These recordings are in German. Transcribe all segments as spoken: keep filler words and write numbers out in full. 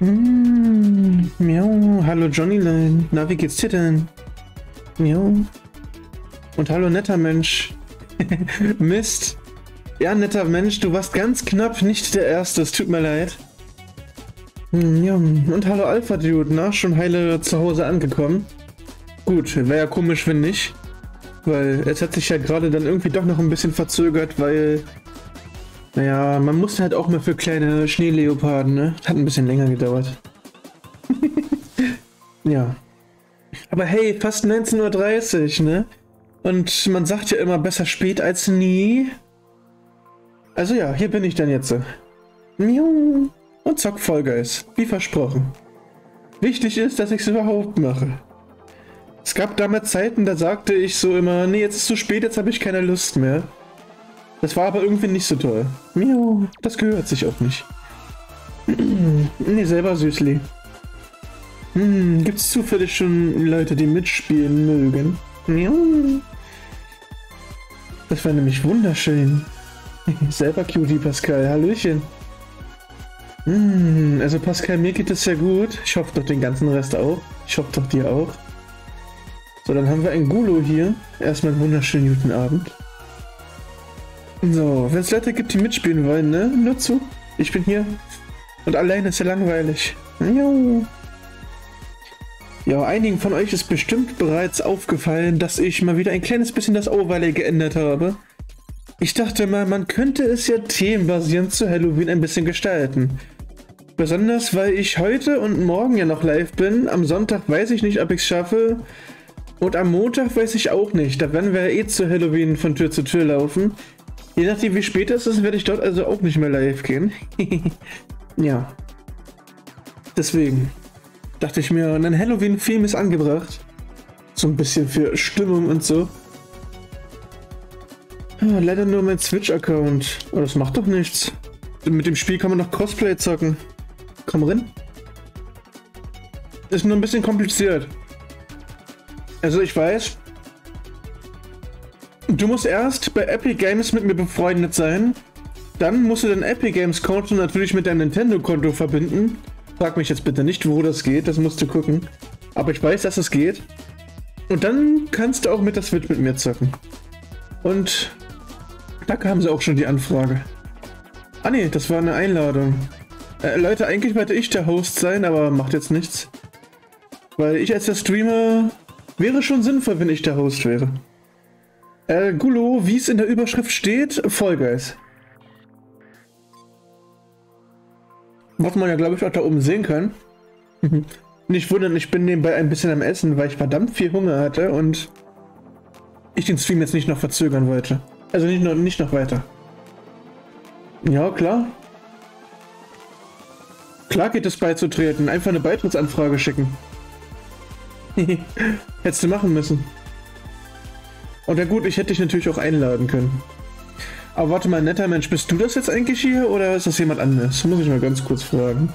Mm, miau, hallo Johnnyline. Na, wie geht's dir denn? Miau. Und hallo netter Mensch. Mist. Ja, netter Mensch, du warst ganz knapp nicht der Erste, es tut mir leid. Mm, ja. Und hallo Alpha Dude, na, schon heile zu Hause angekommen? Gut, wäre ja komisch, wenn nicht. Weil es hat sich ja gerade dann irgendwie doch noch ein bisschen verzögert, weil... Naja, man musste halt auch mal für kleine Schneeleoparden, ne? Hat ein bisschen länger gedauert. Ja. Aber hey, fast neunzehn Uhr dreißig, ne? Und man sagt ja immer, besser spät als nie. Also ja, hier bin ich dann jetzt. Miau. Und zock Fall Guys, wie versprochen. Wichtig ist, dass ich es überhaupt mache. Es gab damals Zeiten, da sagte ich so immer, nee, jetzt ist zu spät, jetzt habe ich keine Lust mehr. Das war aber irgendwie nicht so toll. Miau, das gehört sich auch nicht. Nee, selber süßli. Hm, gibt's zufällig schon Leute, die mitspielen mögen? Miau. Das war nämlich wunderschön. Selber Cutie Pascal, hallöchen. Hm, also Pascal, mir geht es sehr gut. Ich hoffe doch den ganzen Rest auch. Ich hoffe doch dir auch. So, dann haben wir ein Gulo hier. Erstmal einen wunderschönen guten Abend. So, wenn es Leute gibt, die mitspielen wollen, ne? Nur zu. Ich bin hier. Und alleine ist ja langweilig. Jo. Ja, einigen von euch ist bestimmt bereits aufgefallen, dass ich mal wieder ein kleines bisschen das Overlay geändert habe. Ich dachte mal, man könnte es ja themenbasierend zu Halloween ein bisschen gestalten. Besonders, weil ich heute und morgen ja noch live bin. Am Sonntag weiß ich nicht, ob ich es schaffe. Und am Montag weiß ich auch nicht. Da werden wir ja eh zu Halloween von Tür zu Tür laufen. Je nachdem wie spät es ist, werde ich dort also auch nicht mehr live gehen. Ja. Deswegen dachte ich mir, ein Halloween-Theme ist angebracht. So ein bisschen für Stimmung und so. Ah, leider nur mein Switch-Account. Aber das macht doch nichts. Mit dem Spiel kann man noch Cosplay zocken. Komm rein. Ist nur ein bisschen kompliziert. Also ich weiß... Du musst erst bei Epic Games mit mir befreundet sein, dann musst du dein Epic Games Konto natürlich mit deinem Nintendo Konto verbinden. Frag mich jetzt bitte nicht, wo das geht, das musst du gucken. Aber ich weiß, dass es geht. Und dann kannst du auch mit der Switch mit mir zocken. Und da kam sie auch schon die Anfrage. Ah ne, das war eine Einladung. Äh, Leute, eigentlich wollte ich der Host sein, aber macht jetzt nichts. Weil ich als der Streamer wäre schon sinnvoll, wenn ich der Host wäre. Äh, Gulo, wie es in der Überschrift steht, Fall Guys. Was man ja, glaube ich, auch da oben sehen kann. Nicht wundern, ich bin nebenbei ein bisschen am Essen, weil ich verdammt viel Hunger hatte und ich den Stream jetzt nicht noch verzögern wollte. Also nicht noch, nicht noch weiter. Ja, klar. Klar geht es beizutreten. Einfach eine Beitrittsanfrage schicken. Hättest du machen müssen. Und ja gut, ich hätte dich natürlich auch einladen können. Aber warte mal, netter Mensch, bist du das jetzt eigentlich hier oder ist das jemand anderes? Muss ich mal ganz kurz fragen.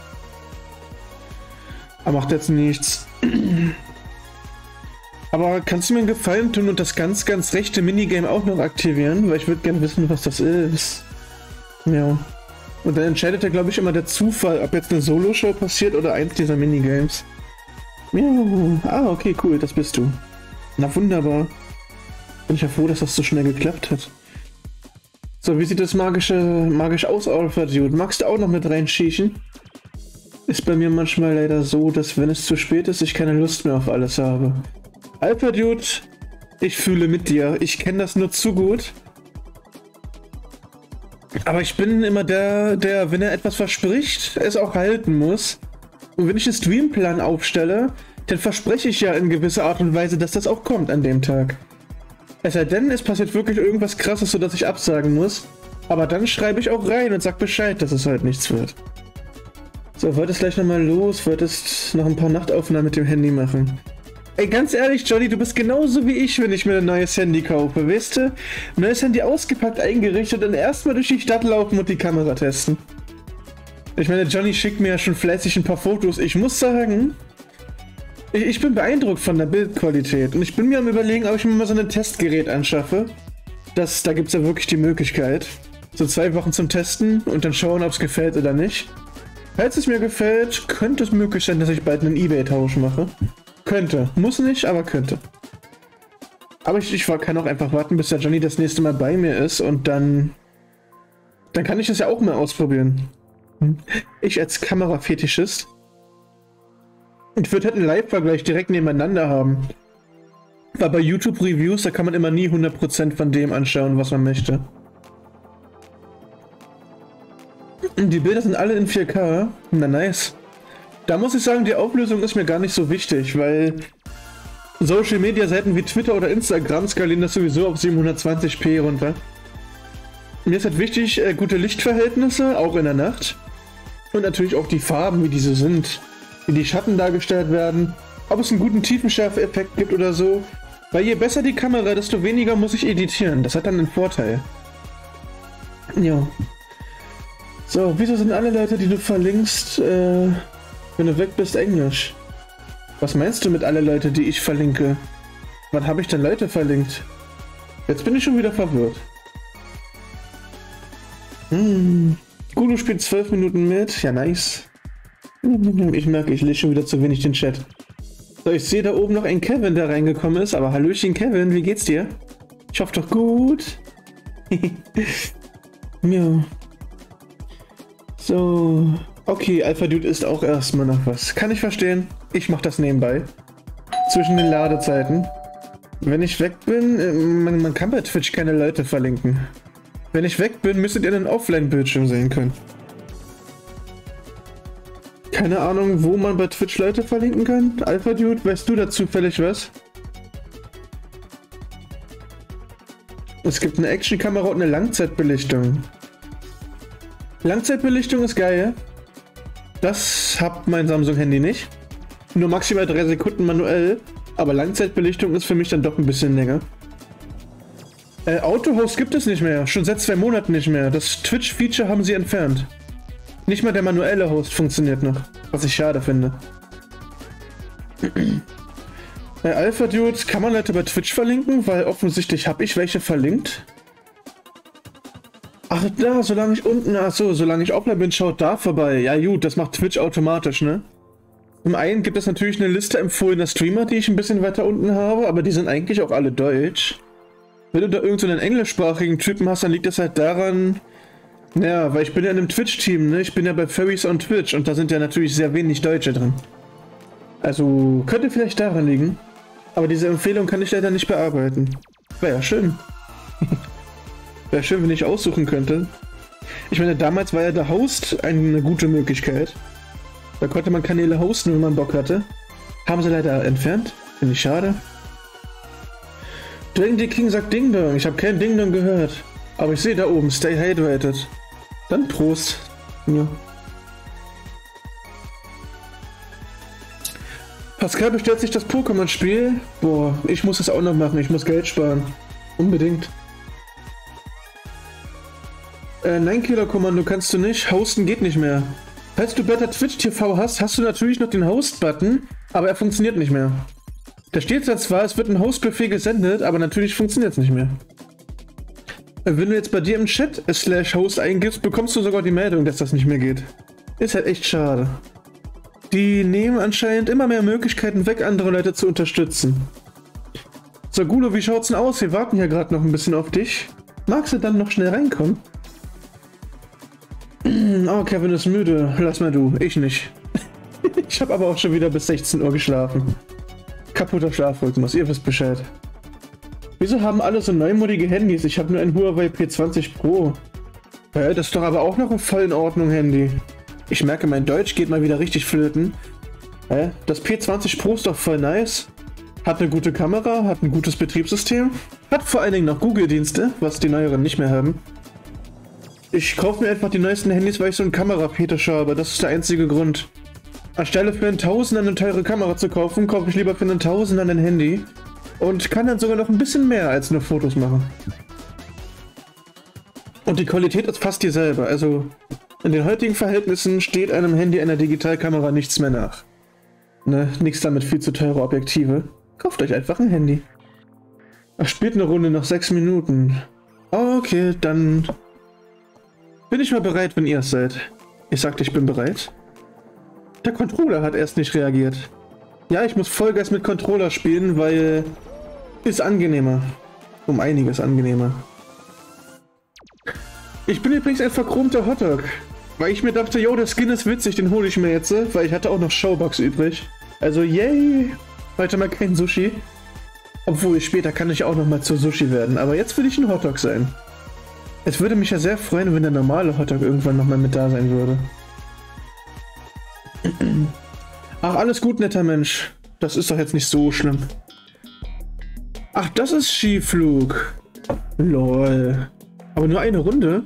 Aber macht jetzt nichts. Aber kannst du mir einen Gefallen tun und das ganz, ganz rechte Minigame auch noch aktivieren? Weil ich würde gerne wissen, was das ist. Ja. Und dann entscheidet ja, glaube ich, immer der Zufall, ob jetzt eine Solo-Show passiert oder eins dieser Minigames. Ja. Ah, okay, cool, das bist du. Na wunderbar. Bin ich ja froh, dass das so schnell geklappt hat. So, wie sieht das magische, magisch aus, Alpha Dude? Magst du auch noch mit reinschießen? Ist bei mir manchmal leider so, dass wenn es zu spät ist, ich keine Lust mehr auf alles habe. Alpha Dude, ich fühle mit dir. Ich kenne das nur zu gut. Aber ich bin immer der, der, wenn er etwas verspricht, es auch halten muss. Und wenn ich einen Streamplan aufstelle, dann verspreche ich ja in gewisser Art und Weise, dass das auch kommt an dem Tag. Es sei denn, es passiert wirklich irgendwas Krasses, sodass ich absagen muss. Aber dann schreibe ich auch rein und sag Bescheid, dass es halt nichts wird. So, wolltest gleich nochmal los, wolltest noch ein paar Nachtaufnahmen mit dem Handy machen. Ey, ganz ehrlich, Johnny, du bist genauso wie ich, wenn ich mir ein neues Handy kaufe, weißt du? Neues Handy ausgepackt, eingerichtet und erstmal durch die Stadt laufen und die Kamera testen. Ich meine, Johnny schickt mir ja schon fleißig ein paar Fotos. Ich muss sagen, ich, ich bin beeindruckt von der Bildqualität. Und ich bin mir am Überlegen, ob ich mir mal so ein Testgerät anschaffe. Das, da gibt es ja wirklich die Möglichkeit. So zwei Wochen zum Testen und dann schauen, ob es gefällt oder nicht. Falls es mir gefällt, könnte es möglich sein, dass ich bald einen eBay-Tausch mache. Könnte. Muss nicht, aber könnte. Aber ich, ich kann auch einfach warten, bis der Johnny das nächste Mal bei mir ist und dann... Dann kann ich das ja auch mal ausprobieren. Ich als Kamerafetischist. Ich würde halt einen Live-Vergleich direkt nebeneinander haben. Weil bei YouTube-Reviews, da kann man immer nie hundert Prozent von dem anschauen, was man möchte. Die Bilder sind alle in vier K. Na nice. Da muss ich sagen, die Auflösung ist mir gar nicht so wichtig, weil Social Media Seiten wie Twitter oder Instagram skalieren das sowieso auf siebenhundertzwanzig p runter. Mir ist halt wichtig, äh, gute Lichtverhältnisse, auch in der Nacht. Und natürlich auch die Farben, wie diese sind. Wie die Schatten dargestellt werden. Ob es einen guten Tiefenschärfe-Effekt gibt oder so. Weil je besser die Kamera, desto weniger muss ich editieren. Das hat dann einen Vorteil. Ja. So, wieso sind alle Leute, die du verlinkst, äh, wenn du weg bist, Englisch? Was meinst du mit alle Leute, die ich verlinke? Wann habe ich denn Leute verlinkt? Jetzt bin ich schon wieder verwirrt. Hm. Gulu spielt zwölf Minuten mit. Ja, nice. Ich merke, ich lese schon wieder zu wenig den Chat. So, ich sehe da oben noch einen Kevin, der reingekommen ist. Aber hallöchen Kevin, wie geht's dir? Ich hoffe doch gut. Ja. So. Okay, Alpha Dude ist auch erstmal noch was. Kann ich verstehen. Ich mache das nebenbei. Zwischen den Ladezeiten. Wenn ich weg bin, man, man kann bei Twitch keine Leute verlinken. Wenn ich weg bin, müsstet ihr einen Offline-Bildschirm sehen können. Keine Ahnung, wo man bei Twitch Leute verlinken kann. Alpha Dude, weißt du da zufällig was? Es gibt eine Actionkamera und eine Langzeitbelichtung. Langzeitbelichtung ist geil. Das hat mein Samsung-Handy nicht. Nur maximal drei Sekunden manuell. Aber Langzeitbelichtung ist für mich dann doch ein bisschen länger. Äh, Auto-Host gibt es nicht mehr. Schon seit zwei Monaten nicht mehr. Das Twitch-Feature haben sie entfernt. Nicht mal der manuelle Host funktioniert noch. Was ich schade finde. Äh, Alpha Dude, kann man Leute bei Twitch verlinken? Weil offensichtlich habe ich welche verlinkt. Ach da, solange ich unten, ach so, solange ich offline bin, schaut da vorbei. Ja gut, das macht Twitch automatisch, ne? Zum einen gibt es natürlich eine Liste empfohlener Streamer, die ich ein bisschen weiter unten habe, aber die sind eigentlich auch alle deutsch. Wenn du da irgendeinen so englischsprachigen Typen hast, dann liegt das halt daran, ja, weil ich bin ja in einem Twitch-Team, ne? Ich bin ja bei Furries on Twitch und da sind ja natürlich sehr wenig Deutsche drin. Also, könnte vielleicht daran liegen. Aber diese Empfehlung kann ich leider nicht bearbeiten. Wäre ja schön. Wäre schön, wenn ich aussuchen könnte. Ich meine, damals war ja der Host eine gute Möglichkeit. Da konnte man Kanäle hosten, wenn man Bock hatte. Haben sie leider entfernt. Finde ich schade. Dragon D King sagt Ding Dong. Ich habe kein Ding Dong gehört. Aber ich sehe da oben, stay hydrated. Dann Prost. Ja. Pascal bestellt sich das Pokémon-Spiel. Boah, ich muss das auch noch machen. Ich muss Geld sparen. Unbedingt. Äh, nein, Killer-Kommando kannst du nicht. Hosten geht nicht mehr. Falls du Better Twitch T V hast, hast du natürlich noch den Host-Button, aber er funktioniert nicht mehr. Da steht zwar, es wird ein Host-Befehl gesendet, aber natürlich funktioniert es nicht mehr. Wenn du jetzt bei dir im Chat slash Host eingibst, bekommst du sogar die Meldung, dass das nicht mehr geht. Ist halt echt schade. Die nehmen anscheinend immer mehr Möglichkeiten weg, andere Leute zu unterstützen. So, Gulo, wie schaut's denn aus? Wir warten ja gerade noch ein bisschen auf dich. Magst du dann noch schnell reinkommen? Oh, Kevin ist müde. Lass mal du. Ich nicht. Ich habe aber auch schon wieder bis sechzehn Uhr geschlafen. Kaputter Schlafrhythmus, ihr wisst Bescheid. Wieso haben alle so neumodige Handys? Ich habe nur ein Huawei P zwanzig Pro. Ja, das ist doch aber auch noch ein voll in Ordnung Handy. Ich merke, mein Deutsch geht mal wieder richtig flöten. Hä? Das P zwanzig Pro ist doch voll nice. Hat eine gute Kamera, hat ein gutes Betriebssystem. Hat vor allen Dingen noch Google-Dienste, was die neueren nicht mehr haben. Ich kaufe mir einfach die neuesten Handys, weil ich so einen Kamerafetisch habe. Das ist der einzige Grund. Anstelle für einen Tausender eine teure Kamera zu kaufen, kaufe ich lieber für einen Tausender ein Handy. Und kann dann sogar noch ein bisschen mehr als nur Fotos machen. Und die Qualität ist fast dieselbe. Also in den heutigen Verhältnissen steht einem Handy einer Digitalkamera nichts mehr nach. Ne, nichts damit viel zu teure Objektive. Kauft euch einfach ein Handy. Ach, spielt eine Runde nach sechs Minuten. Okay, dann bin ich mal bereit, wenn ihr es seid. Ich sagte, ich bin bereit. Der Controller hat erst nicht reagiert. Ja, ich muss Vollgas mit Controller spielen, weil... Ist angenehmer. Um einiges angenehmer. Ich bin übrigens ein verchromter Hotdog. Weil ich mir dachte, yo, der Skin ist witzig, den hole ich mir jetzt, weil ich hatte auch noch Showbox übrig. Also, yay! Heute mal kein Sushi. Obwohl, später kann ich auch noch mal zur Sushi werden. Aber jetzt will ich ein Hotdog sein. Es würde mich ja sehr freuen, wenn der normale Hotdog irgendwann noch mal mit da sein würde. Ach, alles gut, netter Mensch. Das ist doch jetzt nicht so schlimm. Ach, das ist Skiflug. Lol. Aber nur eine Runde?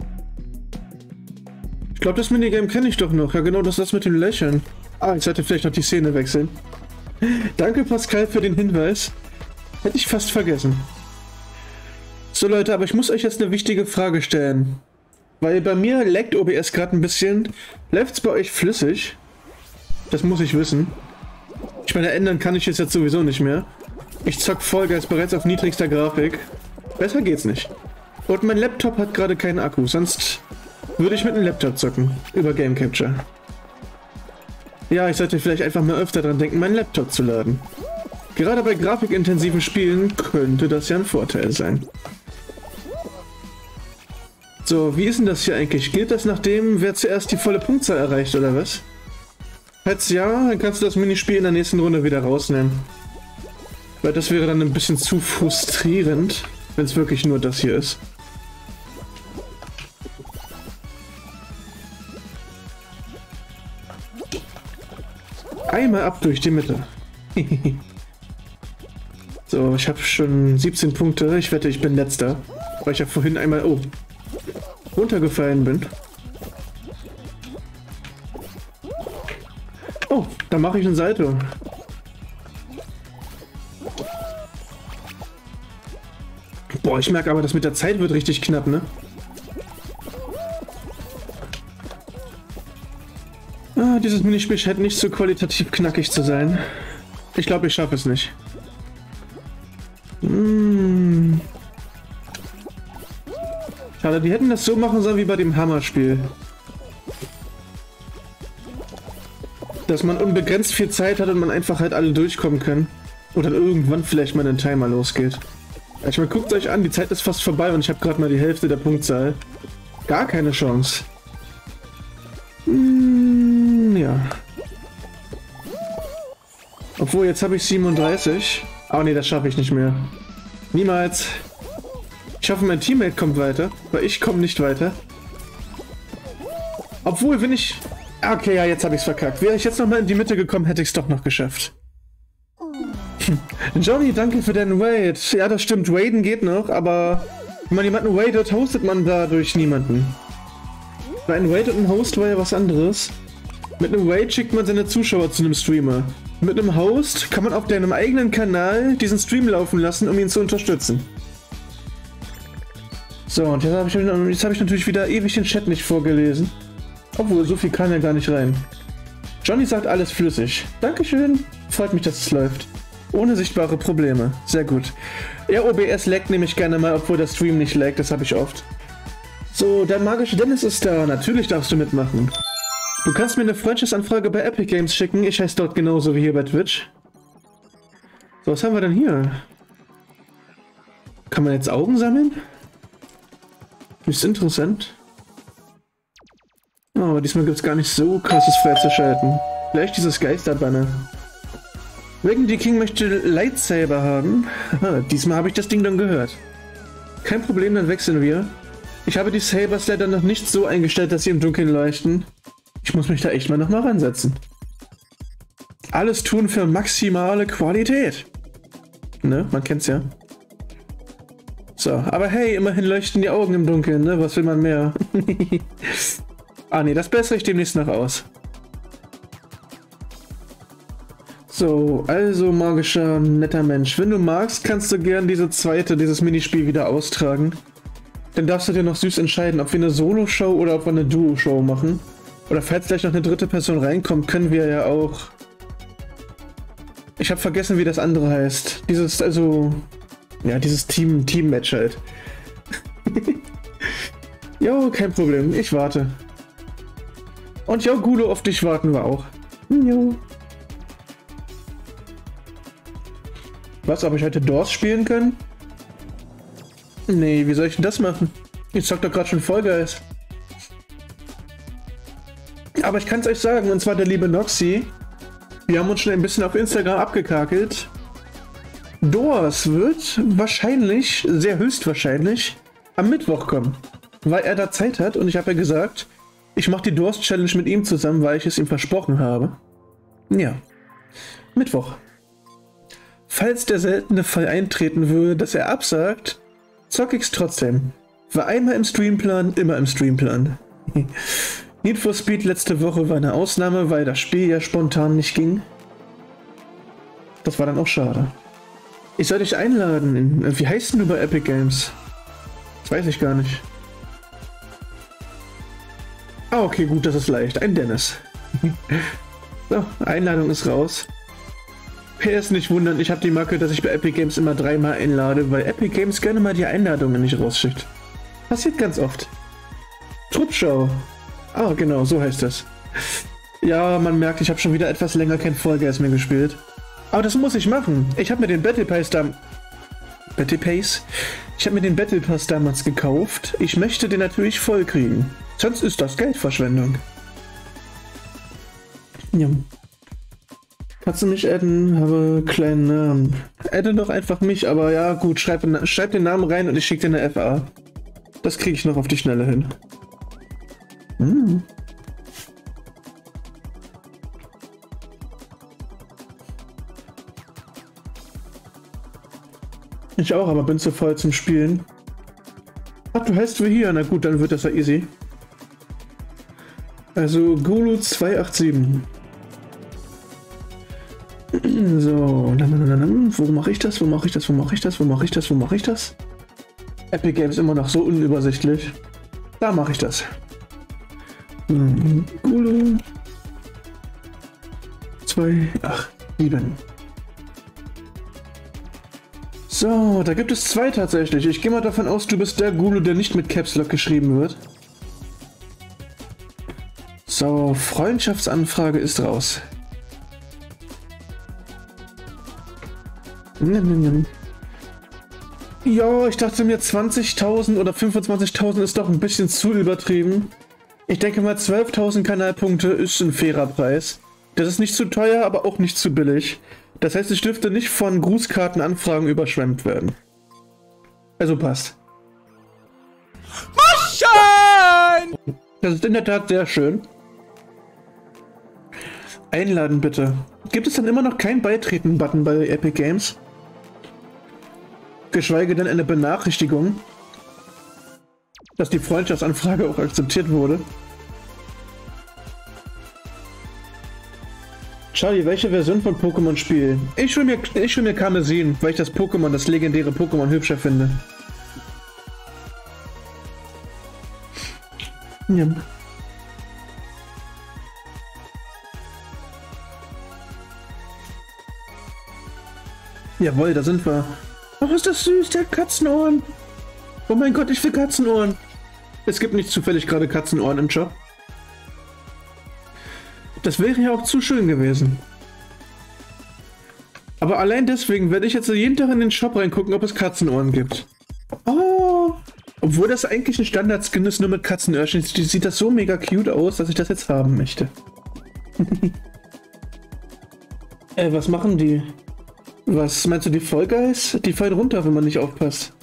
Ich glaube, das Minigame kenne ich doch noch. Ja, genau, das ist das mit dem Lächeln. Ah, ich sollte vielleicht noch die Szene wechseln. Danke, Pascal, für den Hinweis. Hätte ich fast vergessen. So, Leute, aber ich muss euch jetzt eine wichtige Frage stellen. Weil bei mir laggt O B S gerade ein bisschen. Läuft's bei euch flüssig? Das muss ich wissen. Ich meine, ändern kann ich es jetzt sowieso nicht mehr. Ich zock Vollgas bereits auf niedrigster Grafik. Besser geht's nicht. Und mein Laptop hat gerade keinen Akku, sonst würde ich mit einem Laptop zocken. Über Game Capture. Ja, ich sollte vielleicht einfach mal öfter dran denken, meinen Laptop zu laden. Gerade bei grafikintensiven Spielen könnte das ja ein Vorteil sein. So, wie ist denn das hier eigentlich? Gilt das nachdem, wer zuerst die volle Punktzahl erreicht, oder was? Falls ja, dann kannst du das Minispiel in der nächsten Runde wieder rausnehmen. Weil das wäre dann ein bisschen zu frustrierend, wenn es wirklich nur das hier ist. Einmal ab durch die Mitte. So, ich habe schon siebzehn Punkte. Ich wette, ich bin letzter. Weil ich ja vorhin einmal oh, runtergefallen bin. Oh, da mache ich ein Salto. Boah, ich merke aber, das mit der Zeit wird richtig knapp, ne? Ah, dieses Minispiel scheint nicht so qualitativ knackig zu sein. Ich glaube, ich schaffe es nicht. Hm. Schade, die hätten das so machen sollen wie bei dem Hammerspiel. Dass man unbegrenzt viel Zeit hat und man einfach halt alle durchkommen kann. Und dann irgendwann vielleicht mal ein Timer losgeht. Ich meine, guckt euch an, die Zeit ist fast vorbei und ich habe gerade mal die Hälfte der Punktzahl. Gar keine Chance. Hm, ja. Obwohl, jetzt habe ich siebenunddreißig. Oh ne, das schaffe ich nicht mehr. Niemals. Ich hoffe, mein Teammate kommt weiter, weil ich komme nicht weiter. Obwohl, wenn ich... Okay, ja, jetzt habe ich es verkackt. Wäre ich jetzt nochmal in die Mitte gekommen, hätte ich es doch noch geschafft. Johnny, danke für deinen Raid. Ja, das stimmt, Raiden geht noch, aber wenn man jemanden raidet, hostet man dadurch niemanden. Bei einem Raid und einem Host war ja was anderes. Mit einem Raid schickt man seine Zuschauer zu einem Streamer. Mit einem Host kann man auf deinem eigenen Kanal diesen Stream laufen lassen, um ihn zu unterstützen. So, und jetzt habe ich, jetzt hab ich natürlich wieder ewig den Chat nicht vorgelesen. Obwohl, so viel kann ja gar nicht rein. Johnny sagt alles flüssig. Dankeschön. Freut mich, dass es läuft. Ohne sichtbare Probleme. Sehr gut. Ja, O B S laggt nämlich gerne mal, obwohl der Stream nicht laggt. Das habe ich oft. So, der magische Dennis ist da. Natürlich darfst du mitmachen. Du kannst mir eine Freundschaftsanfrage bei Epic Games schicken. Ich heiße dort genauso wie hier bei Twitch. So, was haben wir denn hier? Kann man jetzt Augen sammeln? Ist interessant. Oh, aber diesmal gibt es gar nicht so krasses freizuschalten. Vielleicht dieses Geisterbanner. Wegen die King möchte Lightsaber haben. Diesmal habe ich das Ding dann gehört. Kein Problem, dann wechseln wir. Ich habe die Sabers leider noch nicht so eingestellt, dass sie im Dunkeln leuchten. Ich muss mich da echt mal nochmal ransetzen. Alles tun für maximale Qualität. Ne, man kennt's ja. So, aber hey, immerhin leuchten die Augen im Dunkeln, ne? Was will man mehr? Ah ne, das bessere ich demnächst noch aus. So, also magischer, netter Mensch. Wenn du magst, kannst du gern diese zweite, dieses Minispiel wieder austragen. Dann darfst du dir noch süß entscheiden, ob wir eine Solo-Show oder ob wir eine Duo-Show machen. Oder falls gleich noch eine dritte Person reinkommt, können wir ja auch... Ich habe vergessen, wie das andere heißt. Dieses, also... Ja, dieses Team, Team-Match halt. Jo, kein Problem. Ich warte. Und ja, Gulo, auf dich warten wir auch. Jo. Was, ob ich heute Doors spielen kann? Nee, wie soll ich denn das machen? Ich zock doch gerade schon Fall Guys. Aber ich kann es euch sagen, und zwar der liebe Noxy. Wir haben uns schon ein bisschen auf Instagram abgekakelt. Doors wird wahrscheinlich, sehr höchstwahrscheinlich, am Mittwoch kommen. Weil er da Zeit hat und ich habe ja gesagt, ich mache die Doors Challenge mit ihm zusammen, weil ich es ihm versprochen habe. Ja. Mittwoch. Falls der seltene Fall eintreten würde, dass er absagt, zock ich's trotzdem. War einmal im Streamplan, immer im Streamplan. Need for Speed letzte Woche war eine Ausnahme, weil das Spiel ja spontan nicht ging. Das war dann auch schade. Ich soll dich einladen. Wie heißt denn du bei Epic Games? Das weiß ich gar nicht. Ah, okay, gut, das ist leicht. Ein Dennis. So, Einladung ist raus. P S nicht wundern, ich habe die Macke, dass ich bei Epic Games immer dreimal einlade, weil Epic Games gerne mal die Einladungen nicht rausschickt. Passiert ganz oft. Truppschau. Ah, genau, so heißt das. Ja, man merkt, ich habe schon wieder etwas länger kein Fall Guys mehr gespielt. Aber das muss ich machen. Ich habe mir den Battle Pass dam Battle Pass? Ich habe mir den Battle Pass damals gekauft. Ich möchte den natürlich voll kriegen. Sonst ist das Geldverschwendung. Ja. Kannst du mich adden? Habe kleinen Namen. Adde doch einfach mich, aber ja gut, schreib, schreib den Namen rein und ich schicke dir eine F A. Das kriege ich noch auf die Schnelle hin. Hm. Ich auch, aber bin zu voll zum Spielen. Ach, du heißt wie hier. Na gut, dann wird das ja easy. Also Gulu zwei acht sieben. So, wo mache ich das? Wo mache ich das? Wo mache ich das? Wo mache ich das? Wo mache ich das? Epic Games immer noch so unübersichtlich. Da mache ich das. Gulu zwei acht sieben. So, da gibt es zwei tatsächlich. Ich gehe mal davon aus, du bist der Gulu, der nicht mit Caps Lock geschrieben wird. So, Freundschaftsanfrage ist raus. Ja, ich dachte mir zwanzigtausend oder fünfundzwanzigtausend ist doch ein bisschen zu übertrieben. Ich denke mal zwölftausend Kanalpunkte ist ein fairer Preis. Das ist nicht zu teuer, aber auch nicht zu billig. Das heißt, ich dürfte nicht von Grußkartenanfragen überschwemmt werden. Also passt. Moin! Das ist in der Tat sehr schön. Einladen bitte. Gibt es dann immer noch keinen Beitreten-Button bei Epic Games? Geschweige denn eine Benachrichtigung, dass die Freundschaftsanfrage auch akzeptiert wurde. Charlie, welche Version von Pokémon spielen? Ich will mir, ich will mir Karmesin, weil ich das Pokémon, das legendäre Pokémon hübscher finde. Ja. Jawohl, da sind wir. Oh, ist das süß, der hat Katzenohren. Oh mein Gott, ich will Katzenohren. Es gibt nicht zufällig gerade Katzenohren im Shop. Das wäre ja auch zu schön gewesen. Aber allein deswegen werde ich jetzt jeden Tag in den Shop reingucken, ob es Katzenohren gibt. Oh, obwohl das eigentlich ein Standard-Skin ist, nur mit Katzenöhrchen, sieht das so mega cute aus, dass ich das jetzt haben möchte. äh, was machen die? Was meinst du, die Fall Guys? Die fallen runter, wenn man nicht aufpasst.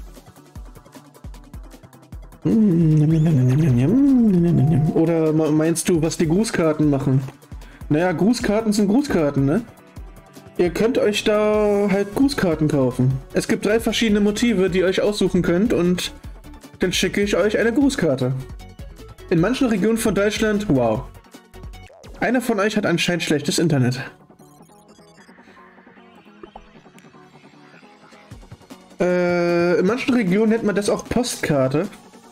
Oder meinst du, was die Grußkarten machen? Naja, Grußkarten sind Grußkarten, ne? Ihr könnt euch da halt Grußkarten kaufen. Es gibt drei verschiedene Motive, die ihr euch aussuchen könnt und dann schicke ich euch eine Grußkarte. In manchen Regionen von Deutschland, wow. Einer von euch hat anscheinend schlechtes Internet. Äh, in manchen Regionen nennt man das auch Postkarte.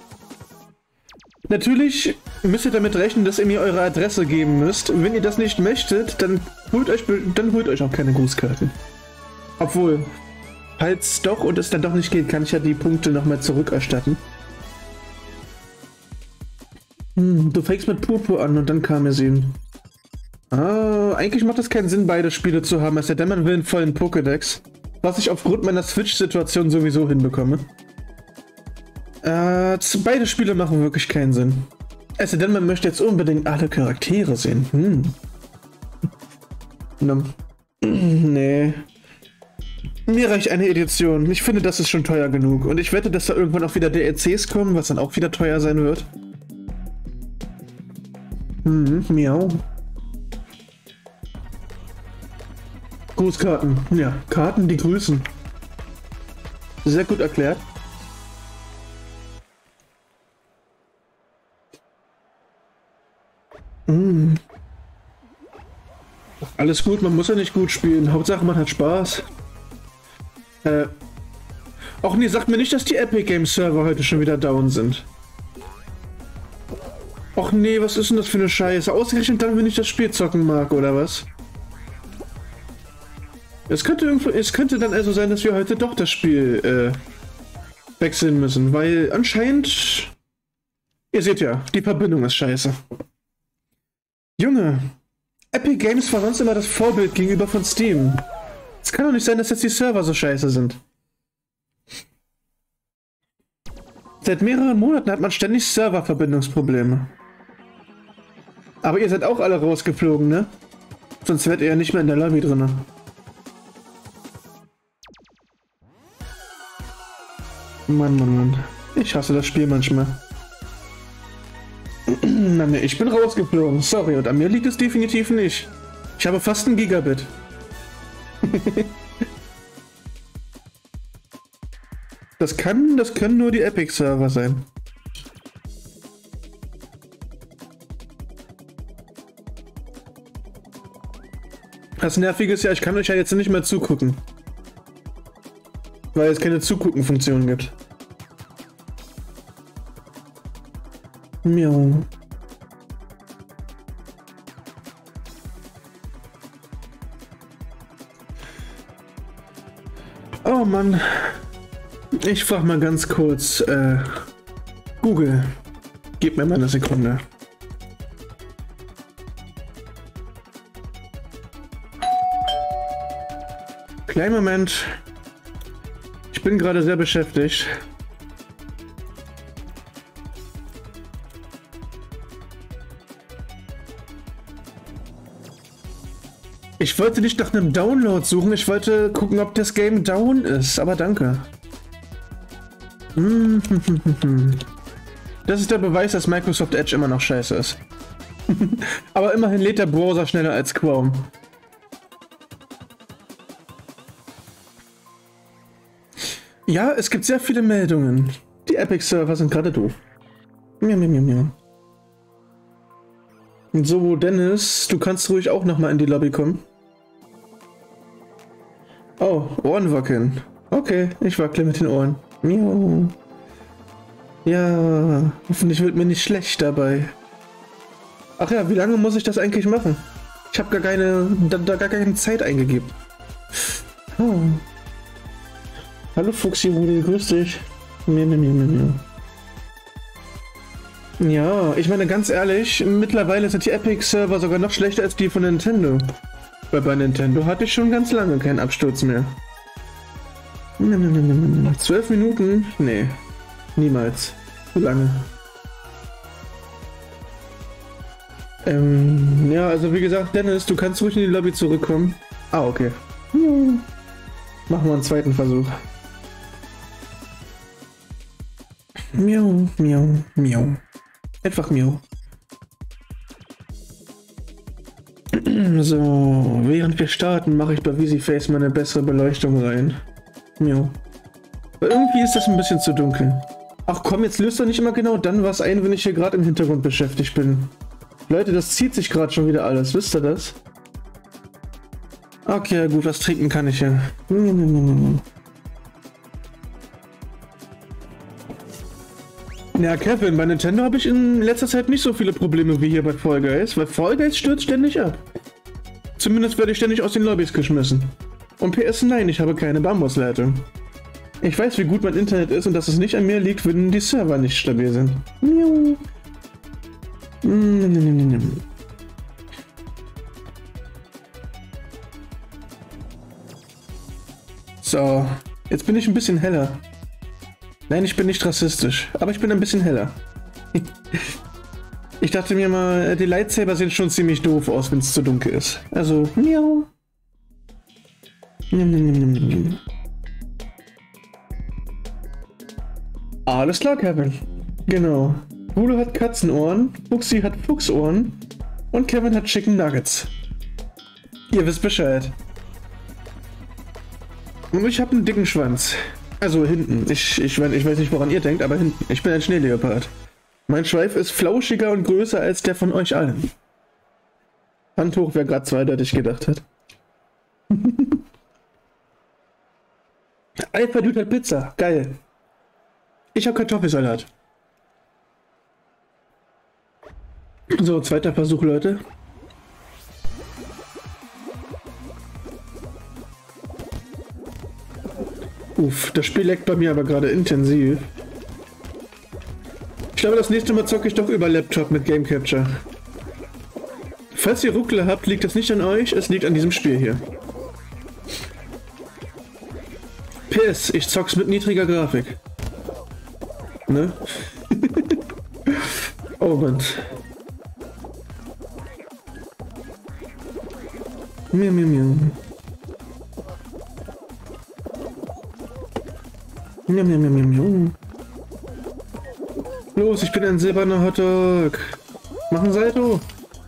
Natürlich müsst ihr damit rechnen, dass ihr mir eure Adresse geben müsst. Wenn ihr das nicht möchtet, dann holt euch, dann holt euch auch keine Grußkarten. Obwohl, falls doch und es dann doch nicht geht, kann ich ja die Punkte nochmal zurückerstatten. Hm, du fängst mit Purpur an und dann Karmesin. Ah, eigentlich macht es keinen Sinn, beide Spiele zu haben, es sei denn, man will einen vollen Pokédex. Was ich aufgrund meiner Switch-Situation sowieso hinbekomme. Äh, beide Spiele machen wirklich keinen Sinn. Es sei denn, man möchte jetzt unbedingt alle Charaktere sehen. Hm. No. Nee. Mir reicht eine Edition. Ich finde, das ist schon teuer genug. Und ich wette, dass da irgendwann auch wieder D L Cs kommen, was dann auch wieder teuer sein wird. Hm, miau. Grußkarten. Ja, Karten, die grüßen. Sehr gut erklärt. Hm. Alles gut, man muss ja nicht gut spielen. Hauptsache, man hat Spaß. Äh. Auch nee, sagt mir nicht, dass die Epic Games Server heute schon wieder down sind. Och nee, was ist denn das für eine Scheiße? Ausgerechnet dann, wenn ich das Spiel zocken mag, oder was? Es könnte irgendwo, es könnte dann also sein, dass wir heute doch das Spiel äh, wechseln müssen, weil anscheinend... Ihr seht ja, die Verbindung ist scheiße. Junge, Epic Games war sonst immer das Vorbild gegenüber von Steam. Es kann doch nicht sein, dass jetzt die Server so scheiße sind. Seit mehreren Monaten hat man ständig Serververbindungsprobleme. Aber ihr seid auch alle rausgeflogen, ne? Sonst wärt ihr ja nicht mehr in der Lobby drin. Mann, Mann, Mann. Ich hasse das Spiel manchmal. Nein, ich bin rausgeflogen. Sorry, und an mir liegt es definitiv nicht. Ich habe fast ein Gigabit. Das kann, das können nur die Epic-Server sein. Das Nervige ist ja, ich kann euch ja jetzt nicht mehr zugucken. Weil es keine Zugucken-Funktion gibt. Miau. Oh Mann. Ich frag mal ganz kurz, äh, Google. Gib mir mal eine Sekunde. Kleinen Moment. Ich bin gerade sehr beschäftigt. Ich wollte nicht nach einem Download suchen, ich wollte gucken, ob das Game down ist, aber danke. Das ist der Beweis, dass Microsoft Edge immer noch scheiße ist. Aber immerhin lädt der Browser schneller als Chrome. Ja, es gibt sehr viele Meldungen. Die Epic-Server sind gerade doof. Miau, miau, miau, miau. So, Dennis, du kannst ruhig auch nochmal in die Lobby kommen. Oh, Ohren wackeln. Okay, ich wackle mit den Ohren. Miau. Ja, hoffentlich wird mir nicht schlecht dabei. Ach ja, wie lange muss ich das eigentlich machen? Ich habe gar keine, da, da gar keine Zeit eingegeben. Oh. Hallo Fuchsi Rudi, grüß dich. Miau, miau, miau, miau. Ja, ich meine ganz ehrlich, mittlerweile sind die Epic-Server sogar noch schlechter als die von Nintendo. Weil bei Nintendo hatte ich schon ganz lange keinen Absturz mehr. Zwölf Minuten? Nee, niemals. Zu lange. Ähm, ja, also wie gesagt, Dennis, du kannst ruhig in die Lobby zurückkommen. Ah, okay. Machen wir einen zweiten Versuch. Miau, miau, miau. Einfach miau. So, während wir starten, mache ich bei VisiFace mal eine bessere Beleuchtung rein. Miau. Aber irgendwie ist das ein bisschen zu dunkel. Ach komm, jetzt löst doch nicht immer genau dann was ein, wenn ich hier gerade im Hintergrund beschäftigt bin. Leute, das zieht sich gerade schon wieder alles, wisst ihr das? Okay, gut, was trinken kann ich ja. Ja, Kevin, bei Nintendo habe ich in letzter Zeit nicht so viele Probleme wie hier bei Fall Guys, weil Fall Guys stürzt ständig ab. Zumindest werde ich ständig aus den Lobbys geschmissen. Und P S nein, ich habe keine Bambusleitung. Ich weiß, wie gut mein Internet ist und dass es nicht an mir liegt, wenn die Server nicht stabil sind. So, jetzt bin ich ein bisschen heller. Nein, ich bin nicht rassistisch, aber ich bin ein bisschen heller. Ich dachte mir mal, die Lightsaber sehen schon ziemlich doof aus, wenn es zu dunkel ist. Also, miau. Alles klar, Kevin. Genau. Bruder hat Katzenohren, Fuchsi hat Fuchsohren und Kevin hat Chicken Nuggets. Ihr wisst Bescheid. Und ich habe einen dicken Schwanz. Also hinten. Ich, ich, ich weiß nicht, woran ihr denkt, aber hinten. Ich bin ein Schneeleopard. Mein Schweif ist flauschiger und größer als der von euch allen. Hand hoch, wer gerade zweideutig gedacht hat. Alpha Dude hat Pizza. Geil. Ich habe Kartoffelsalat. So, zweiter Versuch, Leute. Uff, das Spiel leckt bei mir aber gerade intensiv. Ich glaube, das nächste Mal zocke ich doch über Laptop mit Game Capture. Falls ihr Ruckler habt, liegt das nicht an euch, es liegt an diesem Spiel hier. P S, ich zock's mit niedriger Grafik. Ne? Oh Gott. Miau, miau, miau. Miau, miau, miau, miau, miau. Los, ich bin ein silberner Hotdog. Mach ein Salto.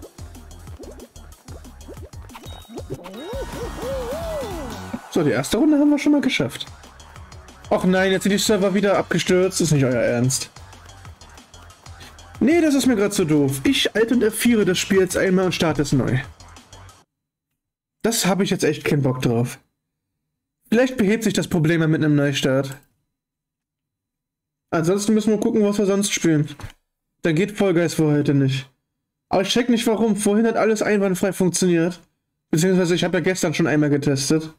So, die erste Runde haben wir schon mal geschafft. Och nein, jetzt sind die Server wieder abgestürzt. Ist nicht euer Ernst. Nee, das ist mir gerade zu doof. Ich alt und F vier das Spiel jetzt einmal und starte es neu. Das habe ich jetzt echt keinen Bock drauf. Vielleicht behebt sich das Problem mit einem Neustart. Ansonsten müssen wir gucken, was wir sonst spielen. Da geht Fall Guys für heute nicht. Aber ich check nicht warum. Vorhin hat alles einwandfrei funktioniert. Beziehungsweise ich habe ja gestern schon einmal getestet.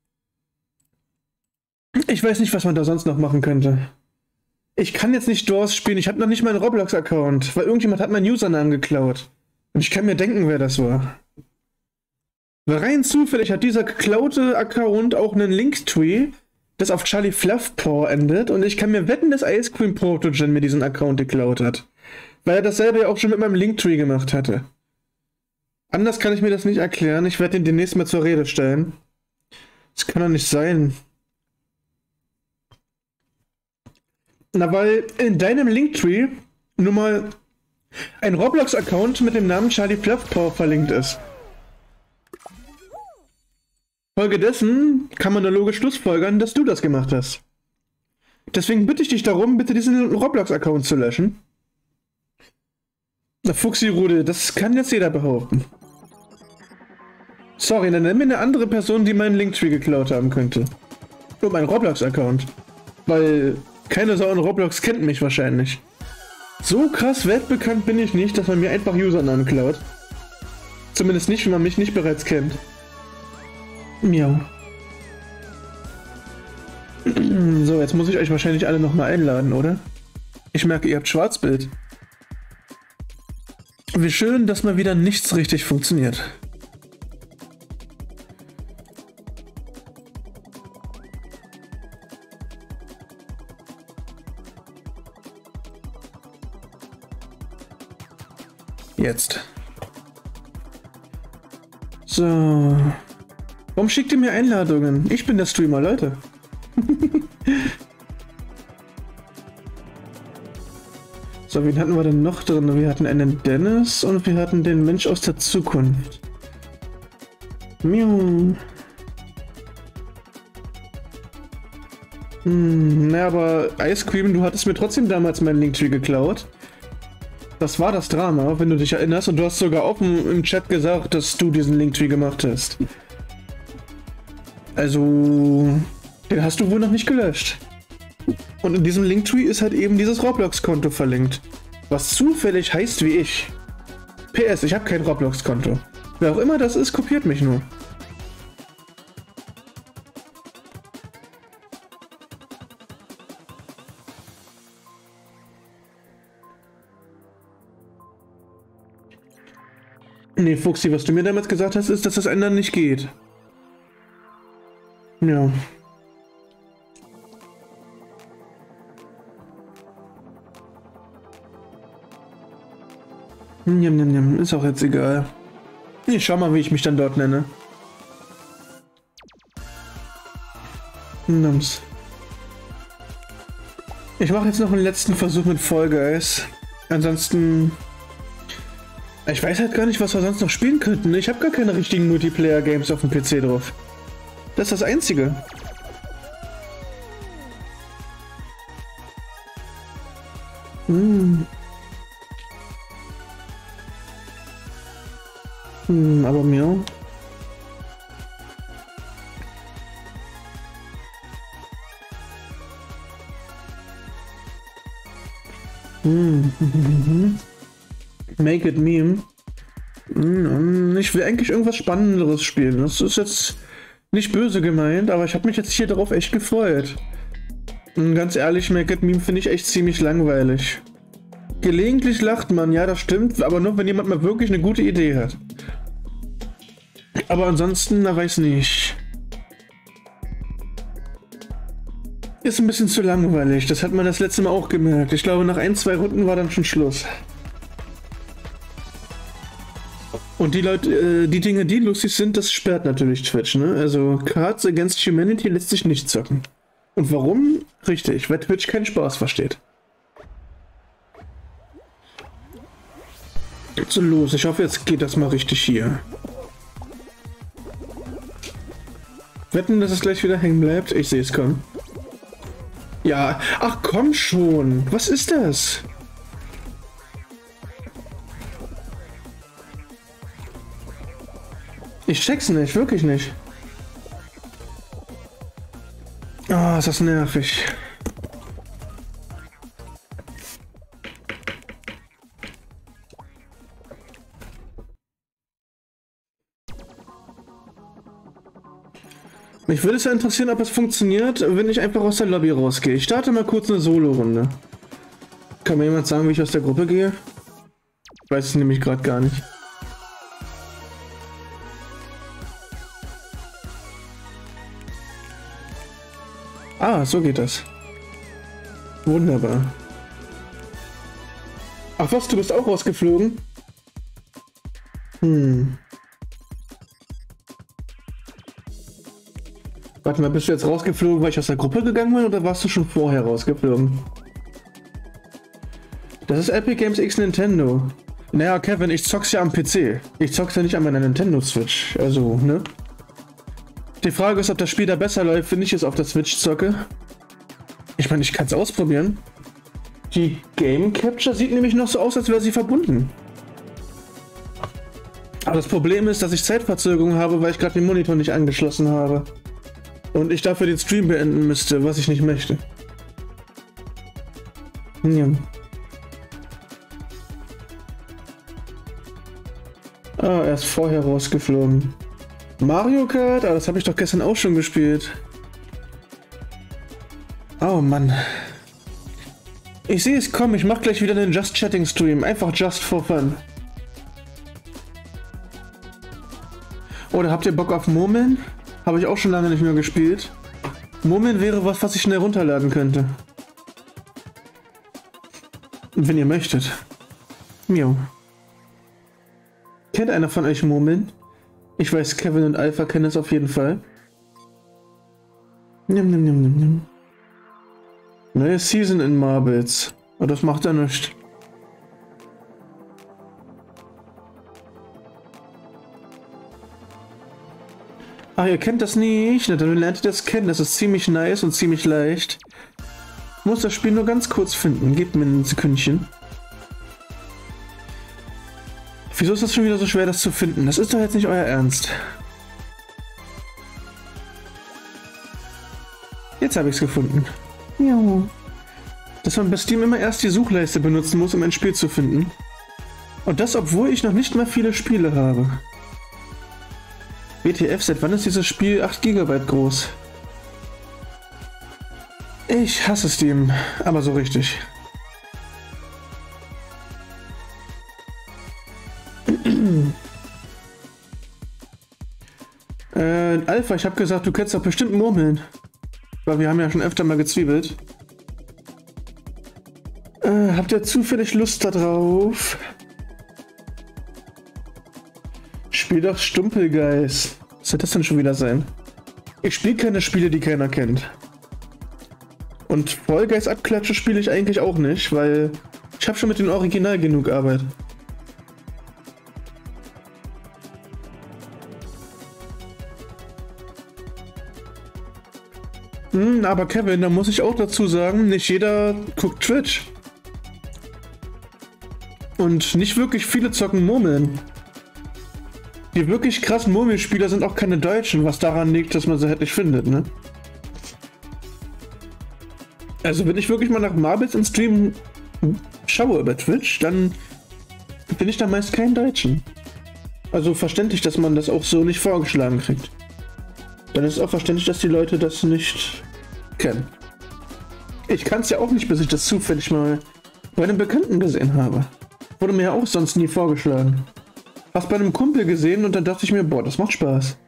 Ich weiß nicht, was man da sonst noch machen könnte. Ich kann jetzt nicht Doors spielen. Ich habe noch nicht meinen Roblox-Account, weil irgendjemand hat meinen Usernamen geklaut. Und ich kann mir denken, wer das war. Weil rein zufällig hat dieser geklaute Account auch einen Linktree, das auf Charlie Fluffpaw endet, und ich kann mir wetten, dass Ice Cream Protogen mir diesen Account geklaut hat. Weil er dasselbe ja auch schon mit meinem Linktree gemacht hatte. Anders kann ich mir das nicht erklären. Ich werde ihn demnächst mal zur Rede stellen. Das kann doch nicht sein. Na, weil in deinem Linktree nun mal ein Roblox-Account mit dem Namen Charlie Fluffpaw verlinkt ist. Folgedessen kann man da logisch schlussfolgern, dass du das gemacht hast. Deswegen bitte ich dich darum, bitte diesen Roblox-Account zu löschen. Na, Fuchsi-Rudel, das kann jetzt jeder behaupten. Sorry, dann nenn mir eine andere Person, die meinen Linktree geklaut haben könnte. Nur mein Roblox-Account. Weil keine Sau in Roblox kennt mich wahrscheinlich. So krass weltbekannt bin ich nicht, dass man mir einfach Usernamen klaut. Zumindest nicht, wenn man mich nicht bereits kennt. Miau. So, jetzt muss ich euch wahrscheinlich alle nochmal einladen, oder? Ich merke, ihr habt Schwarzbild. Wie schön, dass mal wieder nichts richtig funktioniert. Jetzt. So. Warum schickt ihr mir Einladungen? Ich bin der Streamer, Leute. So, wen hatten wir denn noch drin? Wir hatten einen Dennis und wir hatten den Mensch aus der Zukunft. Miau. Hm, naja, aber Ice Cream, du hattest mir trotzdem damals meinen Linktree geklaut. Das war das Drama, wenn du dich erinnerst, und du hast sogar offen im Chat gesagt, dass du diesen Linktree gemacht hast. Also, den hast du wohl noch nicht gelöscht. Und in diesem Linktree ist halt eben dieses Roblox-Konto verlinkt. Was zufällig heißt wie ich. P S, ich habe kein Roblox-Konto. Wer auch immer das ist, kopiert mich nur. Nee, Fuchsi, was du mir damals gesagt hast, ist, dass das ändern nicht geht. Ja. Njam, njam, njam. Ist auch jetzt egal. Ich schau mal, wie ich mich dann dort nenne. Nums. Ich mache jetzt noch einen letzten Versuch mit Fall Guys. Ansonsten... Ich weiß halt gar nicht, was wir sonst noch spielen könnten. Ich habe gar keine richtigen Multiplayer-Games auf dem P C drauf. Das ist das Einzige. Hm. Hm, aber mir... Hm. Make it meme. Ich will eigentlich irgendwas Spannenderes spielen. Das ist jetzt nicht böse gemeint, aber ich habe mich jetzt hier darauf echt gefreut. Und ganz ehrlich, Make it meme finde ich echt ziemlich langweilig. Gelegentlich lacht man, ja, das stimmt, aber nur wenn jemand mal wirklich eine gute Idee hat. Aber ansonsten, na weiß nicht. Ist ein bisschen zu langweilig, das hat man das letzte Mal auch gemerkt. Ich glaube, nach ein, zwei Runden war dann schon Schluss. Und die Leute, äh, die Dinge, die lustig sind, das sperrt natürlich Twitch, ne? Also Cards Against Humanity lässt sich nicht zocken. Und warum? Richtig, weil Twitch keinen Spaß versteht. So los, ich hoffe, jetzt geht das mal richtig hier. Wetten, dass es gleich wieder hängen bleibt? Ich sehe es kommen. Ja, ach komm schon, was ist das? Ich check's nicht, wirklich nicht. Ah, oh, ist das nervig. Mich würde es ja interessieren, ob es funktioniert, wenn ich einfach aus der Lobby rausgehe. Ich starte mal kurz eine Solo-Runde. Kann mir jemand sagen, wie ich aus der Gruppe gehe? Ich weiß es nämlich gerade gar nicht. Ah, so geht das. Wunderbar. Ach was, du bist auch rausgeflogen? Hm. Warte mal, bist du jetzt rausgeflogen, weil ich aus der Gruppe gegangen bin, oder warst du schon vorher rausgeflogen? Das ist Epic Games X Nintendo. Naja, Kevin, ich zock's ja am P C. Ich zock's ja nicht an meiner Nintendo Switch. Also, ne? Die Frage ist, ob das Spiel da besser läuft, wenn ich es auf der Switch zocke. Ich meine, ich kann es ausprobieren. Die Game Capture sieht nämlich noch so aus, als wäre sie verbunden. Aber das Problem ist, dass ich Zeitverzögerung habe, weil ich gerade den Monitor nicht angeschlossen habe. Und ich dafür den Stream beenden müsste, was ich nicht möchte. Ja. Ah, er ist vorher rausgeflogen. Mario Kart? Ah, das habe ich doch gestern auch schon gespielt. Oh Mann. Ich sehe es kommen, ich mache gleich wieder einen Just Chatting Stream. Einfach just for fun. Oder habt ihr Bock auf Murmeln? Habe ich auch schon lange nicht mehr gespielt. Murmeln wäre was, was ich schnell runterladen könnte. Wenn ihr möchtet. Miau. Kennt einer von euch Murmeln? Ich weiß, Kevin und Alpha kennen es auf jeden Fall. Nimm, nimm, nimm, nimm, nimm. Neue Season in Marbles. Aber das macht er nicht. Ah, ihr kennt das nicht? Na, dann lernt ihr das kennen. Das ist ziemlich nice und ziemlich leicht. Ich muss das Spiel nur ganz kurz finden. Gebt mir ein Sekündchen. Wieso ist das schon wieder so schwer, das zu finden? Das ist doch jetzt nicht euer Ernst. Jetzt habe ich es gefunden. Ja. Dass man bei Steam immer erst die Suchleiste benutzen muss, um ein Spiel zu finden. Und das, obwohl ich noch nicht mal viele Spiele habe. W T F, seit wann ist dieses Spiel acht Gigabyte groß? Ich hasse Steam, aber so richtig. äh, Alpha, ich habe gesagt, du kennst doch bestimmt Murmeln. Weil wir haben ja schon öfter mal gezwiebelt. Äh, habt ihr zufällig Lust da drauf? Spiel doch Stumpelgeist. Was soll das denn schon wieder sein? Ich spiele keine Spiele, die keiner kennt. Und Fall Guys Abklatsche spiele ich eigentlich auch nicht, weil ich habe schon mit dem Original genug Arbeit. Hm, aber Kevin, da muss ich auch dazu sagen, nicht jeder guckt Twitch. Und nicht wirklich viele zocken Murmeln. Die wirklich krassen Murmelspieler sind auch keine Deutschen, was daran liegt, dass man sie halt nicht findet, ne? Also wenn ich wirklich mal nach Marbles im Stream schaue über Twitch, dann bin ich da meist kein Deutschen. Also verständlich, dass man das auch so nicht vorgeschlagen kriegt. Dann ist es auch verständlich, dass die Leute das nicht kennen. Ich kann es ja auch nicht, bis ich das zufällig mal bei einem Bekannten gesehen habe. Wurde mir ja auch sonst nie vorgeschlagen. Hast bei einem Kumpel gesehen und dann dachte ich mir, boah, das macht Spaß.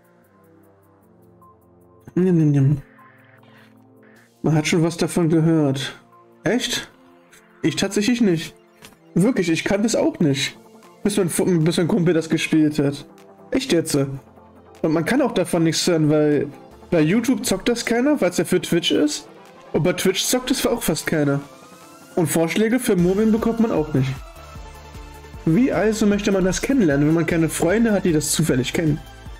Nimm, nimm, nimm. Man hat schon was davon gehört. Echt? Ich tatsächlich nicht. Wirklich, ich kann das auch nicht. Bis mein, bis mein Kumpel das gespielt hat. Echt jetzt? Und man kann auch davon nichts hören, weil bei YouTube zockt das keiner, weil es ja für Twitch ist. Und bei Twitch zockt es auch fast keiner. Und Vorschläge für Murmeln bekommt man auch nicht. Wie also möchte man das kennenlernen, wenn man keine Freunde hat, die das zufällig kennen?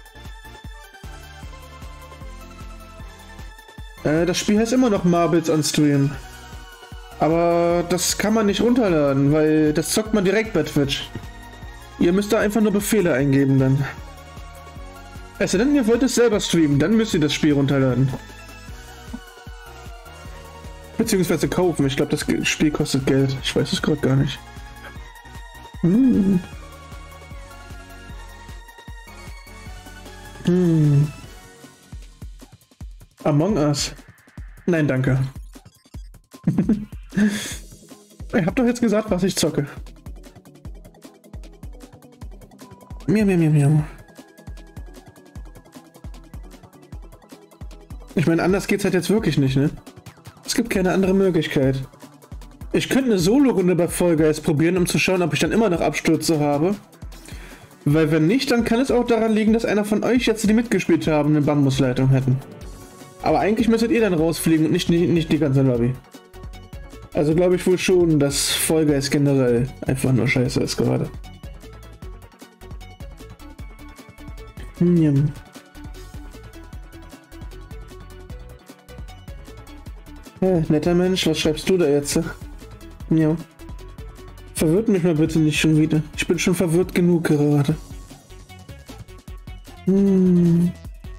Äh, das Spiel heißt immer noch Marbles on Stream. Aber das kann man nicht runterladen, weil das zockt man direkt bei Twitch. Ihr müsst da einfach nur Befehle eingeben dann. Es sei denn, ihr wollt es selber streamen, dann müsst ihr das Spiel runterladen. Beziehungsweise kaufen. Ich glaube, das Spiel kostet Geld. Ich weiß es gerade gar nicht. Hm. Hm. Among Us. Nein, danke. Ich hab doch jetzt gesagt, was ich zocke. Miau, miau, miau, miau. Ich meine, anders geht's halt jetzt wirklich nicht, ne? Es gibt keine andere Möglichkeit. Ich könnte eine Solo-Runde bei Fall Guys probieren, um zu schauen, ob ich dann immer noch Abstürze habe. Weil wenn nicht, dann kann es auch daran liegen, dass einer von euch jetzt, die mitgespielt haben, eine Bambusleitung hätten. Aber eigentlich müsstet ihr dann rausfliegen und nicht, nicht, nicht die ganze Lobby. Also glaube ich wohl schon, dass Fall Guys generell einfach nur scheiße ist gerade. Hm. Hey, netter Mensch, was schreibst du da jetzt? Ja. Verwirrt mich mal bitte nicht schon wieder. Ich bin schon verwirrt genug gerade. Hm.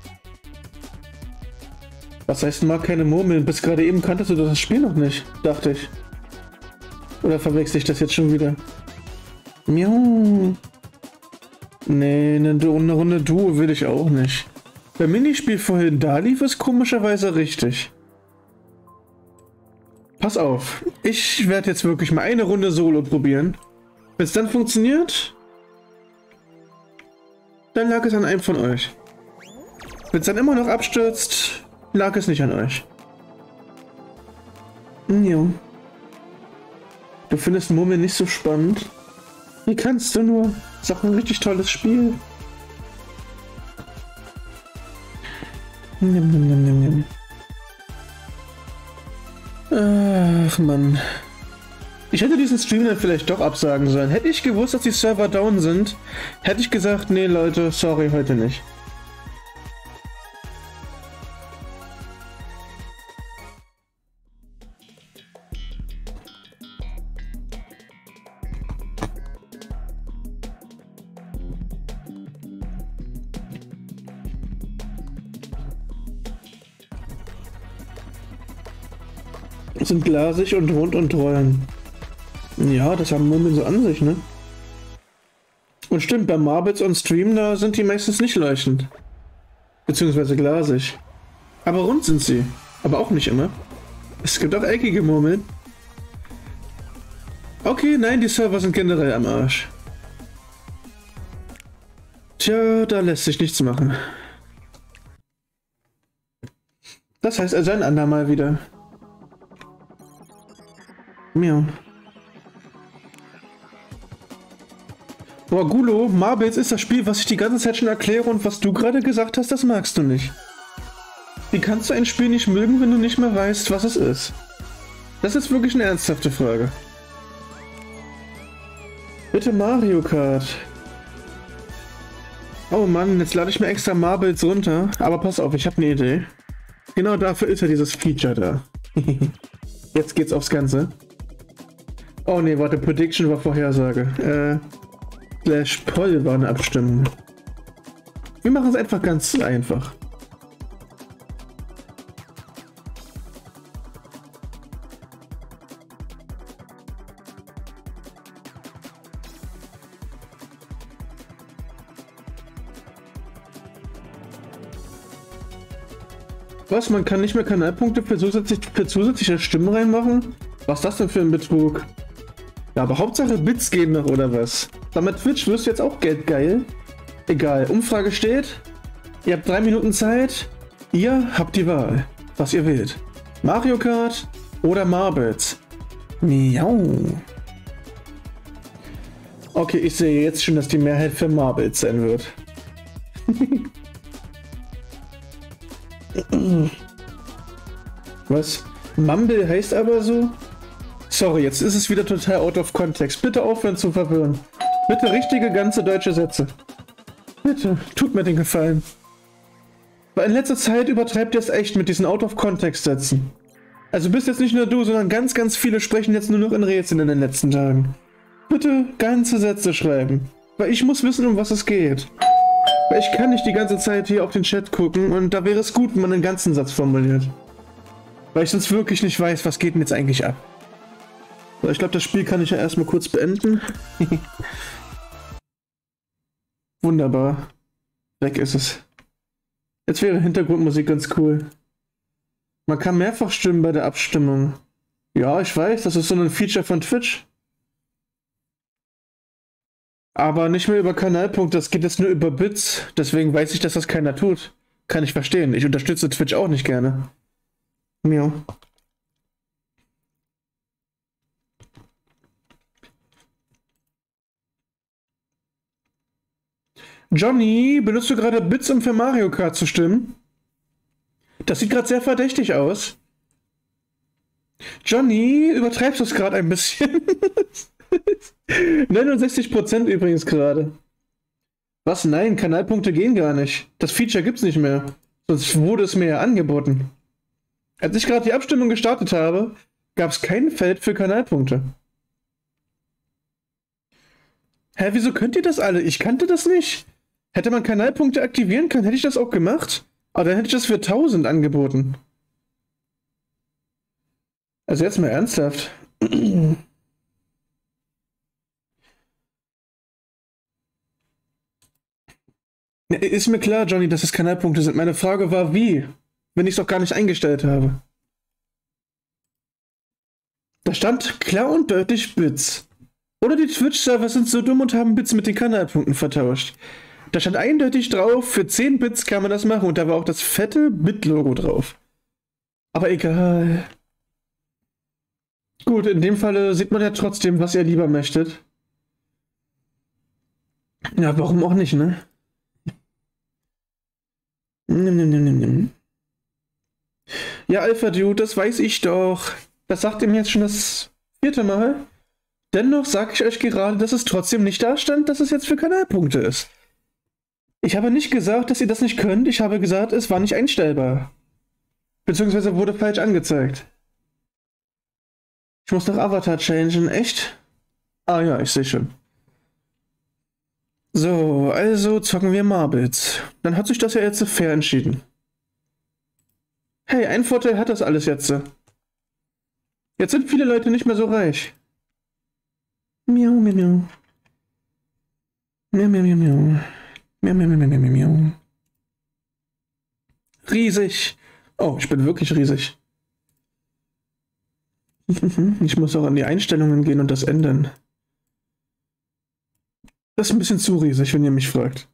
Was heißt, mag keine Murmeln? Bis gerade eben kanntest du das Spiel noch nicht, dachte ich. Oder verwechsel ich das jetzt schon wieder? Miau. Nee, eine, eine Runde Duo will ich auch nicht. Beim Minispiel vorhin, da lief es komischerweise richtig. Pass auf, ich werde jetzt wirklich mal eine Runde Solo probieren. Wenn es dann funktioniert, dann lag es an einem von euch. Wenn es dann immer noch abstürzt, lag es nicht an euch. Jo. Du findest Murmeln nicht so spannend? Wie kannst du nur? Ist auch ein richtig tolles Spiel. Nimm, nimm, nimm, nimm, nimm. Ach Mann. Ich hätte diesen Stream dann vielleicht doch absagen sollen. Hätte ich gewusst, dass die Server down sind, hätte ich gesagt, nee Leute, sorry, heute nicht. Sind glasig und rund und rollen. Ja, das haben Murmeln so an sich, ne? Und stimmt, bei Marbles on Stream, da sind die meistens nicht leuchtend. Beziehungsweise glasig. Aber rund sind sie. Aber auch nicht immer. Es gibt auch eckige Murmeln. Okay, nein, die Server sind generell am Arsch. Tja, da lässt sich nichts machen. Das heißt also ein andermal wieder. Miau. Aber Gulo, Marbles ist das Spiel, was ich die ganze Zeit schon erkläre und was du gerade gesagt hast, das magst du nicht. Wie kannst du ein Spiel nicht mögen, wenn du nicht mehr weißt, was es ist? Das ist wirklich eine ernsthafte Frage. Bitte Mario Kart. Oh Mann, jetzt lade ich mir extra Marbles runter. Aber pass auf, ich habe eine Idee. Genau dafür ist ja dieses Feature da. Jetzt geht's aufs Ganze. Oh ne, warte, Prediction war Vorhersage. Äh, Slash Poll war eine Abstimmung. Wir machen es einfach ganz einfach. Was? Man kann nicht mehr Kanalpunkte für, zusätzlich, für zusätzliche Stimmen reinmachen? Was ist das denn für ein Betrug? Ja, aber Hauptsache Bits gehen noch, oder was? Damit Twitch wirst du jetzt auch Geld geil. Egal, Umfrage steht. Ihr habt drei Minuten Zeit. Ihr habt die Wahl, was ihr wählt. Mario Kart oder Marbles. Miau. Okay, ich sehe jetzt schon, dass die Mehrheit für Marbles sein wird. Was? Mumble heißt aber so? Sorry, jetzt ist es wieder total out of context. Bitte aufhören zu verwirren. Bitte richtige, ganze deutsche Sätze. Bitte, tut mir den Gefallen. Weil in letzter Zeit übertreibt ihr es echt mit diesen out of context Sätzen. Also bist jetzt nicht nur du, sondern ganz, ganz viele sprechen jetzt nur noch in Rätseln in den letzten Tagen. Bitte ganze Sätze schreiben. Weil ich muss wissen, um was es geht. Weil ich kann nicht die ganze Zeit hier auf den Chat gucken und da wäre es gut, wenn man einen ganzen Satz formuliert. Weil ich sonst wirklich nicht weiß, was geht denn jetzt eigentlich ab. So, ich glaube, das Spiel kann ich ja erstmal kurz beenden. Wunderbar. Weg ist es. Jetzt wäre Hintergrundmusik ganz cool. Man kann mehrfach stimmen bei der Abstimmung. Ja, ich weiß, das ist so ein Feature von Twitch. Aber nicht mehr über Kanalpunkte, das geht jetzt nur über Bits. Deswegen weiß ich, dass das keiner tut. Kann ich verstehen. Ich unterstütze Twitch auch nicht gerne. Miau. Johnny, benutzt du gerade Bits, um für Mario Kart zu stimmen? Das sieht gerade sehr verdächtig aus. Johnny, übertreibst du es gerade ein bisschen? neunundsechzig Prozent übrigens gerade. Was? Nein, Kanalpunkte gehen gar nicht. Das Feature gibt's nicht mehr. Sonst wurde es mir ja angeboten. Als ich gerade die Abstimmung gestartet habe, gab es kein Feld für Kanalpunkte. Hä, wieso könnt ihr das alle? Ich kannte das nicht. Hätte man Kanalpunkte aktivieren können, hätte ich das auch gemacht. Aber dann hätte ich das für tausend angeboten. Also jetzt mal ernsthaft. Ist mir klar, Johnny, dass es Kanalpunkte sind. Meine Frage war, wie? Wenn ich es doch gar nicht eingestellt habe. Da stand klar und deutlich Bits. Oder die Twitch-Server sind so dumm und haben Bits mit den Kanalpunkten vertauscht. Da stand eindeutig drauf, für zehn Bits kann man das machen und da war auch das fette Bit-Logo drauf. Aber egal. Gut, in dem Falle sieht man ja trotzdem, was ihr lieber möchtet. Ja, warum auch nicht, ne? Nimm, nimm, nimm, nimm, nimm. Ja, Alpha Dude, das weiß ich doch. Das sagt ihr mir jetzt schon das vierte Mal. Dennoch sage ich euch gerade, dass es trotzdem nicht da stand, dass es jetzt für Kanalpunkte ist. Ich habe nicht gesagt, dass ihr das nicht könnt. Ich habe gesagt, es war nicht einstellbar. Beziehungsweise wurde falsch angezeigt. Ich muss noch Avatar changen, echt? Ah ja, ich sehe schon. So, also zocken wir Marbles. Dann hat sich das ja jetzt fair entschieden. Hey, ein Vorteil hat das alles jetzt. Jetzt sind viele Leute nicht mehr so reich. Miau, miau, miau. Miau, miau, miau, miau. Miau, miau, miau, miau, miau, miau. Riesig. Oh, ich bin wirklich riesig. Ich muss auch an die Einstellungen gehen und das ändern. Das ist ein bisschen zu riesig, wenn ihr mich fragt.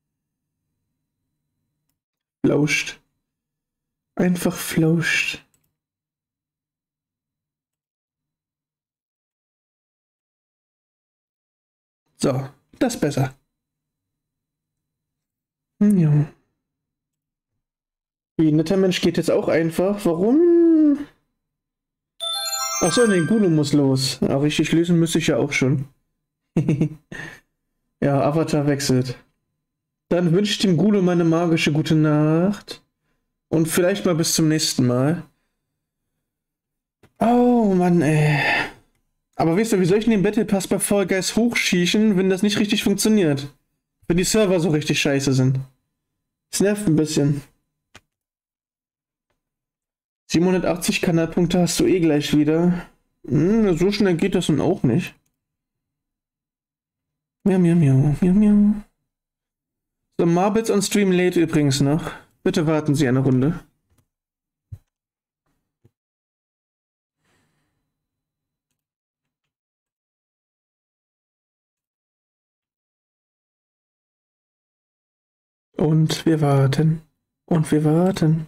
Flauscht. Einfach flauscht. So, das besser. Hm, ja. Wie netter Mensch geht jetzt auch einfach. Warum? Achso, den Gulu muss los. Ja, richtig lösen müsste ich ja auch schon. Ja, Avatar wechselt. Dann wünsche ich dem Gulu meine magische gute Nacht. Und vielleicht mal bis zum nächsten Mal. Oh Mann, ey. Aber wisst ihr, wie soll ich denn den Battle Pass bei Fall Guys hochschießen, wenn das nicht richtig funktioniert? Wenn die Server so richtig scheiße sind. Das nervt ein bisschen. siebenhundertachtzig Kanalpunkte hast du eh gleich wieder. Hm, so schnell geht das nun auch nicht. Miau, miau, miau, miau, miau. So, Marbles on Stream lädt übrigens noch. Bitte warten Sie eine Runde. Und wir warten. Und wir warten.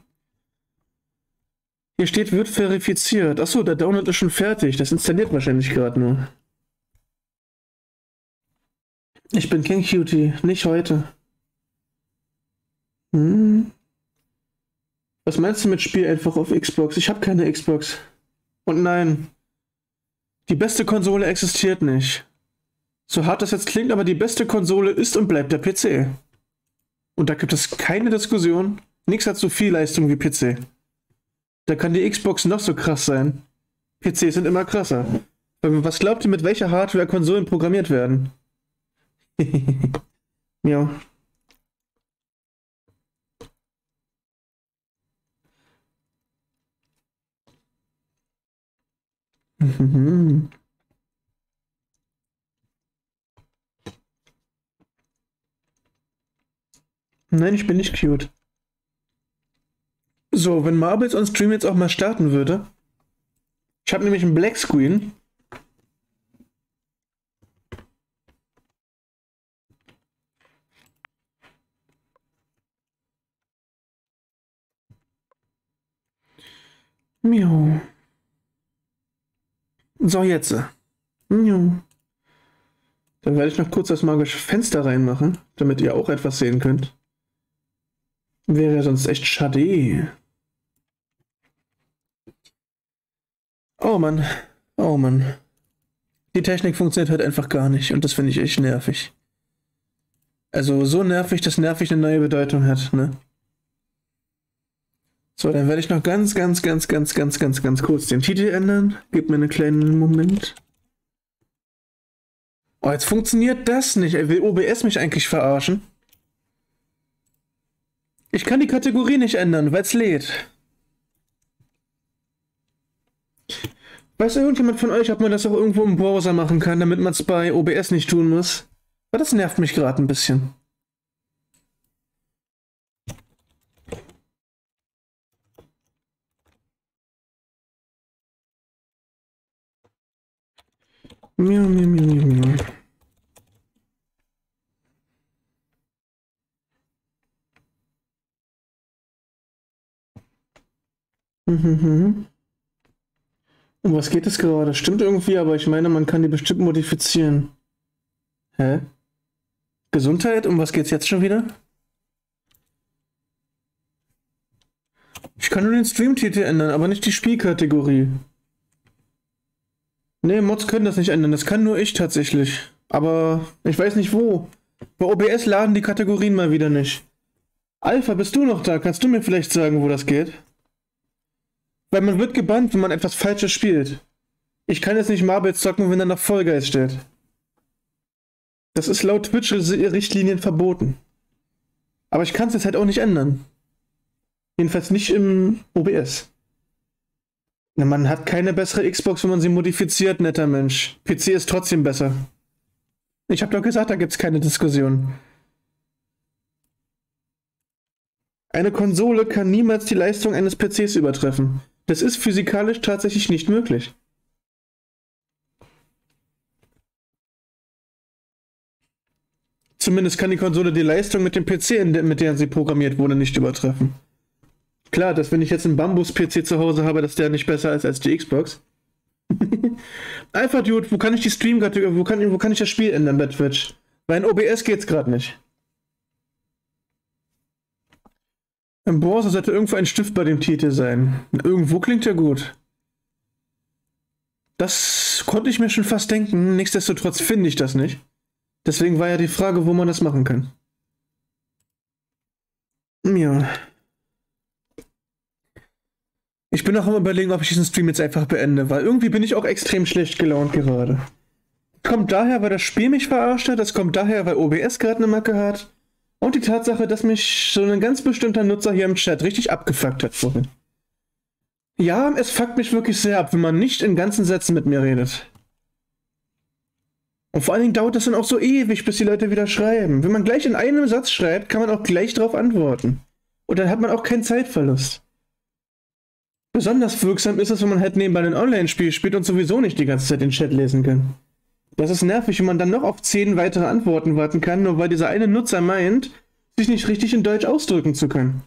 Hier steht, wird verifiziert. Achso, der Download ist schon fertig. Das installiert wahrscheinlich gerade nur. Ich bin King Cutie, nicht heute. Hm. Was meinst du mit Spiel einfach auf Xbox? Ich habe keine Xbox. Und nein, die beste Konsole existiert nicht. So hart das jetzt klingt, aber die beste Konsole ist und bleibt der P C. Und da gibt es keine Diskussion. Nichts hat so viel Leistung wie P C. Da kann die Xbox noch so krass sein. P Cs sind immer krasser. Was glaubt ihr, mit welcher Hardware Konsolen programmiert werden? Ja. Mhm. Nein, ich bin nicht cute. So, wenn Marbles on Stream jetzt auch mal starten würde. Ich habe nämlich einen Black Screen. Miau. So, jetzt. Miau. Dann werde ich noch kurz das magische Fenster reinmachen, damit ihr auch etwas sehen könnt. Wäre ja sonst echt schade. Oh Mann. Oh Mann. Die Technik funktioniert halt einfach gar nicht und das finde ich echt nervig. Also so nervig, dass nervig eine neue Bedeutung hat, ne? So, dann werde ich noch ganz, ganz, ganz, ganz, ganz, ganz, ganz kurz den Titel ändern. Gib mir einen kleinen Moment. Oh, jetzt funktioniert das nicht. Will O B S mich eigentlich verarschen? Ich kann die Kategorie nicht ändern, weil es lädt. Weiß irgendjemand von euch, ob man das auch irgendwo im Browser machen kann, damit man es bei O B S nicht tun muss? Weil das nervt mich gerade ein bisschen. Miau, miau, miau, miau, miau. Mhm. Um was geht es gerade? Stimmt irgendwie, aber ich meine, man kann die bestimmt modifizieren. Hä? Gesundheit? Um was geht's jetzt schon wieder? Ich kann nur den Streamtitel ändern, aber nicht die Spielkategorie. Ne, Mods können das nicht ändern. Das kann nur ich tatsächlich. Aber ich weiß nicht wo. Bei O B S laden die Kategorien mal wieder nicht. Alpha, bist du noch da? Kannst du mir vielleicht sagen, wo das geht? Weil man wird gebannt, wenn man etwas Falsches spielt. Ich kann jetzt nicht Marbles zocken, wenn da noch Fall Guys steht. Das ist laut Twitch-Richtlinien verboten. Aber ich kann es jetzt halt auch nicht ändern. Jedenfalls nicht im O B S. Na, man hat keine bessere Xbox, wenn man sie modifiziert, netter Mensch. P C ist trotzdem besser. Ich hab doch gesagt, da gibt's keine Diskussion. Eine Konsole kann niemals die Leistung eines P Cs übertreffen. Das ist physikalisch tatsächlich nicht möglich. Zumindest kann die Konsole die Leistung mit dem P C, mit der sie programmiert wurde, nicht übertreffen. Klar, dass wenn ich jetzt einen Bambus-P C zu Hause habe, dass der nicht besser ist als die Xbox. Alpha Dude, wo kann ich die Stream-Kategorie, wo kann, wo kann ich das Spiel ändern bei Twitch? Weil in O B S geht's gerade nicht. Im Browser sollte irgendwo ein Stift bei dem Titel sein. Irgendwo klingt ja gut. Das konnte ich mir schon fast denken. Nichtsdestotrotz finde ich das nicht. Deswegen war ja die Frage, wo man das machen kann. Ja. Ich bin auch am Überlegen, ob ich diesen Stream jetzt einfach beende, weil irgendwie bin ich auch extrem schlecht gelaunt gerade. Kommt daher, weil das Spiel mich verarscht hat, das kommt daher, weil O B S gerade eine Macke hat und die Tatsache, dass mich so ein ganz bestimmter Nutzer hier im Chat richtig abgefuckt hat vorhin. Ja, es fuckt mich wirklich sehr ab, wenn man nicht in ganzen Sätzen mit mir redet. Und vor allen Dingen dauert das dann auch so ewig, bis die Leute wieder schreiben. Wenn man gleich in einem Satz schreibt, kann man auch gleich darauf antworten. Und dann hat man auch keinen Zeitverlust. Besonders wirksam ist es, wenn man halt nebenbei ein Online-Spiel spielt und sowieso nicht die ganze Zeit den Chat lesen kann. Das ist nervig, wenn man dann noch auf zehn weitere Antworten warten kann, nur weil dieser eine Nutzer meint, sich nicht richtig in Deutsch ausdrücken zu können.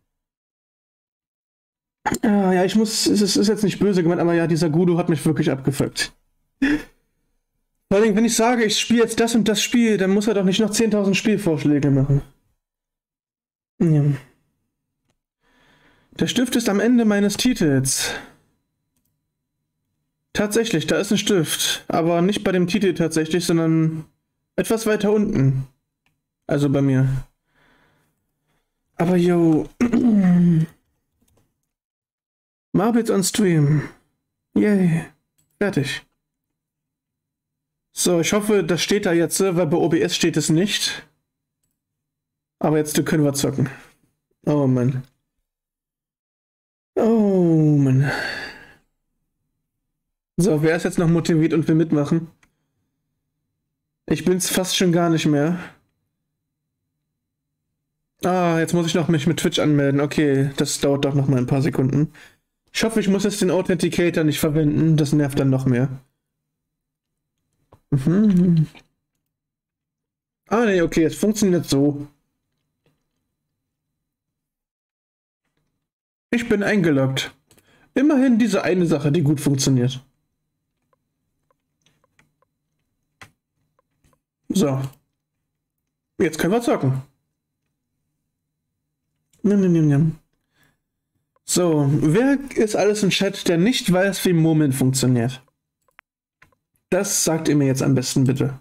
Ah, ja, ich muss, es ist, ist jetzt nicht böse gemeint, aber ja, dieser Gudo hat mich wirklich abgefuckt. Vor allem, wenn ich sage, ich spiele jetzt das und das Spiel, dann muss er doch nicht noch zehntausend Spielvorschläge machen. Ja. Der Stift ist am Ende meines Titels. Tatsächlich, da ist ein Stift. Aber nicht bei dem Titel tatsächlich, sondern etwas weiter unten. Also bei mir. Aber yo. Marbles on Stream. Yay. Fertig. So, ich hoffe, das steht da jetzt, weil bei O B S steht es nicht. Aber jetzt können wir zocken. Oh Mann. Oh Mann. So, wer ist jetzt noch motiviert und will mitmachen? Ich bin's fast schon gar nicht mehr. Ah, jetzt muss ich noch mich mit Twitch anmelden. Okay, das dauert doch noch mal ein paar Sekunden. Ich hoffe, ich muss jetzt den Authenticator nicht verwenden. Das nervt dann noch mehr. Mhm. Ah, nee, okay, es funktioniert so. Ich bin eingeloggt. Immerhin diese eine Sache, die gut funktioniert. So. Jetzt können wir zocken. Nimm, nimm, nimm, nimm. So, wer ist alles im Chat, der nicht weiß, wie Murmeln funktioniert? Das sagt ihr mir jetzt am besten, bitte.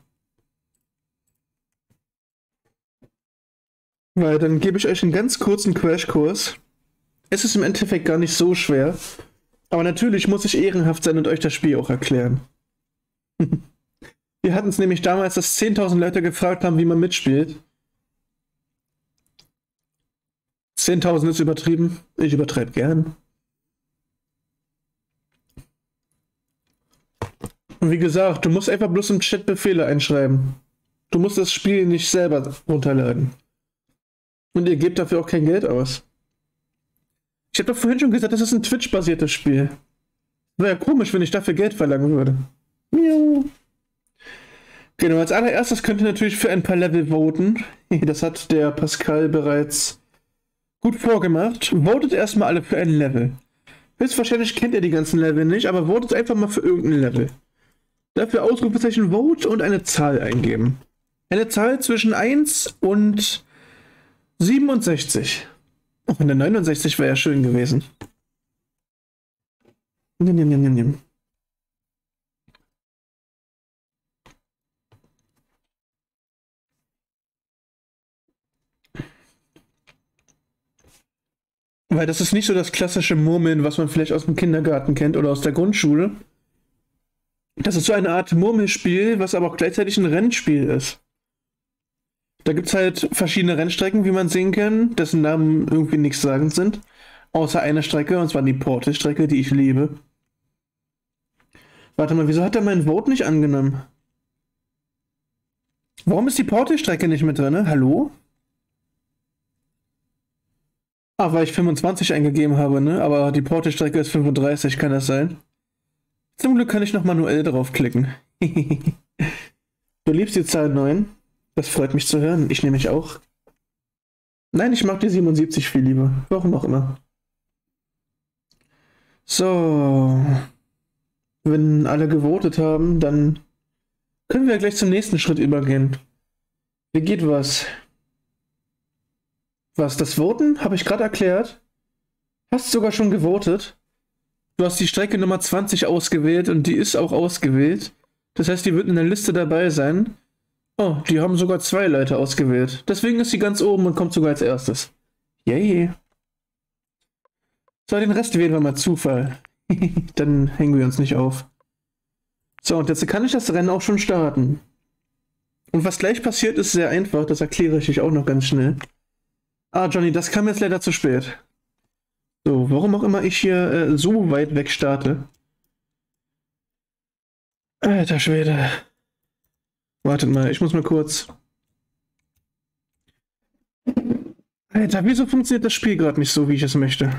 Weil dann gebe ich euch einen ganz kurzen Crashkurs. Es ist im Endeffekt gar nicht so schwer. Aber natürlich muss ich ehrenhaft sein und euch das Spiel auch erklären. Wir hatten es nämlich damals, dass zehntausend Leute gefragt haben, wie man mitspielt. zehntausend ist übertrieben. Ich übertreibe gern. Und wie gesagt, du musst einfach bloß im Chat Befehle einschreiben. Du musst das Spiel nicht selber runterladen. Und ihr gebt dafür auch kein Geld aus. Ich habe doch vorhin schon gesagt, das ist ein Twitch-basiertes Spiel. Wäre ja komisch, wenn ich dafür Geld verlangen würde. Miau. Genau, als allererstes könnt ihr natürlich für ein paar Level voten. Das hat der Pascal bereits gut vorgemacht. Votet erstmal alle für ein Level. Höchstwahrscheinlich kennt ihr die ganzen Level nicht, aber votet einfach mal für irgendein Level. Dafür Ausrufezeichen Vote und eine Zahl eingeben. Eine Zahl zwischen eins und siebenundsechzig. Auch eine neunundsechzig wäre ja schön gewesen. Nimm, nimm, nimm, nimm, nimm. Weil das ist nicht so das klassische Murmeln, was man vielleicht aus dem Kindergarten kennt oder aus der Grundschule. Das ist so eine Art Murmelspiel, was aber auch gleichzeitig ein Rennspiel ist. Da gibt es halt verschiedene Rennstrecken, wie man sehen kann, dessen Namen irgendwie nichts sagend sind. Außer eine Strecke, und zwar die Portal-Strecke, die ich liebe. Warte mal, wieso hat er mein Vote nicht angenommen? Warum ist die Portal-Strecke nicht mit drin? Hallo? Ah, weil ich fünfundzwanzig eingegeben habe, ne? Aber die Portal-Strecke ist fünfunddreißig, kann das sein? Zum Glück kann ich noch manuell draufklicken. Du liebst die Zahl neun? Das freut mich zu hören. Ich nehme mich auch. Nein, ich mag die siebenundsiebzig viel lieber. Warum auch immer. So. Wenn alle gewotet haben, dann können wir gleich zum nächsten Schritt übergehen. Wie geht was? Was, das Voten? Habe ich gerade erklärt. Hast sogar schon gewotet. Du hast die Strecke Nummer zwanzig ausgewählt und die ist auch ausgewählt. Das heißt, die wird in der Liste dabei sein. Oh, die haben sogar zwei Leute ausgewählt. Deswegen ist sie ganz oben und kommt sogar als erstes. Yay. So, den Rest wählen wir mal Zufall. Dann hängen wir uns nicht auf. So, und jetzt kann ich das Rennen auch schon starten. Und was gleich passiert, ist sehr einfach. Das erkläre ich euch auch noch ganz schnell. Ah, Johnny, das kam jetzt leider zu spät. So, warum auch immer ich hier äh, so weit weg starte. Alter Schwede. Wartet mal, ich muss mal kurz. Alter, wieso funktioniert das Spiel gerade nicht so, wie ich es möchte?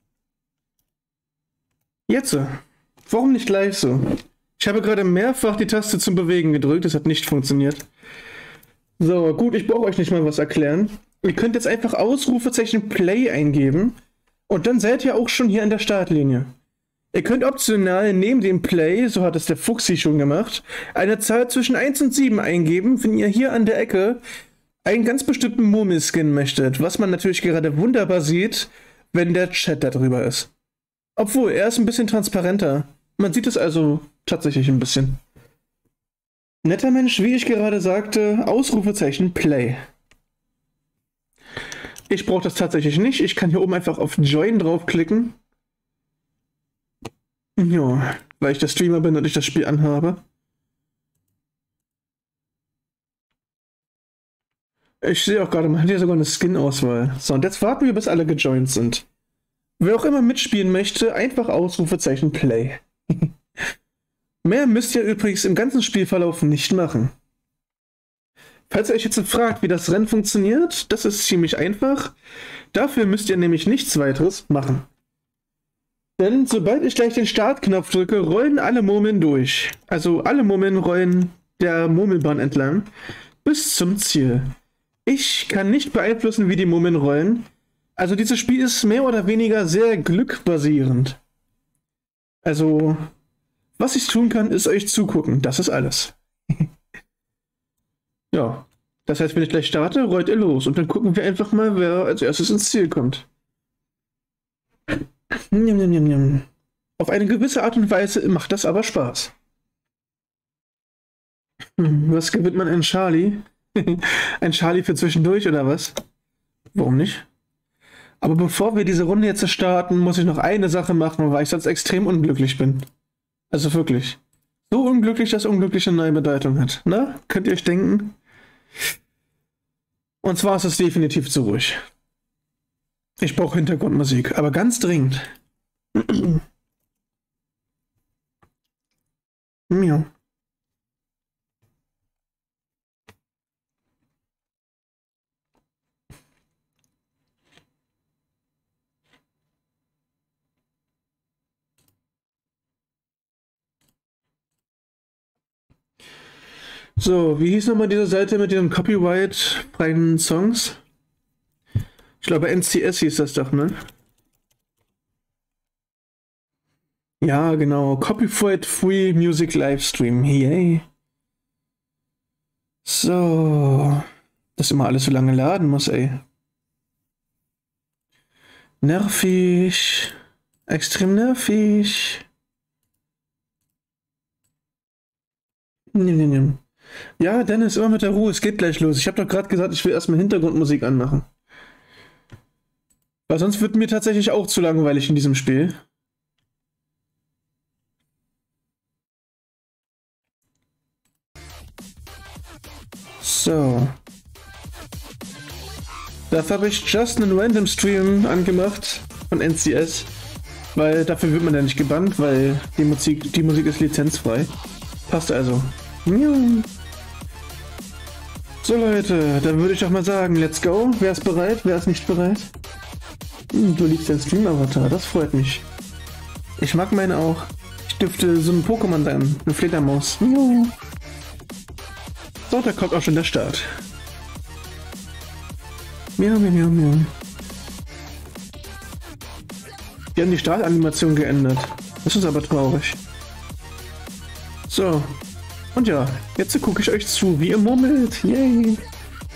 Jetzt. Warum nicht gleich so? Ich habe gerade mehrfach die Taste zum Bewegen gedrückt, das hat nicht funktioniert. So, gut, ich brauche euch nicht mal was erklären. Ihr könnt jetzt einfach Ausrufezeichen Play eingeben und dann seid ihr auch schon hier an der Startlinie. Ihr könnt optional neben dem Play, so hat es der Fuchsi schon gemacht, eine Zahl zwischen eins und sieben eingeben, wenn ihr hier an der Ecke einen ganz bestimmten Murmelskin möchtet, was man natürlich gerade wunderbar sieht, wenn der Chat da drüber ist. Obwohl, er ist ein bisschen transparenter. Man sieht es also tatsächlich ein bisschen. Netter Mensch, wie ich gerade sagte, Ausrufezeichen Play. Ich brauche das tatsächlich nicht. Ich kann hier oben einfach auf Join draufklicken. Ja, weil ich der Streamer bin und ich das Spiel anhabe. Ich sehe auch gerade, man hat hier sogar eine Skin-Auswahl. So, und jetzt warten wir, bis alle gejoint sind. Wer auch immer mitspielen möchte, einfach Ausrufezeichen Play. Mehr müsst ihr übrigens im ganzen Spielverlauf nicht machen. Falls ihr euch jetzt fragt, wie das Rennen funktioniert, das ist ziemlich einfach. Dafür müsst ihr nämlich nichts weiteres machen. Denn sobald ich gleich den Startknopf drücke, rollen alle Murmeln durch. Also alle Murmeln rollen der Murmelbahn entlang bis zum Ziel. Ich kann nicht beeinflussen, wie die Murmeln rollen. Also dieses Spiel ist mehr oder weniger sehr glückbasierend. Also, was ich tun kann, ist euch zugucken. Das ist alles. Ja, das heißt, wenn ich gleich starte, rollt ihr los. Und dann gucken wir einfach mal, wer als erstes ins Ziel kommt. Njam, njam, njam, njam. Auf eine gewisse Art und Weise macht das aber Spaß. Hm, was gewinnt man in Charlie? Ein Charlie für zwischendurch oder was? Warum nicht? Aber bevor wir diese Runde jetzt starten, muss ich noch eine Sache machen, weil ich sonst extrem unglücklich bin. Also wirklich. So unglücklich, dass unglücklich eine neue Bedeutung hat. Na, könnt ihr euch denken? Und zwar ist es definitiv zu ruhig. Ich brauche Hintergrundmusik, aber ganz dringend. Ja. So, wie hieß nochmal diese Seite mit den Copyright-freien Songs? Ich glaube, N C S hieß das doch, ne? Ja, genau. Copyright-free Music Livestream. Yay. So. Dass immer alles so lange laden muss, ey. Nervig. Extrem nervig. Nimm, nimm, nimm. Ja, Dennis, immer mit der Ruhe, es geht gleich los. Ich habe doch gerade gesagt, ich will erstmal Hintergrundmusik anmachen. Weil sonst wird mir tatsächlich auch zu langweilig in diesem Spiel. So. Dafür habe ich just einen Random Stream angemacht von N C S. Weil dafür wird man ja nicht gebannt, weil die Musik, die Musik ist lizenzfrei. Passt also. So Leute, dann würde ich doch mal sagen, let's go. Wer ist bereit? Wer ist nicht bereit? Hm, du liebst den Stream-Avatar, das freut mich. Ich mag meinen auch. Ich dürfte so ein Pokémon sein, eine Fledermaus. So, da kommt auch schon der Start. Miau, miau, miau, miau. Die haben die Startanimation geändert. Das ist aber traurig. So. Und ja, jetzt gucke ich euch zu, wie ihr murmelt. Yay.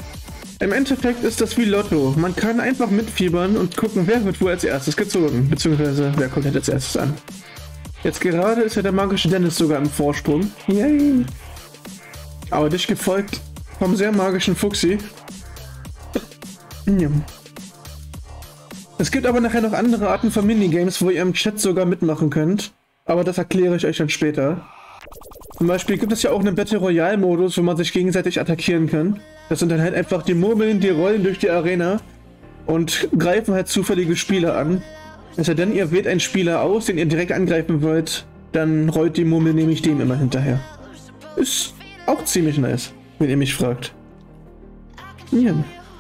Im Endeffekt ist das wie Lotto. Man kann einfach mitfiebern und gucken, wer wird wohl als erstes gezogen. Beziehungsweise, wer kommt jetzt als erstes an. Jetzt gerade ist ja der magische Dennis sogar im Vorsprung. Yay! Aber dich gefolgt vom sehr magischen Fuchsi. Ja. Es gibt aber nachher noch andere Arten von Minigames, wo ihr im Chat sogar mitmachen könnt. Aber das erkläre ich euch dann später. Zum Beispiel gibt es ja auch einen Battle Royale Modus, wo man sich gegenseitig attackieren kann. Das sind dann halt einfach die Murmeln, die rollen durch die Arena und greifen halt zufällige Spieler an. Also denn ihr wählt einen Spieler aus, den ihr direkt angreifen wollt, dann rollt die Murmel nämlich dem immer hinterher. Ist auch ziemlich nice, wenn ihr mich fragt. Ja.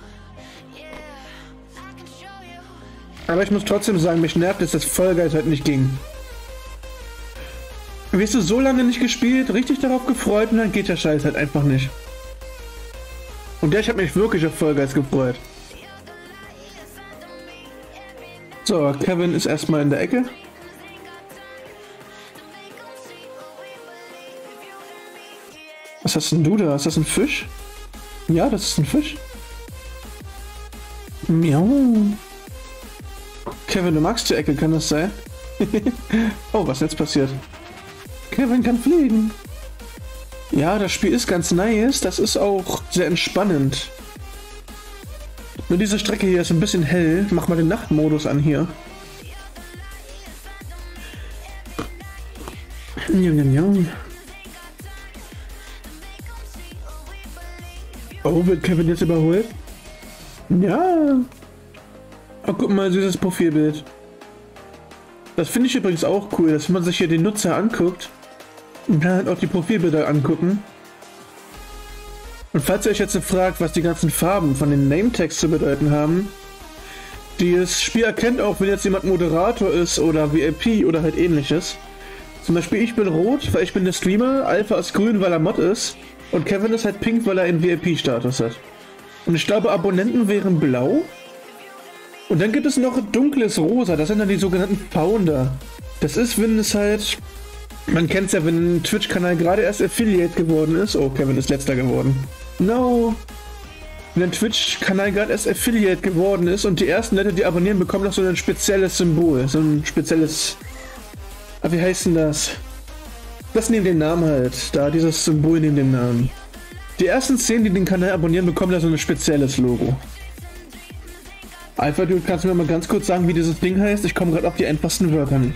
Aber ich muss trotzdem sagen, mich nervt, dass das Fall Guys halt nicht ging. Wirst du so lange nicht gespielt, richtig darauf gefreut und dann geht der Scheiß halt einfach nicht. Und ja, ich habe mich wirklich auf Fall Guys gefreut. So, Kevin ist erstmal in der Ecke. Was hast denn du da? Ist das ein Fisch? Ja, das ist ein Fisch. Miau. Kevin, du magst die Ecke, kann das sein? Oh, was jetzt passiert? Kevin kann fliegen. Ja, das Spiel ist ganz nice. Das ist auch sehr entspannend. Nur diese Strecke hier ist ein bisschen hell. Mach mal den Nachtmodus an hier. Oh, wird Kevin jetzt überholt? Ja. Oh, guck mal, süßes Profilbild. Das finde ich übrigens auch cool, dass man sich hier den Nutzer anguckt und dann halt auch die Profilbilder angucken. Und falls ihr euch jetzt fragt, was die ganzen Farben von den Name-Tags zu bedeuten haben, das Spiel erkennt auch, wenn jetzt jemand Moderator ist oder V I P oder halt ähnliches. Zum Beispiel ich bin rot, weil ich bin der Streamer, Alpha ist grün, weil er Mod ist und Kevin ist halt pink, weil er einen V I P-Status hat. Und ich glaube, Abonnenten wären blau. Und dann gibt es noch dunkles Rosa, das sind dann die sogenannten Founder. Das ist, wenn es halt... Man kennt es ja, wenn ein Twitch-Kanal gerade erst Affiliate geworden ist. Oh, Kevin ist letzter geworden. No! Wenn ein Twitch-Kanal gerade erst Affiliate geworden ist und die ersten Leute, die abonnieren, bekommen noch so ein spezielles Symbol. So ein spezielles... Ah, wie heißt denn das? Das neben dem Namen halt. Da, dieses Symbol neben dem Namen. Die ersten zehn, die den Kanal abonnieren, bekommen da so ein spezielles Logo. Alpha, du kannst mir mal ganz kurz sagen, wie dieses Ding heißt? Ich komme gerade auf die einfachsten Wörter nicht.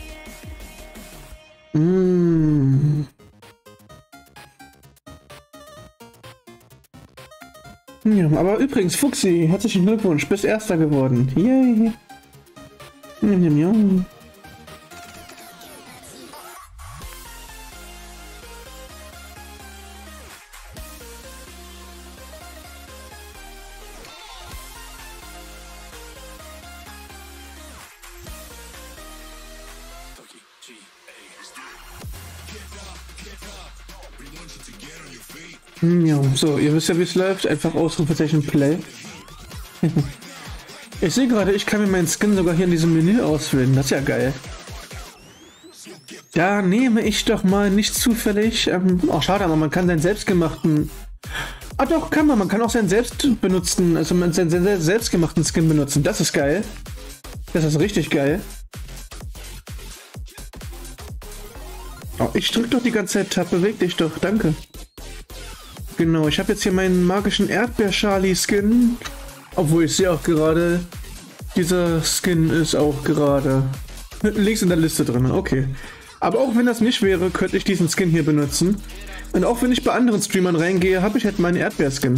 Mm. Ja, aber übrigens, Fuchsi, herzlichen Glückwunsch, bist Erster geworden. Yay. Njam, njam, njam. Ja, so, ihr wisst ja, wie es läuft. Einfach Ausrufezeichen Play. Ich sehe gerade, ich kann mir meinen Skin sogar hier in diesem Menü auswählen. Das ist ja geil. Da nehme ich doch mal nicht zufällig... Ähm, oh, schade, aber man kann seinen selbstgemachten... Ah doch, kann man. Man kann auch seinen selbst benutzten, also seinen, seinen selbstgemachten Skin benutzen. Das ist geil. Das ist richtig geil. Oh, ich drück doch die ganze Zeit Tab. Beweg dich doch. Danke. Genau, ich habe jetzt hier meinen magischen Erdbeer-Charlie-Skin. Obwohl ich sehe auch gerade, dieser Skin ist auch gerade links in der Liste drin. Okay. Aber auch wenn das nicht wäre, könnte ich diesen Skin hier benutzen. Und auch wenn ich bei anderen Streamern reingehe, habe ich halt meinen Erdbeer-Skin.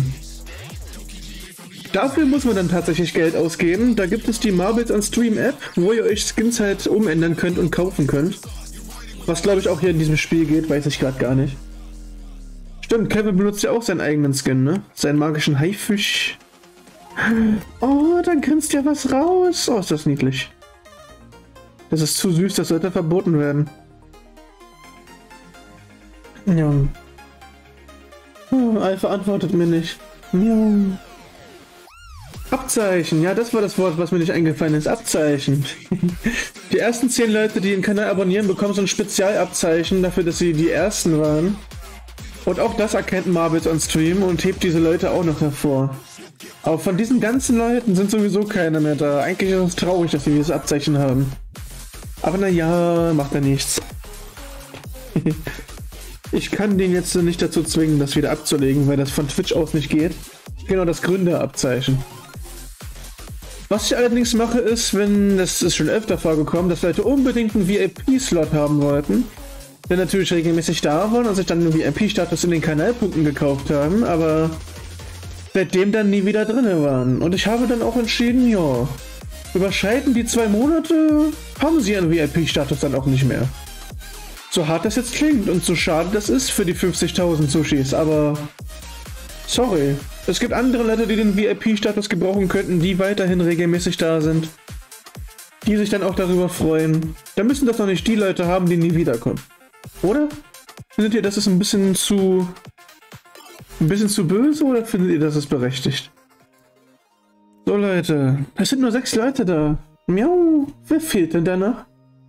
Dafür muss man dann tatsächlich Geld ausgeben. Da gibt es die Marbles on Stream App, wo ihr euch Skins halt umändern könnt und kaufen könnt. Was glaube ich auch hier in diesem Spiel geht, weiß ich gerade gar nicht. Stimmt, Kevin benutzt ja auch seinen eigenen Skin, ne? Seinen magischen Haifisch. Oh, dann grinst ja was raus. Oh, ist das niedlich. Das ist zu süß, das sollte verboten werden. Ja. Oh, Alpha antwortet mir nicht. Ja. Abzeichen, ja, das war das Wort, was mir nicht eingefallen ist. Abzeichen. Die ersten zehn Leute, die den Kanal abonnieren, bekommen so ein Spezialabzeichen dafür, dass sie die ersten waren. Und auch das erkennt Marbles on Stream und hebt diese Leute auch noch hervor. Aber von diesen ganzen Leuten sind sowieso keine mehr da. Eigentlich ist es traurig, dass wir dieses Abzeichen haben. Aber naja, macht ja nichts. Ich kann den jetzt nicht dazu zwingen, das wieder abzulegen, weil das von Twitch aus nicht geht. Genau, das Gründerabzeichen. Was ich allerdings mache ist, wenn, das ist schon öfter vorgekommen, dass Leute unbedingt einen V I P-Slot haben wollten, der natürlich regelmäßig da waren und sich dann einen V I P-Status in den Kanalpunkten gekauft haben, aber seitdem dann nie wieder drinne waren. Und ich habe dann auch entschieden, ja, überschreiten die zwei Monate, haben sie einen V I P-Status dann auch nicht mehr. So hart das jetzt klingt und so schade das ist für die fünfzigtausend Sushis, aber sorry. Es gibt andere Leute, die den V I P-Status gebrauchen könnten, die weiterhin regelmäßig da sind. Die sich dann auch darüber freuen. Da müssen das doch nicht die Leute haben, die nie wiederkommen. Oder? Findet ihr, das ist ein bisschen zu... ein bisschen zu böse oder findet ihr, das ist berechtigt? So Leute, es sind nur sechs Leute da. Miau, wer fehlt denn da noch?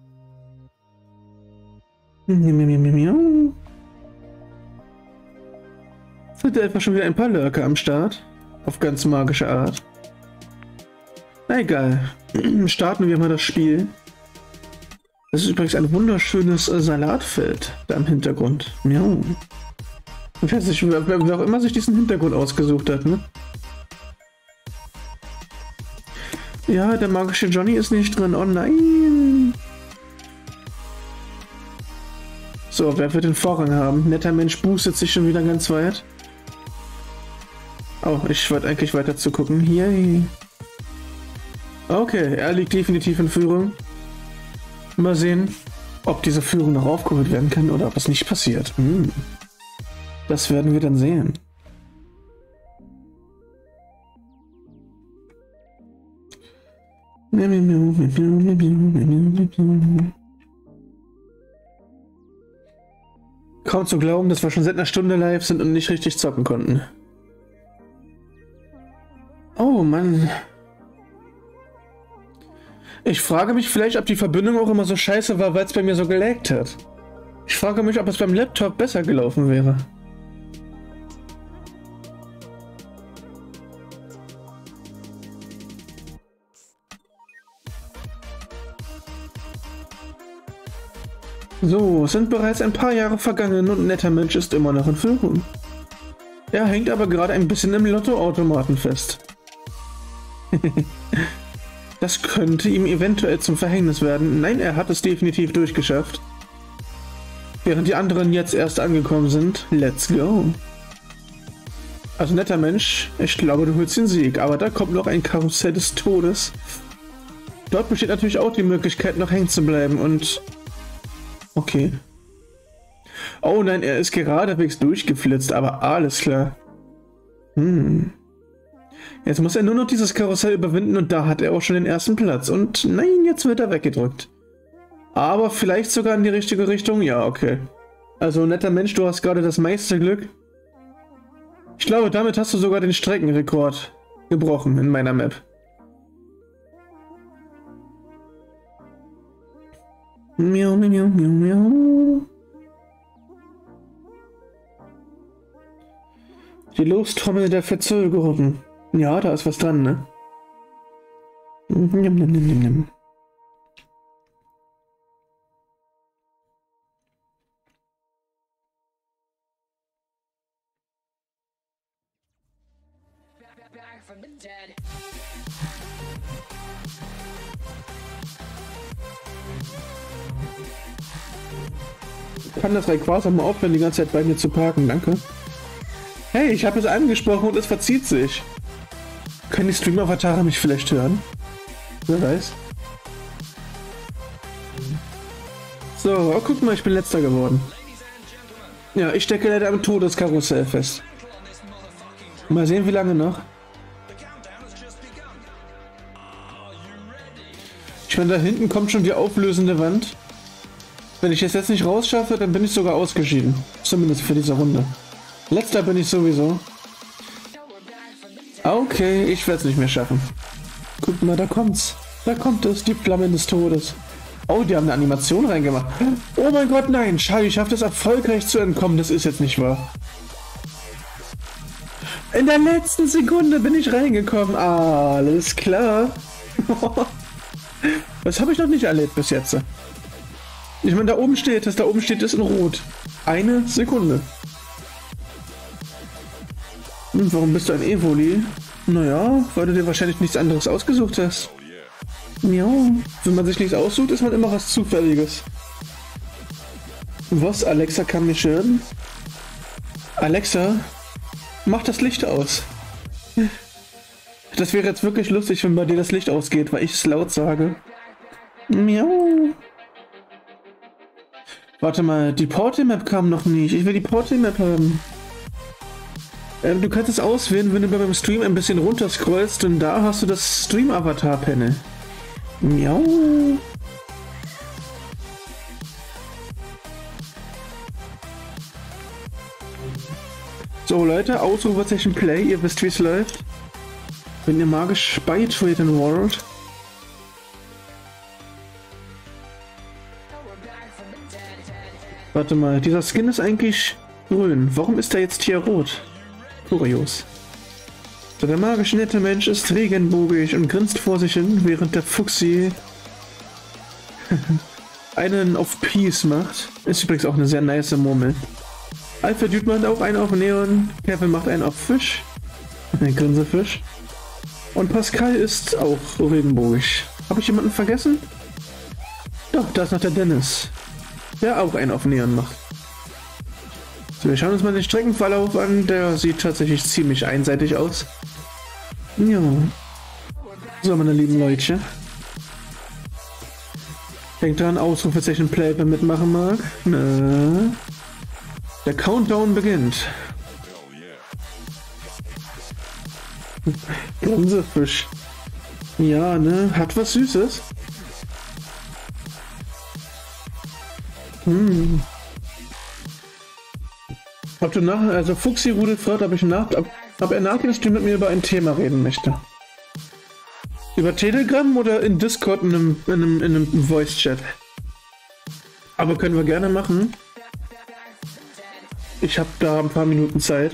Miau, miau, miau, miau. Sind etwa schon wieder ein paar Lurker am Start? Auf ganz magische Art. Na egal. Starten wir mal das Spiel. Das ist übrigens ein wunderschönes äh, Salatfeld da im Hintergrund. Miau. Ich weiß nicht, wer, wer auch immer sich diesen Hintergrund ausgesucht hat, ne? Ja, der magische Johnny ist nicht drin. Oh nein. So, wer wird den Vorrang haben? Netter Mensch boostet sich schon wieder ganz weit. Oh, ich wollte eigentlich weiter zu gucken. Yay. Okay, er liegt definitiv in Führung. Mal sehen, ob diese Führung noch aufgeholt werden kann oder ob es nicht passiert. Hm. Das werden wir dann sehen. Kaum zu glauben, dass wir schon seit einer Stunde live sind und nicht richtig zocken konnten. Oh Mann. Ich frage mich vielleicht, ob die Verbindung auch immer so scheiße war, weil es bei mir so gelaggt hat. Ich frage mich, ob es beim Laptop besser gelaufen wäre. So, es sind bereits ein paar Jahre vergangen und ein netter Mensch ist immer noch in Führung. Er hängt aber gerade ein bisschen im Lottoautomaten fest. Das könnte ihm eventuell zum Verhängnis werden. Nein, er hat es definitiv durchgeschafft. Während die anderen jetzt erst angekommen sind. Let's go. Also netter Mensch, ich glaube, du holst den Sieg. Aber da kommt noch ein Karussell des Todes. Dort besteht natürlich auch die Möglichkeit, noch hängen zu bleiben und... Okay. Oh nein, er ist geradewegs durchgeflitzt, aber alles klar. Hm. Jetzt muss er nur noch dieses Karussell überwinden und da hat er auch schon den ersten Platz. Und nein, jetzt wird er weggedrückt. Aber vielleicht sogar in die richtige Richtung? Ja, okay. Also netter Mensch, du hast gerade das meiste Glück. Ich glaube, damit hast du sogar den Streckenrekord gebrochen in meiner Map. Miau, miau, miau, miau. Die Lostrommel der Verzögerung. Ja, da ist was dran, ne? Nimm, nimm, nimm, nimm, nimm. Kann das Rayquaza mal aufhören, die ganze Zeit bei mir zu parken, danke. Hey, ich habe es angesprochen und es verzieht sich. Können die Stream-Avatare mich vielleicht hören? Wer weiß. So, oh, guck mal, ich bin letzter geworden. Ja, ich stecke leider am Todeskarussell fest. Mal sehen, wie lange noch. Ich meine, da hinten kommt schon die auflösende Wand. Wenn ich es jetzt nicht rausschaffe, dann bin ich sogar ausgeschieden. Zumindest für diese Runde. Letzter bin ich sowieso. Okay, ich werde es nicht mehr schaffen. Guck mal, da kommt's. Da kommt es, die Flammen des Todes. Oh, die haben eine Animation reingemacht. Oh mein Gott, nein. Charlie schafft es erfolgreich zu entkommen. Das ist jetzt nicht wahr. In der letzten Sekunde bin ich reingekommen. Alles klar. Das habe ich noch nicht erlebt bis jetzt. Ich meine, da oben steht, das da oben steht, ist in Rot. Eine Sekunde. Und warum bist du ein Evoli? Naja, weil du dir wahrscheinlich nichts anderes ausgesucht hast. Ja, wenn man sich nichts aussucht, ist man immer was Zufälliges. Was? Alexa kann mich hören? Alexa, mach das Licht aus. Das wäre jetzt wirklich lustig, wenn bei dir das Licht ausgeht, weil ich es laut sage. Miau. Warte mal, die Portal-Map kam noch nicht. Ich will die Portal-Map haben. Ähm, du kannst es auswählen, wenn du bei meinem Stream ein bisschen runter scrollst und da hast du das Stream-Avatar-Panel. Miau. So Leute, Ausrufezeichen Play, ihr wisst wie es läuft. Wenn ihr magisch beitreten wollt. Warte mal, dieser Skin ist eigentlich grün. Warum ist er jetzt hier rot? Kurios. So, der magisch nette Mensch ist regenbogig und grinst vor sich hin, während der Fuchsi einen auf Peace macht. Ist übrigens auch eine sehr nice Murmel. Alpha Dude macht auch einen auf Neon, Kevin macht einen auf Fisch. Ein Grinsefisch. Und Pascal ist auch regenbogig. Habe ich jemanden vergessen? Doch, da ist noch der Dennis. Der auch einen auf Neon macht. So, wir schauen uns mal den Streckenverlauf an. Der sieht tatsächlich ziemlich einseitig aus. Ja. So, meine lieben Leute. Denkt dran, Ausrufezeichen Play, wer mitmachen mag. Ne. Der Countdown beginnt. Grinsefisch. Ja, ne? Hat was Süßes. Hm. Ob du nach, also Fuchsi Rudel fragt, ob ich nach, ob, ob er nach dem Stream mit mir über ein Thema reden möchte. Über Telegram oder in Discord in einem, in einem, in einem Voice-Chat. Aber können wir gerne machen. Ich habe da ein paar Minuten Zeit.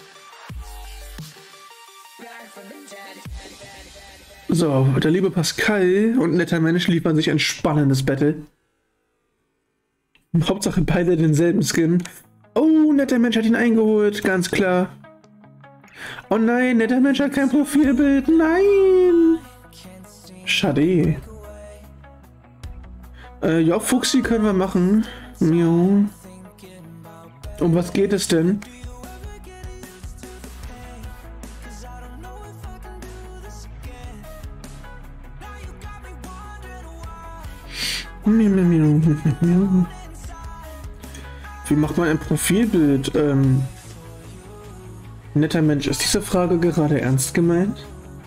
So, der liebe Pascal und netter Mensch liefern sich ein spannendes Battle. Hauptsache beide denselben Skin. Oh, netter Mensch hat ihn eingeholt, ganz klar. Oh nein, netter Mensch hat kein Profilbild. Nein! Schade. Äh, ja, Fuchsi können wir machen. Jo. Um was geht es denn? Wie macht man ein Profilbild? Ähm, netter Mensch, ist diese Frage gerade ernst gemeint?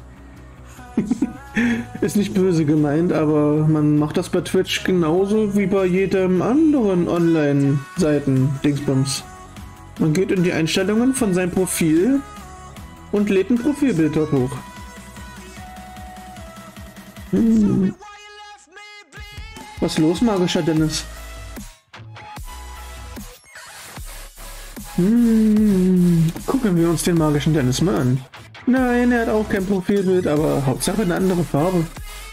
Ist nicht böse gemeint, aber man macht das bei Twitch genauso wie bei jedem anderen Online-Seiten-Dingsbums. Man geht in die Einstellungen von seinem Profil und lädt ein Profilbild dort hoch. Hm. Was ist los, magischer Dennis? Hm. Gucken wir uns den magischen Dennis mal an. Nein, er hat auch kein Profilbild, aber Hauptsache eine andere Farbe.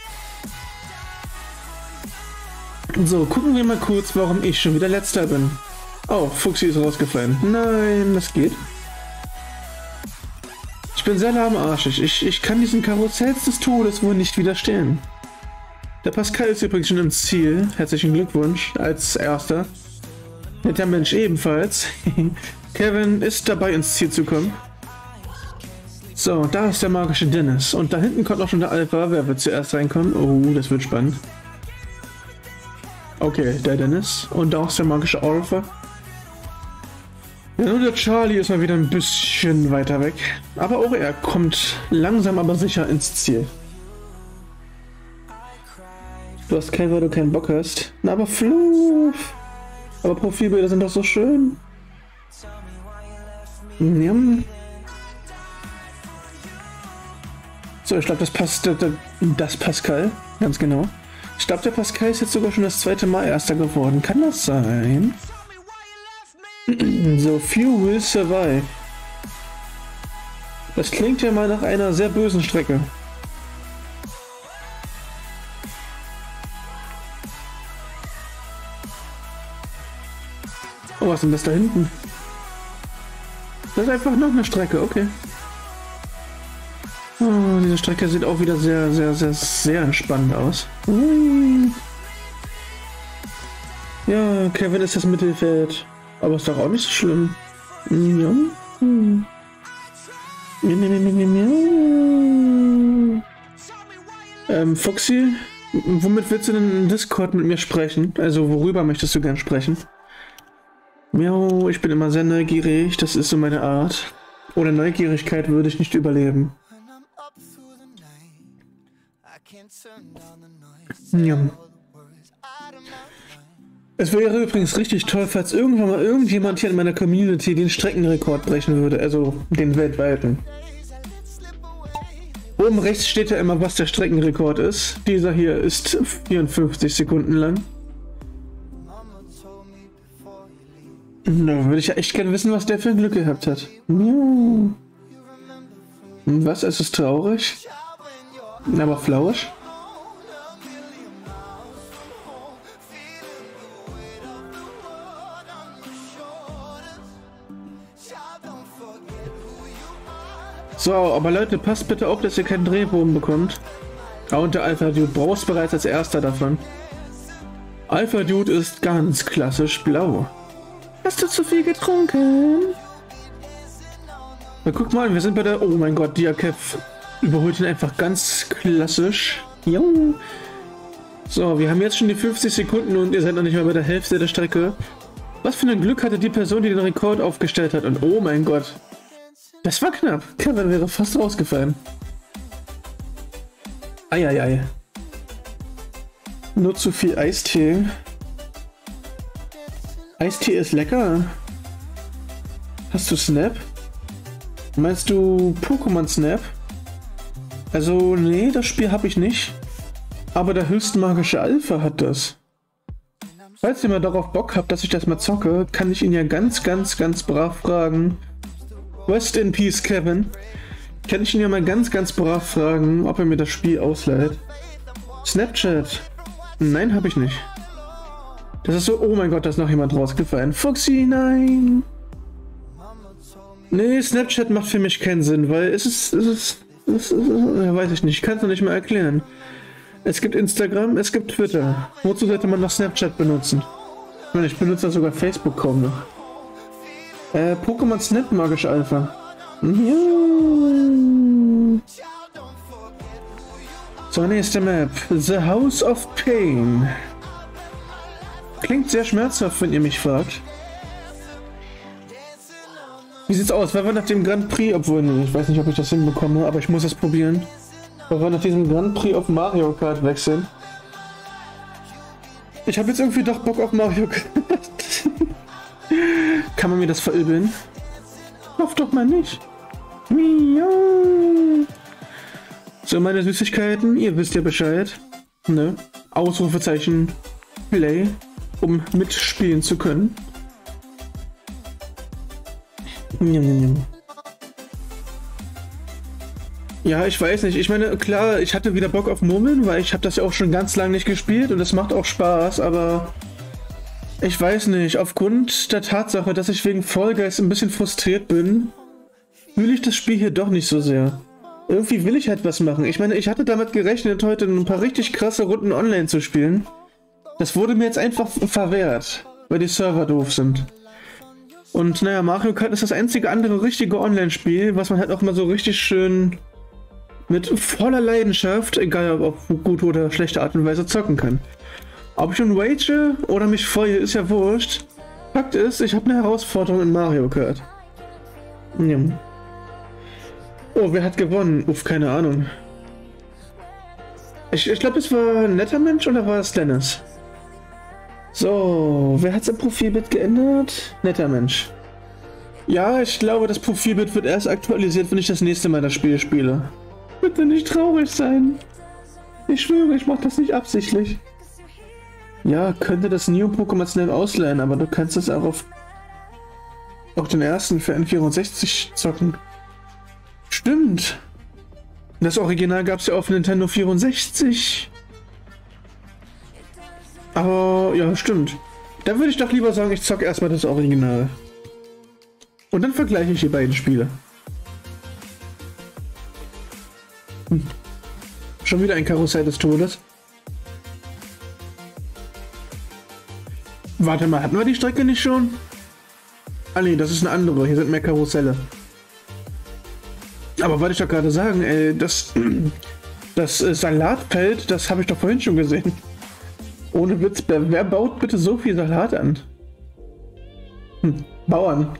So, gucken wir mal kurz, warum ich schon wieder Letzter bin. Oh, Fuchsi ist rausgefallen. Nein, das geht. Ich bin sehr lahmarschig. Ich, ich kann diesen Karussells des Todes wohl nicht widerstehen. Der Pascal ist übrigens schon im Ziel. Herzlichen Glückwunsch als Erster. Der Mensch ebenfalls. Kevin ist dabei, ins Ziel zu kommen. So, da ist der magische Dennis. Und da hinten kommt auch schon der Alpha. Wer wird zuerst reinkommen? Oh, das wird spannend. Okay, der Dennis. Und da ist der magische Alpha. Ja, nur der Charlie ist mal wieder ein bisschen weiter weg. Aber auch er kommt langsam aber sicher ins Ziel. Du hast keinen, weil du keinen Bock hast. Na, aber Fluff. Aber Profilbilder sind doch so schön. Ja. So, ich glaube, das passt. Das Pascal. Ganz genau. Ich glaube, der Pascal ist jetzt sogar schon das zweite Mal Erster geworden. Kann das sein? So, few will survive. Das klingt ja mal nach einer sehr bösen Strecke. Oh, was ist denn das da hinten? Das ist einfach noch eine Strecke, okay. Oh, diese Strecke sieht auch wieder sehr, sehr, sehr, sehr entspannt aus. Ja, Kevin ist das Mittelfeld. Aber ist doch auch nicht so schlimm. Ja. Ähm, Foxy, womit willst du denn in Discord mit mir sprechen? Also, worüber möchtest du gern sprechen? Miau, ich bin immer sehr neugierig, das ist so meine Art. Ohne Neugierigkeit würde ich nicht überleben. Ja. Es wäre übrigens richtig toll, falls irgendwann mal irgendjemand hier in meiner Community den Streckenrekord brechen würde, also den weltweiten. Oben rechts steht ja immer, was der Streckenrekord ist. Dieser hier ist vierundfünfzig Sekunden lang. Da würde ich ja echt gerne wissen, was der für ein Glück gehabt hat. Ja. Was, es ist traurig? Aber flausch? So, aber Leute, passt bitte auf, dass ihr keinen Drehbogen bekommt. Ah, und der Alpha Dude brauchst bereits als erster davon. Alpha Dude ist ganz klassisch blau. Hast du zu viel getrunken? Na, guck mal, wir sind bei der... Oh mein Gott, Diakev überholt ihn einfach ganz klassisch. Jo. So, wir haben jetzt schon die fünfzig Sekunden und ihr seid noch nicht mal bei der Hälfte der Strecke. Was für ein Glück hatte die Person, die den Rekord aufgestellt hat. Und oh mein Gott. Das war knapp. Kevin wäre fast rausgefallen. Eieiei. Nur zu viel Eistee. Eistee ist lecker. Hast du Snap? Meinst du Pokémon Snap? Also, nee, das Spiel habe ich nicht. Aber der höchstmagische Alpha hat das. Falls ihr mal darauf Bock habt, dass ich das mal zocke, kann ich ihn ja ganz, ganz, ganz brav fragen. Rest in Peace, Kevin. Kann ich ihn ja mal ganz, ganz brav fragen, ob er mir das Spiel ausleiht. Snapchat. Nein, habe ich nicht. Das ist so, oh mein Gott, da ist noch jemand rausgefallen. Foxy, nein. Nee, Snapchat macht für mich keinen Sinn, weil es ist, es ist, es ist, ja, weiß ich nicht, ich kann es noch nicht mal erklären. Es gibt Instagram, es gibt Twitter. Wozu sollte man noch Snapchat benutzen? Ich meine, ich benutze sogar Facebook kaum noch. Äh, Pokémon Snap Magisch Alpha. Ja. So, nächste Map. The House of Pain. Klingt sehr schmerzhaft, wenn ihr mich fragt. Wie sieht's aus? Wer war nach dem Grand Prix? Obwohl, nee, ich weiß nicht, ob ich das hinbekomme, aber ich muss es probieren. Wer war nach diesem Grand Prix auf Mario Kart wechseln? Ich habe jetzt irgendwie doch Bock auf Mario Kart. Kann man mir das verübeln? Hoff doch mal nicht. Miau. So, meine Süßigkeiten, ihr wisst ja Bescheid. Ne? Ausrufezeichen Play, um mitspielen zu können. Ja, ich weiß nicht. Ich meine, klar, ich hatte wieder Bock auf Murmeln, weil ich habe das ja auch schon ganz lange nicht gespielt und es macht auch Spaß, aber ich weiß nicht. Aufgrund der Tatsache, dass ich wegen Fall Guys ein bisschen frustriert bin, fühle ich das Spiel hier doch nicht so sehr. Irgendwie will ich halt was machen. Ich meine, ich hatte damit gerechnet, heute ein paar richtig krasse Runden online zu spielen. Das wurde mir jetzt einfach verwehrt, weil die Server doof sind. Und naja, Mario Kart ist das einzige andere richtige Online-Spiel, was man halt auch mal so richtig schön mit voller Leidenschaft, egal ob auf gute oder schlechte Art und Weise, zocken kann. Ob ich nun rage oder mich freue, ist ja wurscht. Fakt ist, ich habe eine Herausforderung in Mario Kart. Ja. Oh, wer hat gewonnen? Uff, keine Ahnung. Ich, ich glaube, es war ein netter Mensch oder war es Dennis? So, wer hat sein Profilbild geändert? Netter Mensch. Ja, ich glaube, das Profilbild wird erst aktualisiert, wenn ich das nächste Mal das Spiel spiele. Bitte nicht traurig sein. Ich schwöre, ich mache das nicht absichtlich. Ja, könnte das New Pokémon Snap ausleihen, aber du kannst es auch auf, auf den ersten für N vierundsechzig zocken. Stimmt. Das Original gab es ja auf Nintendo vierundsechzig. Aber ja, stimmt. Dann würde ich doch lieber sagen, ich zocke erstmal das Original. Und dann vergleiche ich die beiden Spiele. Hm. Schon wieder ein Karussell des Todes. Warte mal, hatten wir die Strecke nicht schon? Ah nee, das ist eine andere. Hier sind mehr Karusselle. Aber wollte ich doch gerade sagen, ey, das, das Salatfeld, das habe ich doch vorhin schon gesehen. Ohne Witz, wer baut bitte so viel Salat an? Hm, Bauern.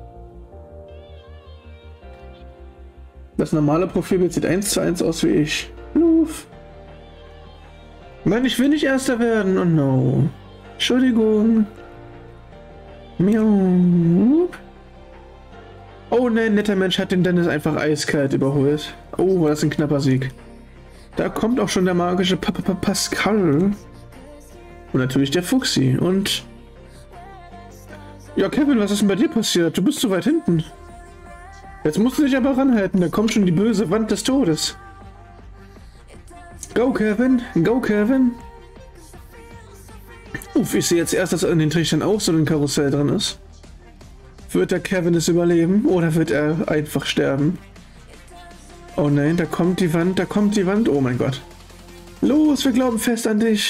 Das normale Profilbild sieht eins zu eins aus wie ich. Luf. Nein, ich will nicht Erster werden. Oh no. Entschuldigung. Miau. Oh nein, netter Mensch hat den Dennis einfach eiskalt überholt. Oh, war das ein knapper Sieg. Da kommt auch schon der magische Papa -Pa Pascal. Und natürlich der Fuchsi. Und... Ja, Kevin, was ist denn bei dir passiert? Du bist so weit hinten. Jetzt musst du dich aber ranhalten. Da kommt schon die böse Wand des Todes. Go, Kevin. Go, Kevin. Uff, ich sehe jetzt erst, dass in den Trichtern auch so ein Karussell drin ist. Wird der Kevin es überleben oder wird er einfach sterben? Oh nein, da kommt die Wand, da kommt die Wand. Oh mein Gott. Los, wir glauben fest an dich.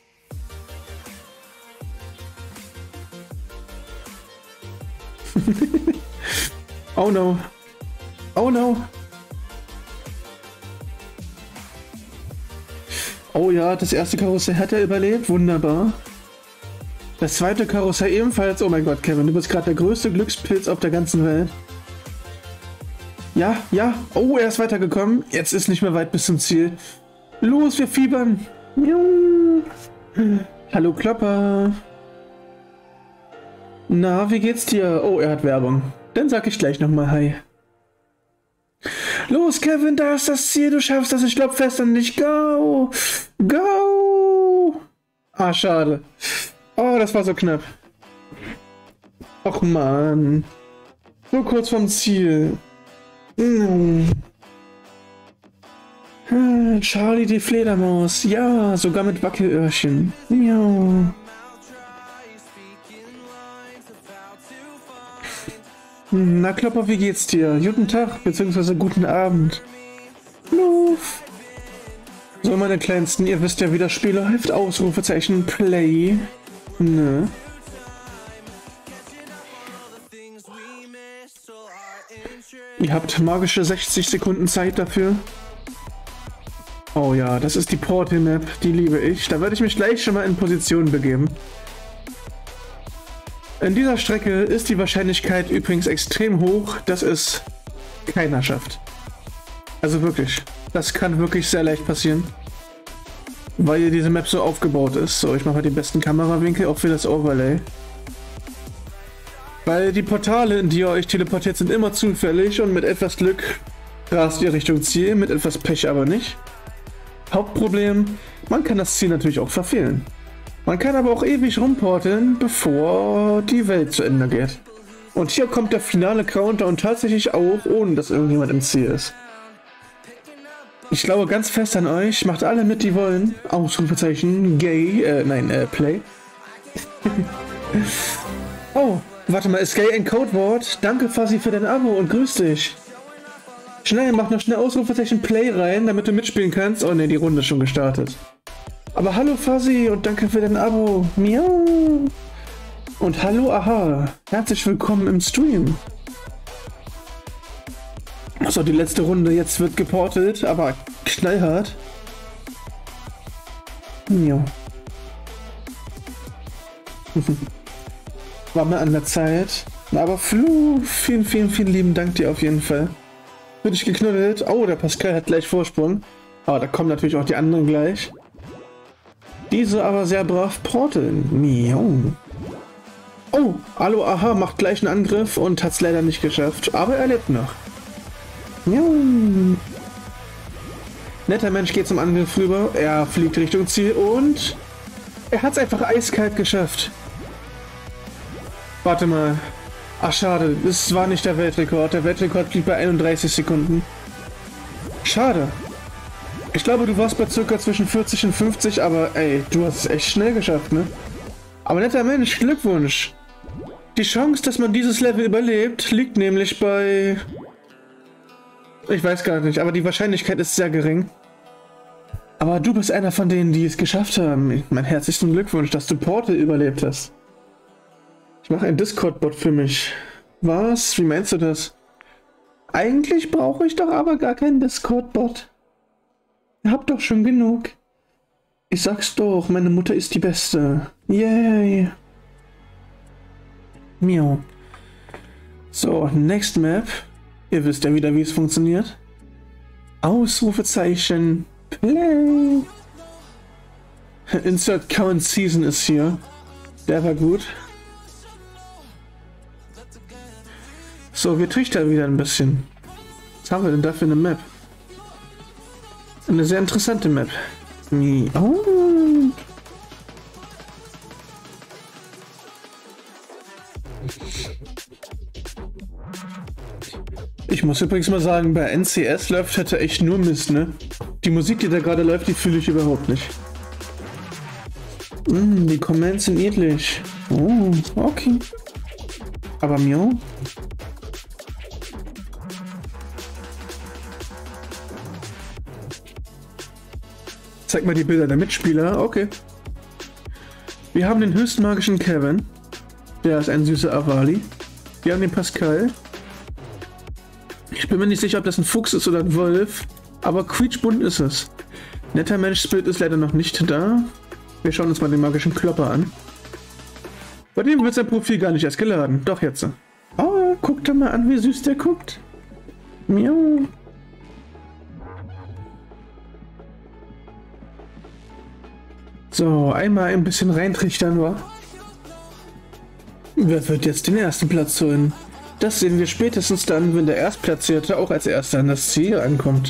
Oh no. Oh no. Oh ja, das erste Karussell hat er überlebt. Wunderbar. Das zweite Karussell ebenfalls. Oh mein Gott, Kevin, du bist gerade der größte Glückspilz auf der ganzen Welt. Ja, ja. Oh, er ist weitergekommen. Jetzt ist nicht mehr weit bis zum Ziel. Los, wir fiebern. Hallo, Klopper. Na, wie geht's dir? Oh, er hat Werbung. Dann sag ich gleich nochmal Hi. Los, Kevin, da ist das Ziel. Du schaffst das. Ich glaub fest an dich. Go! Go! Ah, schade. Oh, das war so knapp. Och, Mann. So kurz vom Ziel. Hm. Charlie die Fledermaus. Ja, sogar mit Wackelöhrchen. Miau. Na, Klopper, wie geht's dir? Guten Tag, beziehungsweise guten Abend. Luff. So, meine Kleinsten, ihr wisst ja, wie das Spiel läuft. Ausrufezeichen Play. Ne. Ihr habt magische sechzig Sekunden Zeit dafür. Oh ja, das ist die Portal Map, die liebe ich. Da werde ich mich gleich schon mal in Position begeben. In dieser Strecke ist die Wahrscheinlichkeit übrigens extrem hoch, dass es keiner schafft. Also wirklich, das kann wirklich sehr leicht passieren. Weil hier diese Map so aufgebaut ist. So, ich mache mal den besten Kamerawinkel auch für das Overlay. Weil die Portale, in die ihr euch teleportiert, sind immer zufällig und mit etwas Glück rast ihr Richtung Ziel, mit etwas Pech aber nicht. Hauptproblem, man kann das Ziel natürlich auch verfehlen. Man kann aber auch ewig rumporteln, bevor die Welt zu Ende geht. Und hier kommt der finale Counter und tatsächlich auch, ohne dass irgendjemand im Ziel ist. Ich glaube ganz fest an euch, macht alle mit, die wollen. Ausrufezeichen, gay, äh, nein, äh, play. Oh, warte mal, ist gay ein Codewort? Danke, Fuzzy, für dein Abo und grüß dich. Schnell, mach noch schnell Ausrufezeichen Play rein, damit du mitspielen kannst. Oh ne, die Runde ist schon gestartet. Aber hallo Fuzzy und danke für dein Abo. Miau. Und hallo Aha. Herzlich willkommen im Stream. Achso, die letzte Runde. Jetzt wird geportet, aber knallhart. Miau. War mal an der Zeit. Aber Flu, vielen, vielen, vielen lieben Dank dir auf jeden Fall. Bin ich geknuddelt. Oh, der Pascal hat gleich Vorsprung. Aber da kommen natürlich auch die anderen gleich. Diese aber sehr brav porteln. Miau. Oh, hallo Aha macht gleich einen Angriff und hat es leider nicht geschafft. Aber er lebt noch. Miau. Netter Mensch geht zum Angriff rüber. Er fliegt Richtung Ziel und er hat es einfach eiskalt geschafft. Warte mal. Ach schade, es war nicht der Weltrekord. Der Weltrekord blieb bei einunddreißig Sekunden. Schade. Ich glaube, du warst bei circa zwischen vierzig und fünfzig, aber ey, du hast es echt schnell geschafft, ne? Aber netter Mensch, Glückwunsch. Die Chance, dass man dieses Level überlebt, liegt nämlich bei... Ich weiß gar nicht, aber die Wahrscheinlichkeit ist sehr gering. Aber du bist einer von denen, die es geschafft haben. Mein herzlichen Glückwunsch, dass du Portal überlebt hast. Ich mache einen Discord-Bot für mich. Was? Wie meinst du das? Eigentlich brauche ich doch aber gar keinen Discord-Bot. Ihr habt doch schon genug. Ich sag's doch, meine Mutter ist die Beste. Yay. Miau. So, Next Map. Ihr wisst ja wieder, wie es funktioniert. Ausrufezeichen. Play. Insert Current Season ist hier. Der war gut. So, wir trichtern wieder ein bisschen. Was haben wir denn da für eine Map? Eine sehr interessante Map. Oh. Ich muss übrigens mal sagen, bei N C S läuft heute echt nur Mist, ne? Die Musik, die da gerade läuft, die fühle ich überhaupt nicht. Mm, die Comments sind niedlich. Oh, okay. Aber mir? Zeig mal die Bilder der Mitspieler. Okay. Wir haben den höchst magischen Kevin. Der ist ein süßer Avali. Wir haben den Pascal. Ich bin mir nicht sicher, ob das ein Fuchs ist oder ein Wolf. Aber quietschbunt ist es. Netter Mensch Spirit ist leider noch nicht da. Wir schauen uns mal den magischen Klopper an. Bei dem wird sein Profil gar nicht erst geladen. Doch jetzt. Oh, guck doch mal an, wie süß der guckt. Miau. So, einmal ein bisschen reintrichtern, wa? Wer wird jetzt den ersten Platz holen? Das sehen wir spätestens dann, wenn der Erstplatzierte auch als erster an das Ziel ankommt.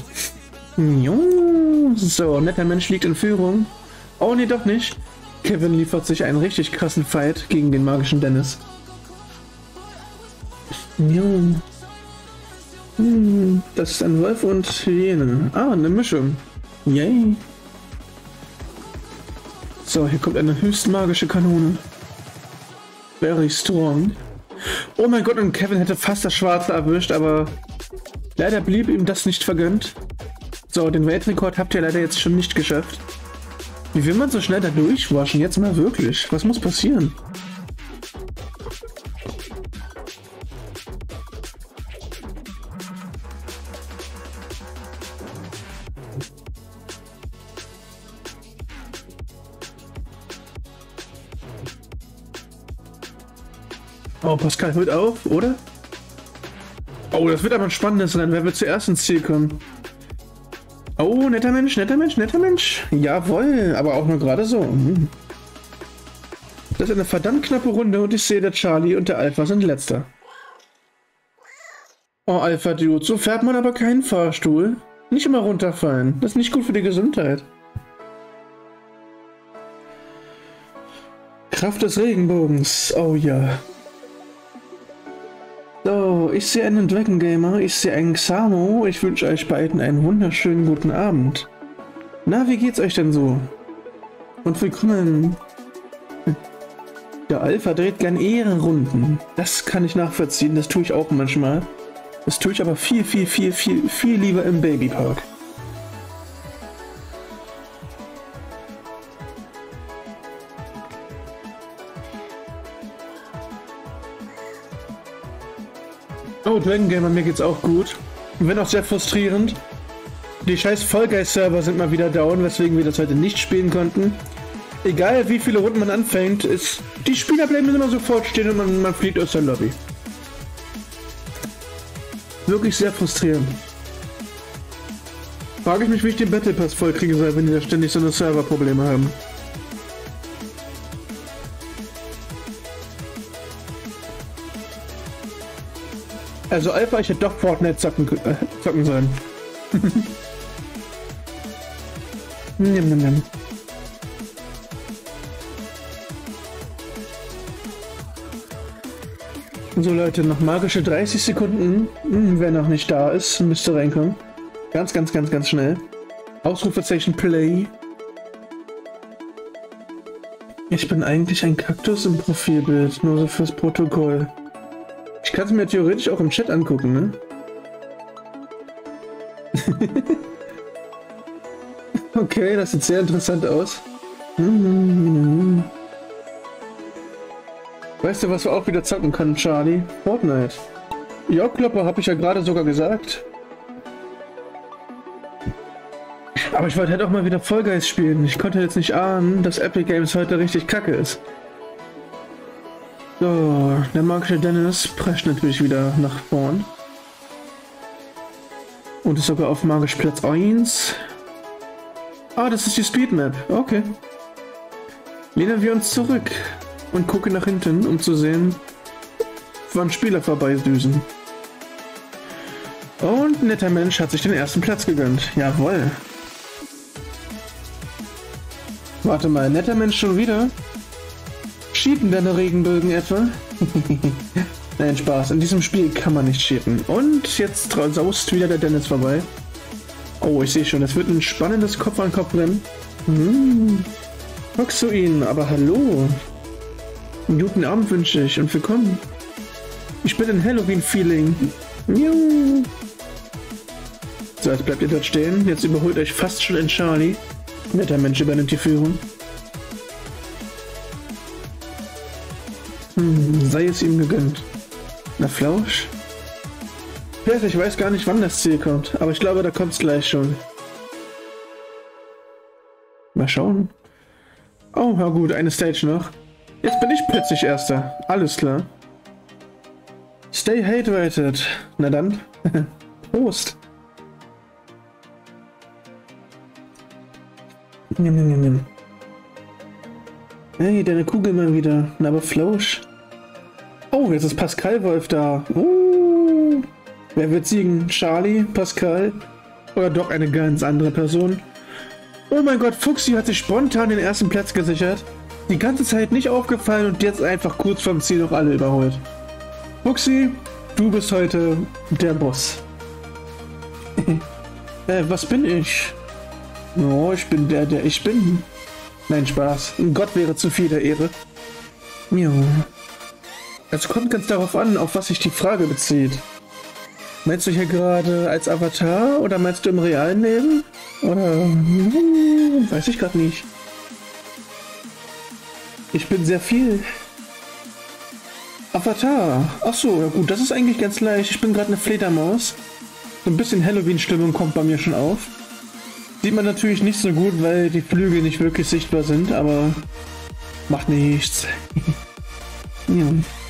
So, netter Mensch liegt in Führung. Oh nee, doch nicht. Kevin liefert sich einen richtig krassen Fight gegen den magischen Dennis. Das ist ein Wolf und Hyäne. Ah, eine Mischung. Yay. So, hier kommt eine höchst magische Kanone. Very strong. Oh mein Gott, und Kevin hätte fast das Schwarze erwischt, aber leider blieb ihm das nicht vergönnt. So, den Weltrekord habt ihr leider jetzt schon nicht geschafft. Wie will man so schnell da durchwaschen? Jetzt mal wirklich. Was muss passieren? Oh, Pascal hört auf, oder? Oh, das wird aber ein spannendes Rennen. Wer wird zuerst ins Ziel kommen? Oh, netter Mensch, netter Mensch, netter Mensch. Jawohl, aber auch nur gerade so. Hm. Das ist eine verdammt knappe Runde und ich sehe, der Charlie und der Alpha sind letzter. Oh, Alpha Dude, so fährt man aber keinen Fahrstuhl. Nicht immer runterfallen. Das ist nicht gut für die Gesundheit. Kraft des Regenbogens. Oh ja. So, ich sehe einen Dragon Gamer, ich sehe einen Xamo, ich wünsche euch beiden einen wunderschönen guten Abend. Na, wie geht's euch denn so? Und willkommen. Der Alpha dreht gern Ehrenrunden. Das kann ich nachvollziehen, das tue ich auch manchmal. Das tue ich aber viel, viel, viel, viel, viel lieber im Babypark. Oh, Dragon Gamer, mir geht's auch gut. Wenn auch sehr frustrierend. Die scheiß Fall Guys Server sind mal wieder down, weswegen wir das heute nicht spielen konnten. Egal wie viele Runden man anfängt, ist die Spieler bleiben immer sofort stehen und man, man fliegt aus der Lobby. Wirklich sehr frustrierend. Frage ich mich, wie ich den Battle Pass voll kriegen soll, wenn die da ständig so eine Serverprobleme haben. Also Alpha, ich hätte doch Fortnite zocken, äh, zocken sollen. nimm, nimm, nimm. So Leute, noch magische dreißig Sekunden. Hm, wer noch nicht da ist, müsste reinkommen. Ganz, ganz, ganz, ganz schnell. Ausrufezeichen Play. Ich bin eigentlich ein Kaktus im Profilbild, nur so fürs Protokoll. Ich kann es mir theoretisch auch im Chat angucken, ne? Okay, das sieht sehr interessant aus. Weißt du, was wir auch wieder zocken können, Charlie? Fortnite. Ja, Klopper, habe ich ja gerade sogar gesagt. Aber ich wollte halt auch mal wieder Fall Guys spielen. Ich konnte jetzt nicht ahnen, dass Epic Games heute richtig kacke ist. So, der magische Dennis prescht natürlich wieder nach vorn. Und ist sogar auf magisch Platz eins. Ah, das ist die Speedmap. Okay. Lehnen wir uns zurück und gucken nach hinten, um zu sehen, wann Spieler vorbeidüsen. Und ein netter Mensch hat sich den ersten Platz gegönnt. Jawohl. Warte mal, netter Mensch schon wieder? Cheaten deine Regenbögen etwa? Nein, Spaß. In diesem Spiel kann man nicht cheaten. Und jetzt saust wieder der Dennis vorbei. Oh, ich sehe schon, es wird ein spannendes Kopf-an-Kopf-Rennen. Hm. Hockst du ihn, aber hallo. Einen guten Abend wünsche ich und willkommen. Ich bin in Halloween-Feeling. So, jetzt bleibt ihr dort stehen. Jetzt überholt euch fast schon ein Charlie. Netter Mensch übernimmt die Führung. Hm, sei es ihm gegönnt. Na Flausch? Ich weiß gar nicht, wann das Ziel kommt, aber ich glaube, da kommt es gleich schon. Mal schauen. Oh, na gut, eine Stage noch. Jetzt bin ich plötzlich Erster. Alles klar. Stay hydrated. Na dann. Prost. Nimm, nimm, nimm, nimm. Hey, deine Kugel mal wieder. Na, aber Flausch. Oh, jetzt ist Pascal Wolf da. Uh. Wer wird siegen? Charlie, Pascal oder doch eine ganz andere Person? Oh mein Gott, Fuchsi hat sich spontan den ersten Platz gesichert. Die ganze Zeit nicht aufgefallen und jetzt einfach kurz vorm Ziel noch alle überholt. Fuchsi, du bist heute der Boss. äh, was bin ich? Oh, ich bin der, der ich bin. Nein, Spaß. Gott wäre zu viel der Ehre. Jo. Es kommt ganz darauf an, auf was sich die Frage bezieht. Meinst du hier gerade als Avatar oder meinst du im realen Leben? Oder hm, weiß ich gerade nicht. Ich bin sehr viel. Avatar. Ach so, ja gut, das ist eigentlich ganz leicht. Ich bin gerade eine Fledermaus. So ein bisschen Halloween-Stimmung kommt bei mir schon auf. Sieht man natürlich nicht so gut, weil die Flügel nicht wirklich sichtbar sind, aber macht nichts. Ja.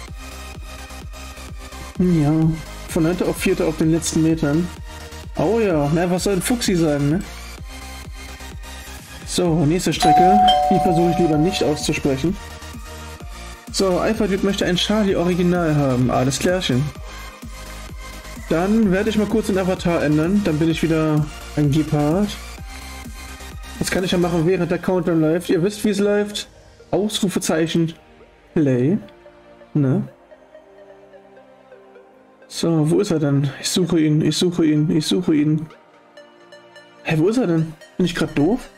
Ja. Von neunter auf vierter auf den letzten Metern. Oh ja, na, was soll ein Fuchsi sagen, ne? So, nächste Strecke. Die versuche ich lieber nicht auszusprechen. So, Alpha-Dude möchte ein Charlie-Original haben. Alles klärchen. Dann werde ich mal kurz den Avatar ändern. Dann bin ich wieder ein Gepard. Das kann ich ja machen, während der Countdown läuft. Ihr wisst, wie es läuft. Ausrufezeichen. Play. Ne? So, wo ist er denn? Ich suche ihn, ich suche ihn, ich suche ihn. Hä, wo ist er denn? Bin ich gerade doof?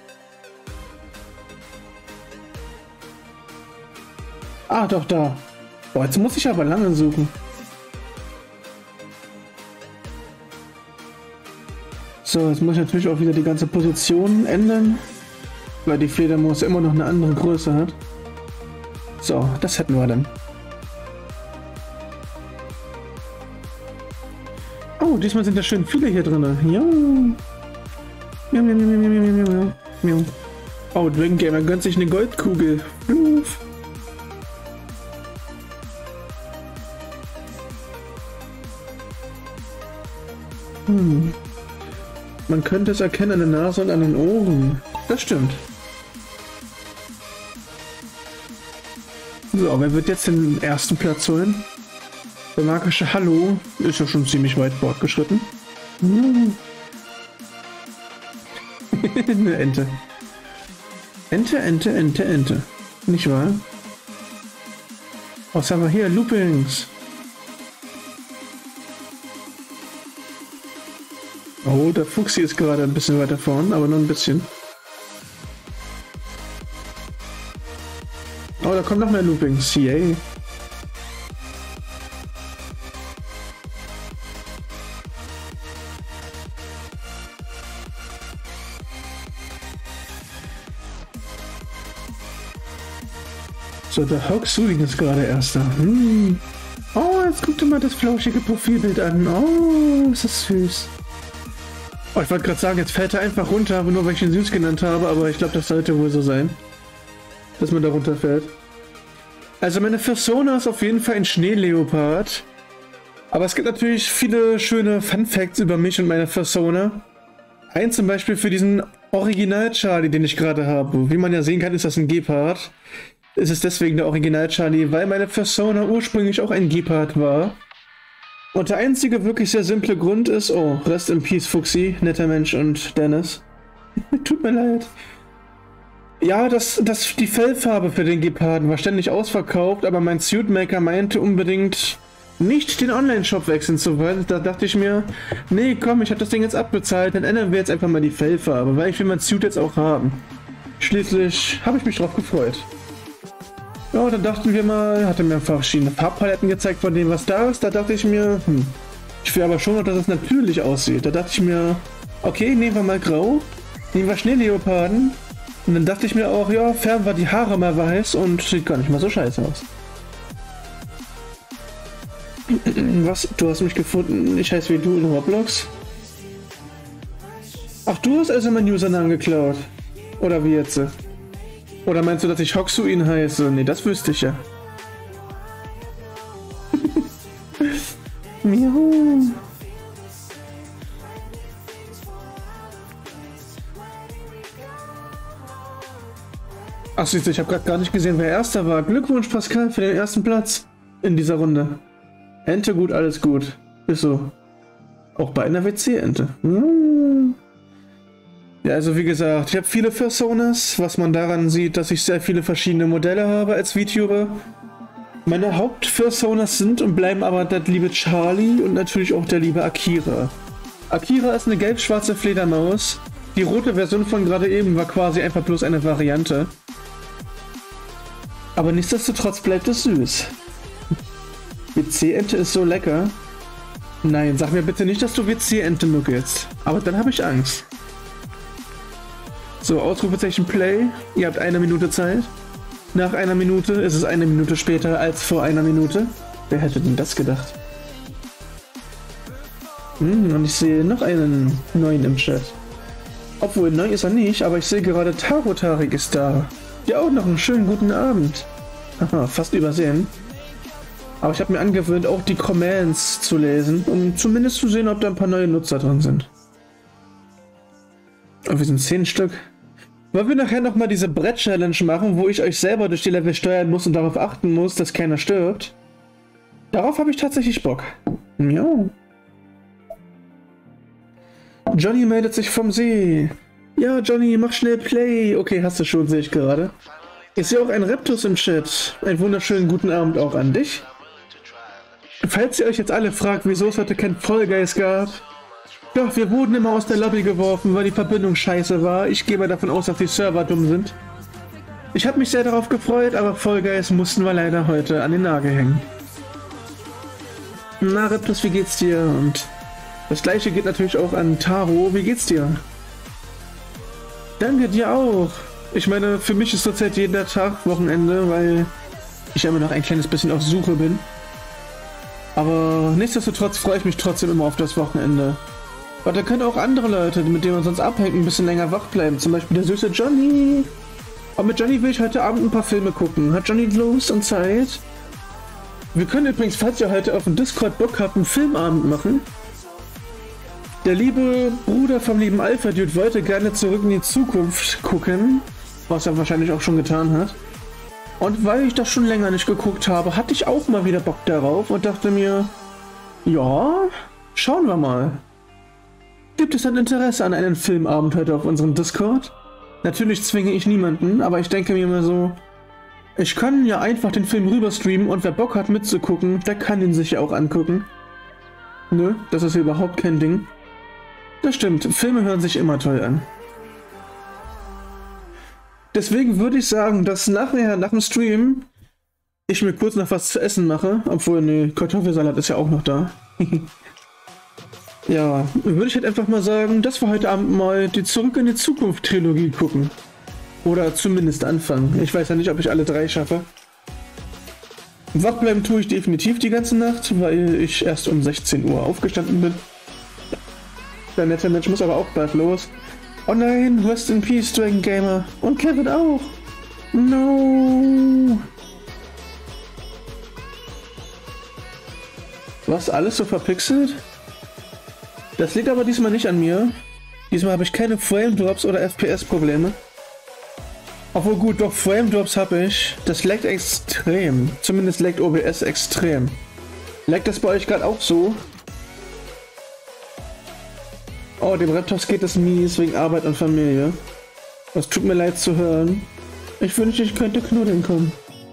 Ah, doch, da. Boah, jetzt muss ich aber lange suchen. So, jetzt muss ich natürlich auch wieder die ganze Position ändern, weil die Fledermaus immer noch eine andere Größe hat. So, das hätten wir dann. Oh, diesmal sind ja schön viele hier drin. Ja. Miau, miau, miau, miau, miau, miau, miau. Oh, Dragon Gamer gönnt sich eine Goldkugel. Uff. Hm. Man könnte es erkennen an der Nase und an den Ohren. Das stimmt. So, wer wird jetzt den ersten Platz holen? Der magische Hallo ist ja schon ziemlich weit fortgeschritten. Hm. Eine Ente. Ente, Ente, Ente, Ente. Nicht wahr? Was haben wir hier? Loopings. Oh, der Fuchsi ist gerade ein bisschen weiter vorn, aber nur ein bisschen. Oh, da kommt noch mehr Loopings. Yay. So, der Hoaxuding ist gerade erster. Hm. Oh, jetzt guck dir mal das flauschige Profilbild an. Oh, ist das süß. Oh, ich wollte gerade sagen, jetzt fällt er einfach runter, nur weil ich ihn süß genannt habe, aber ich glaube, das sollte wohl so sein, dass man da runterfällt. Also meine Persona ist auf jeden Fall ein Schneeleopard. Aber es gibt natürlich viele schöne Fun-Facts über mich und meine Persona. Ein zum Beispiel für diesen Original-Charlie, den ich gerade habe. Wie man ja sehen kann, ist das ein Gepard. Es ist deswegen der Original-Charlie, weil meine Persona ursprünglich auch ein Gepard war. Und der einzige wirklich sehr simple Grund ist, oh, Rest in Peace Fuchsi, netter Mensch und Dennis. Tut mir leid. Ja, das, das, die Fellfarbe für den Geparden war ständig ausverkauft, aber mein Suitmaker meinte unbedingt nicht den Online-Shop wechseln zu wollen. Da dachte ich mir, nee, komm, ich habe das Ding jetzt abbezahlt, dann ändern wir jetzt einfach mal die Fellfarbe, weil ich will mein Suit jetzt auch haben. Schließlich habe ich mich drauf gefreut. Ja, dann dachten wir mal, hatte mir einfach verschiedene Farbpaletten gezeigt von dem, was da ist. Da dachte ich mir, hm, ich will aber schon noch, dass es natürlich aussieht. Da dachte ich mir, okay, nehmen wir mal Grau, nehmen wir Schneeleoparden. Und dann dachte ich mir auch, ja, färben wir die Haare mal weiß und sieht gar nicht mal so scheiße aus. Was? Du hast mich gefunden? Ich heiße wie du in Roblox? Ach, du hast also meinen Usernamen geklaut. Oder wie jetzt? Oder meinst du, dass ich Hoxuin heiße? Nee, das wüsste ich ja. Miau. Ach siehst du, ich habe gerade gar nicht gesehen, wer Erster war. Glückwunsch, Pascal, für den ersten Platz in dieser Runde. Ente gut, alles gut. Ist so. Auch bei einer W C-Ente. Hm. Ja, also wie gesagt, ich habe viele Personas, was man daran sieht, dass ich sehr viele verschiedene Modelle habe als VTuber. Meine Hauptpersonas sind und bleiben aber der liebe Charlie und natürlich auch der liebe Akira. Akira ist eine gelb-schwarze Fledermaus. Die rote Version von gerade eben war quasi einfach bloß eine Variante. Aber nichtsdestotrotz bleibt es süß. W C-Ente ist so lecker. Nein, sag mir bitte nicht, dass du W C-Ente nuckelst. Aber dann habe ich Angst. So, Ausrufezeichen Play. Ihr habt eine Minute Zeit. Nach einer Minute ist es eine Minute später als vor einer Minute. Wer hätte denn das gedacht? Hm, und ich sehe noch einen neuen im Chat. Obwohl, neu ist er nicht, aber ich sehe gerade Tarotarik ist da. Ja, auch noch einen schönen guten Abend. Haha, fast übersehen. Aber ich habe mir angewöhnt, auch die Comments zu lesen, um zumindest zu sehen, ob da ein paar neue Nutzer drin sind. Und wir sind zehn Stück. Wollen wir nachher nochmal diese Brett-Challenge machen, wo ich euch selber durch die Level steuern muss und darauf achten muss, dass keiner stirbt? Darauf habe ich tatsächlich Bock. Ja. Johnny meldet sich vom See. Ja, Johnny, mach schnell Play. Okay, hast du schon, sehe ich gerade. Ich sehe auch einen Reptus im Chat. Einen wunderschönen guten Abend auch an dich. Falls ihr euch jetzt alle fragt, wieso es heute kein Fall Guys gab. Ja, wir wurden immer aus der Lobby geworfen, weil die Verbindung scheiße war. Ich gehe mal davon aus, dass die Server dumm sind. Ich habe mich sehr darauf gefreut, aber Fall Guys mussten wir leider heute an den Nagel hängen. Na, Reptus, wie geht's dir? Und das gleiche geht natürlich auch an Taro. Wie geht's dir? Danke dir auch. Ich meine, für mich ist zurzeit jeder Tag Wochenende, weil ich immer noch ein kleines bisschen auf Suche bin. Aber nichtsdestotrotz freue ich mich trotzdem immer auf das Wochenende. Aber da können auch andere Leute, mit denen man sonst abhängt, ein bisschen länger wach bleiben. Zum Beispiel der süße Johnny. Und mit Johnny will ich heute Abend ein paar Filme gucken. Hat Johnny Lust und Zeit? Wir können übrigens, falls ihr heute auf dem Discord Bock habt, einen Filmabend machen. Der liebe Bruder vom lieben Alpha Dude wollte gerne zurück in die Zukunft gucken. Was er wahrscheinlich auch schon getan hat. Und weil ich das schon länger nicht geguckt habe, hatte ich auch mal wieder Bock darauf und dachte mir, ja, schauen wir mal. Gibt es ein Interesse an einem Filmabend heute auf unserem Discord? Natürlich zwinge ich niemanden, aber ich denke mir immer so, ich kann ja einfach den Film rüber streamen und wer Bock hat mitzugucken, der kann ihn sich ja auch angucken. Nö, das ist überhaupt kein Ding. Das stimmt, Filme hören sich immer toll an. Deswegen würde ich sagen, dass nachher, nach dem Stream, ich mir kurz noch was zu essen mache. Obwohl, ne, Kartoffelsalat ist ja auch noch da. Ja, würde ich halt einfach mal sagen, dass wir heute Abend mal die Zurück in die Zukunft Trilogie gucken. Oder zumindest anfangen. Ich weiß ja nicht, ob ich alle drei schaffe. Wach bleiben tue ich definitiv die ganze Nacht, weil ich erst um sechzehn Uhr aufgestanden bin. Der nette Mensch muss aber auch bald los. Oh nein, rest in peace, Dragon Gamer. Und Kevin auch. No. Was, alles so verpixelt? Das liegt aber diesmal nicht an mir. Diesmal habe ich keine Frame Drops oder F P S-Probleme. Obwohl gut, doch Frame Drops habe ich. Das laggt extrem. Zumindest laggt O B S extrem. Laggt das bei euch gerade auch so? Oh, dem Raptors geht es mies wegen Arbeit und Familie. Das tut mir leid zu hören. Ich wünschte, ich könnte knuddeln kommen.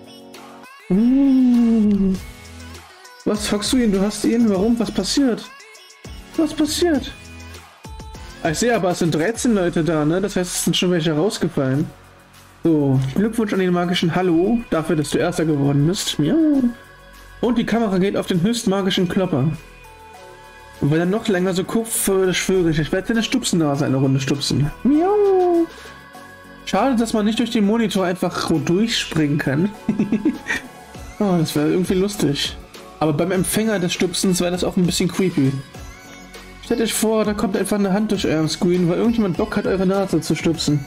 Mmh. Was, fuckst du ihn? Du hast ihn? Warum? Was passiert? Was passiert? Ich sehe aber, es sind dreizehn Leute da, ne? Das heißt, es sind schon welche rausgefallen. So, Glückwunsch an den magischen Hallo, dafür, dass du Erster geworden bist. Ja. Und die Kamera geht auf den höchst magischen Klopper. Und wenn er noch länger so guckt, schwöre ich, ich werde deine Stupsennase eine Runde stupsen. Miau. Schade, dass man nicht durch den Monitor einfach durchspringen kann. Oh, das wäre irgendwie lustig. Aber beim Empfänger des Stupsens wäre das auch ein bisschen creepy. Stellt euch vor, da kommt einfach eine Hand durch euren Screen, weil irgendjemand Bock hat, eure Nase zu stupsen.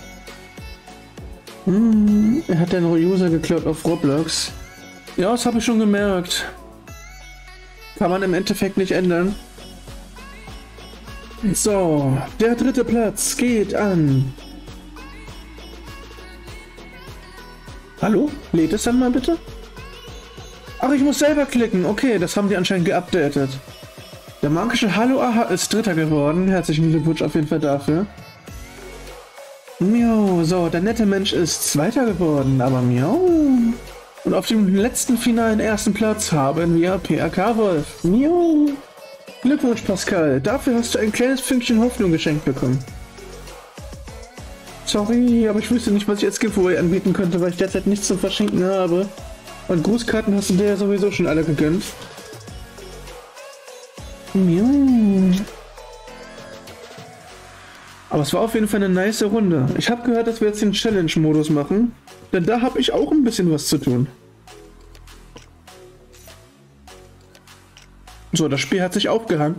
Hm, er hat den User geklaut auf Roblox. Ja, das habe ich schon gemerkt. Kann man im Endeffekt nicht ändern. So, der dritte Platz geht an. Hallo? Lädt es dann mal bitte? Ach, ich muss selber klicken. Okay, das haben die anscheinend geupdatet. Der magische Hallo Aha ist Dritter geworden. Herzlichen Glückwunsch auf jeden Fall dafür. Miau, so, der nette Mensch ist Zweiter geworden, aber miau. Und auf dem letzten finalen ersten Platz haben wir P R K Wolf. Miau. Glückwunsch, Pascal. Dafür hast du ein kleines Fünkchen Hoffnung geschenkt bekommen. Sorry, aber ich wüsste nicht, was ich als Giveaway anbieten könnte, weil ich derzeit nichts zum Verschenken habe. Und Grußkarten hast du dir ja sowieso schon alle gegönnt. Miau. Aber es war auf jeden Fall eine nice Runde. Ich habe gehört, dass wir jetzt den Challenge-Modus machen, denn da habe ich auch ein bisschen was zu tun. So, das Spiel hat sich aufgehangen.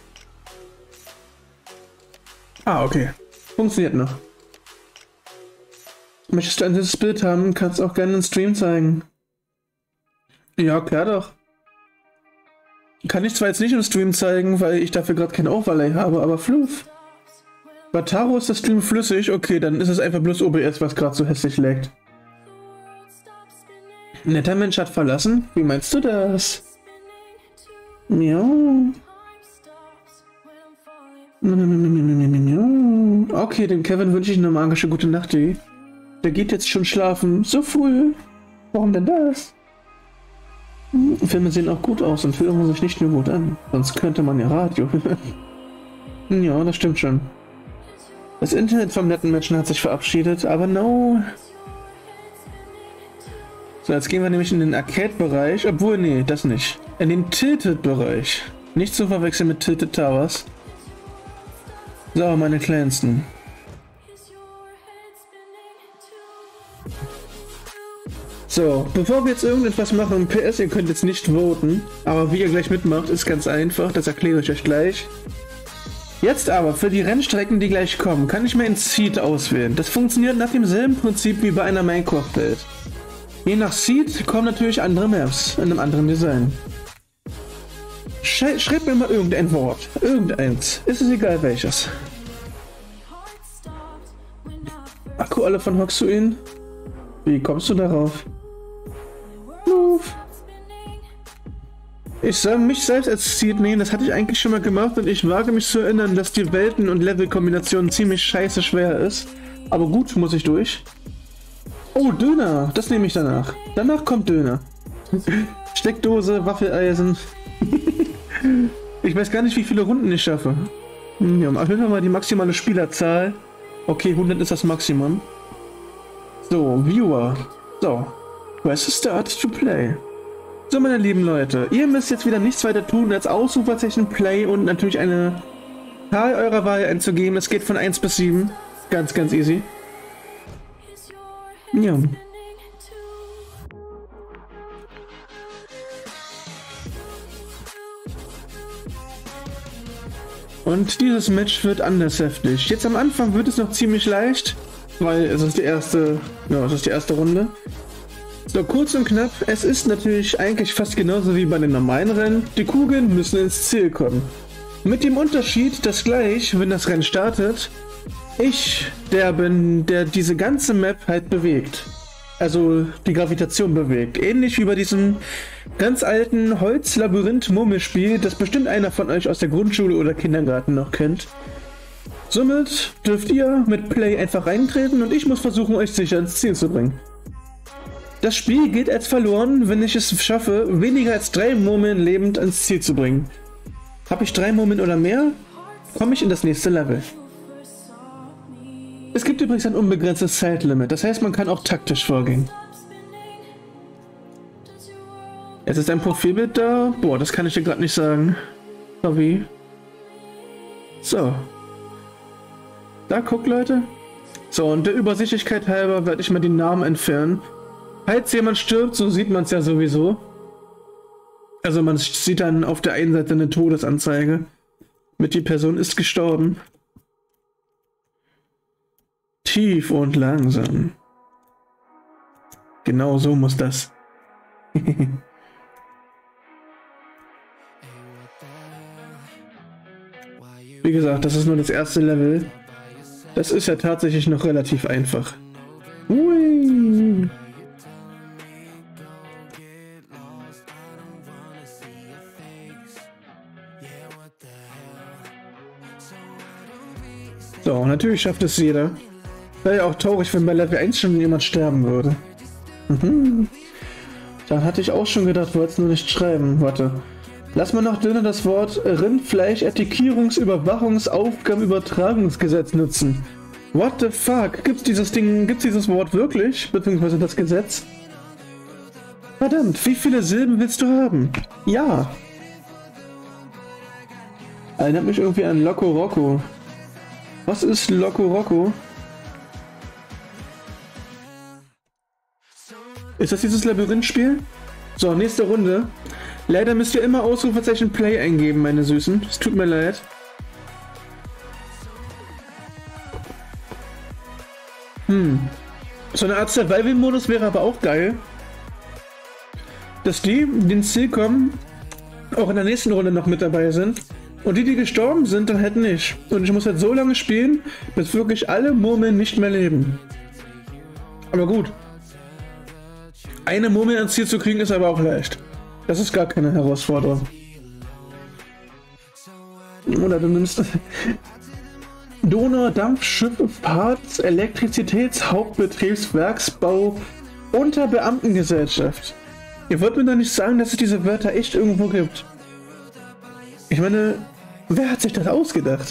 Ah, okay. Funktioniert noch. Möchtest du ein dieses Bild haben? Kannst auch gerne einen Stream zeigen. Ja, klar doch. Kann ich zwar jetzt nicht im Stream zeigen, weil ich dafür gerade kein Overlay habe, aber Fluff. Bei Taro ist das Stream flüssig, okay, dann ist es einfach bloß O B S, was gerade so hässlich laggt. Netter Mensch hat verlassen? Wie meinst du das? Ja. Okay, dem Kevin wünsche ich eine magische gute Nacht. Der geht jetzt schon schlafen. So früh. Warum denn das? Filme sehen auch gut aus und hören sich nicht nur gut an. Sonst könnte man ja Radio hören. Ja, das stimmt schon. Das Internet vom netten Menschen hat sich verabschiedet, aber no. So, jetzt gehen wir nämlich in den Arcade-Bereich, obwohl, nee, das nicht. In den Tilted-Bereich. Nicht zu verwechseln mit Tilted Towers. So, meine Kleinsten. So, bevor wir jetzt irgendetwas machen, P S, ihr könnt jetzt nicht voten, aber wie ihr gleich mitmacht, ist ganz einfach, das erkläre ich euch gleich. Jetzt aber, für die Rennstrecken, die gleich kommen, kann ich mir ein Seed auswählen. Das funktioniert nach demselben Prinzip wie bei einer Minecraft-Welt. Je nach Seed kommen natürlich andere Maps in einem anderen Design. Sch schreibt mir mal irgendein Wort. Irgendeins. Ist es egal welches. Akku alle von Hoxuin? Wie kommst du darauf? Move. Ich soll mich selbst als Seed nehmen, das hatte ich eigentlich schon mal gemacht und ich wage mich zu erinnern, dass die Welten- und Levelkombination ziemlich scheiße schwer ist. Aber gut, muss ich durch. Oh, Döner, das nehme ich danach. Danach kommt Döner. Steckdose, Waffeleisen. Ich weiß gar nicht, wie viele Runden ich schaffe. Ja, erhöhen wir mal die maximale Spielerzahl. Okay, hundert ist das Maximum. So, Viewer. So, press start to play. So, meine lieben Leute, ihr müsst jetzt wieder nichts weiter tun, als Ausrufezeichen Play und natürlich eine Zahl eurer Wahl einzugeben. Es geht von eins bis sieben. Ganz, ganz easy. Ja. Und dieses Match wird anders heftig. Jetzt am Anfang wird es noch ziemlich leicht, weil es ist die erste, ja, es ist die erste Runde. So, kurz und knapp, es ist natürlich eigentlich fast genauso wie bei den normalen Rennen. Die Kugeln müssen ins Ziel kommen. Mit dem Unterschied, dass gleich, wenn das Rennen startet, ich der bin, der diese ganze Map halt bewegt. Also die Gravitation bewegt. Ähnlich wie bei diesem ganz alten Holzlabyrinth-Murmelspiel, das bestimmt einer von euch aus der Grundschule oder Kindergarten noch kennt. Somit dürft ihr mit Play einfach reintreten und ich muss versuchen, euch sicher ins Ziel zu bringen. Das Spiel geht als verloren, wenn ich es schaffe, weniger als drei Murmeln lebend ins Ziel zu bringen. Habe ich drei Murmeln oder mehr, komme ich in das nächste Level. Es gibt übrigens ein unbegrenztes Zeitlimit, das heißt, man kann auch taktisch vorgehen. Es ist ein Profilbild da. Boah, das kann ich dir gerade nicht sagen. Sorry. So. Da, guckt, Leute. So, und der Übersichtlichkeit halber werde ich mal die Namen entfernen. Falls jemand stirbt, so sieht man es ja sowieso. Also man sieht dann auf der einen Seite eine Todesanzeige. Mit die Person ist gestorben. Tief und langsam. Genau so muss das. Wie gesagt, das ist nur das erste Level. Das ist ja tatsächlich noch relativ einfach. Hui. So, natürlich schafft es jeder. Wäre ja auch traurig, wenn bei Level eins schon jemand sterben würde. Mhm. Dann hatte ich auch schon gedacht, wollte es nur nicht schreiben. Warte. Lass mal noch drinnen das Wort Rindfleisch Etikierungs-, Überwachungs-, Aufgabenübertragungsgesetz nutzen. What the fuck? Gibt's dieses Ding, gibt's dieses Wort wirklich? Beziehungsweise das Gesetz? Verdammt, wie viele Silben willst du haben? Ja. Erinnert mich irgendwie an Loco Roco. Was ist Loco Roco? Ist das dieses Labyrinth-Spiel? So, nächste Runde. Leider müsst ihr immer Ausrufezeichen Play eingeben, meine Süßen. Es tut mir leid. Hm. So eine Art Survival-Modus wäre aber auch geil. Dass die, die ins Ziel kommen, auch in der nächsten Runde noch mit dabei sind. Und die, die gestorben sind, dann halt nicht. Und ich muss halt so lange spielen, bis wirklich alle Murmeln nicht mehr leben. Aber gut. Eine Murmel ans Ziel zu kriegen, ist aber auch leicht. Das ist gar keine Herausforderung. Oder du nimmst Donau, Dampfschiffe, Parts, Elektrizitäts-, Hauptbetriebswerksbau unter Beamtengesellschaft. Ihr wollt mir doch nicht sagen, dass es diese Wörter echt irgendwo gibt. Ich meine, wer hat sich das ausgedacht?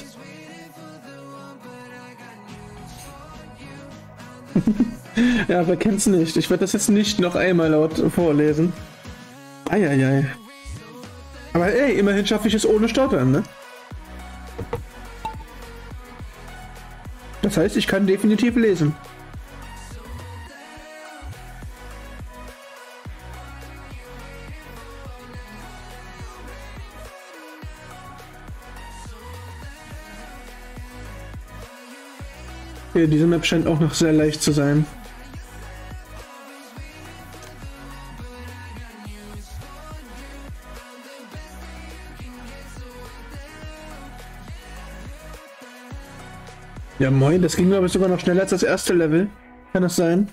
Ja, wer kennt's nicht? Ich werde das jetzt nicht noch einmal laut vorlesen. Eieiei. Aber ey, immerhin schaffe ich es ohne Stottern, ne? Das heißt, ich kann definitiv lesen. Okay, diese Map scheint auch noch sehr leicht zu sein. Ja moin, das ging glaube ich sogar noch schneller als das erste Level. Kann das sein?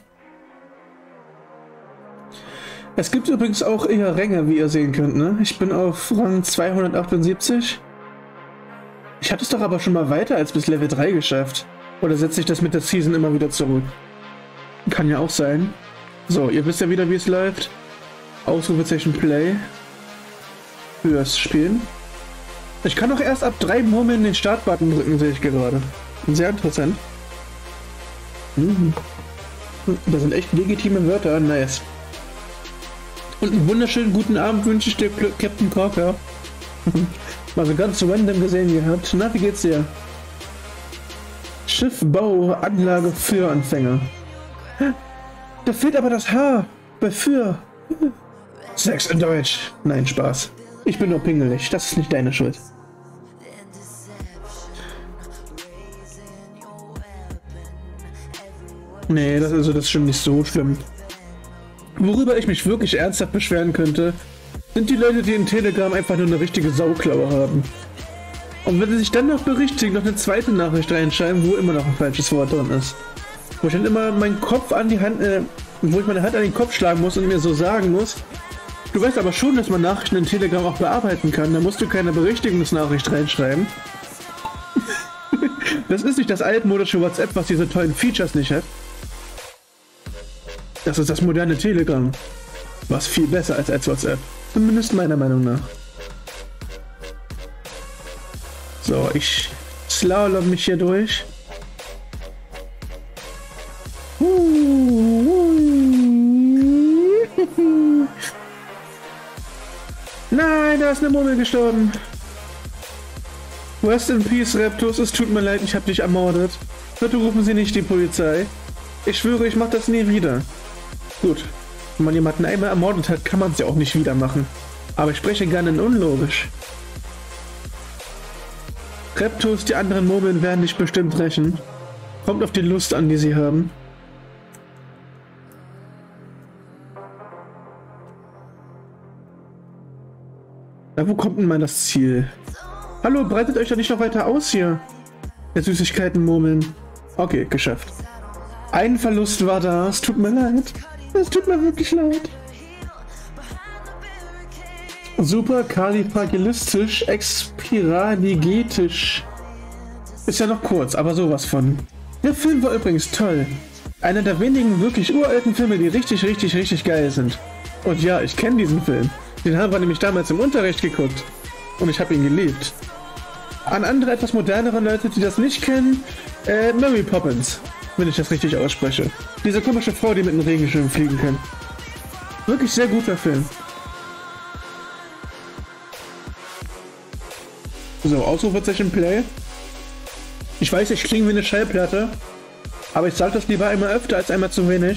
Es gibt übrigens auch eher Ränge, wie ihr sehen könnt, ne? Ich bin auf Rang zweihundertachtundsiebzig. Ich hatte es doch aber schon mal weiter als bis Level drei geschafft. Oder setzt sich das mit der Season immer wieder zurück? Kann ja auch sein. So, ihr wisst ja wieder, wie es läuft. Ausrufezeichen Play. Fürs Spielen. Ich kann auch erst ab drei Murmeln den Startbutton drücken, sehe ich gerade. Sehr interessant. Mhm. Das sind echt legitime Wörter, nice. Und einen wunderschönen guten Abend wünsche ich dir, Captain Corker. Mal so ganz random gesehen gehabt. Na, wie geht's dir? Schiffbau, Anlage für Anfänger. Da fehlt aber das H bei für. Sex in Deutsch. Nein, Spaß. Ich bin nur pingelig. Das ist nicht deine Schuld. Nee, das, also, das ist schon nicht so schlimm. Worüber ich mich wirklich ernsthaft beschweren könnte, sind die Leute, die in Telegram einfach nur eine richtige Sauklaue haben. Und wenn sie sich dann noch berichtigen, noch eine zweite Nachricht reinschreiben, wo immer noch ein falsches Wort drin ist. Wo ich dann immer meinen Kopf an die Hand, äh, wo ich meine Hand an den Kopf schlagen muss und mir so sagen muss, du weißt aber schon, dass man Nachrichten in Telegram auch bearbeiten kann, da musst du keine Berichtigungsnachricht reinschreiben. Das ist nicht das altmodische WhatsApp, was diese tollen Features nicht hat. Das ist das moderne Telegram. Was viel besser ist als WhatsApp. Zumindest meiner Meinung nach. So, ich slalom mich hier durch. Nein, da ist eine Murmel gestorben. Rest in Peace, Reptus. Es tut mir leid, ich habe dich ermordet. Bitte rufen Sie nicht die Polizei. Ich schwöre, ich mache das nie wieder. Gut, wenn man jemanden einmal ermordet hat, kann man es ja auch nicht wieder machen. Aber ich spreche gerne in unlogisch. Reptus, die anderen Murmeln werden dich bestimmt rächen. Kommt auf die Lust an, die sie haben. Na, wo kommt denn mal das Ziel? Hallo, breitet euch doch nicht noch weiter aus hier. Der Süßigkeiten-Murmeln. Okay, geschafft. Ein Verlust war da, es tut mir leid. Es tut mir wirklich leid. Super kalifragilistisch, expiranigetisch. Ist ja noch kurz, aber sowas von. Der Film war übrigens toll. Einer der wenigen wirklich uralten Filme, die richtig, richtig, richtig geil sind. Und ja, ich kenne diesen Film. Den haben wir nämlich damals im Unterricht geguckt. Und ich habe ihn geliebt. An andere, etwas modernere Leute, die das nicht kennen, äh, Mary Poppins. Wenn ich das richtig ausspreche. Diese komische Frau, die mit dem Regenschirm fliegen kann. Wirklich sehr guter Film. So, Ausrufezeichen Play. Ich weiß, ich klinge wie eine Schallplatte. Aber ich sage das lieber einmal öfter als einmal zu wenig.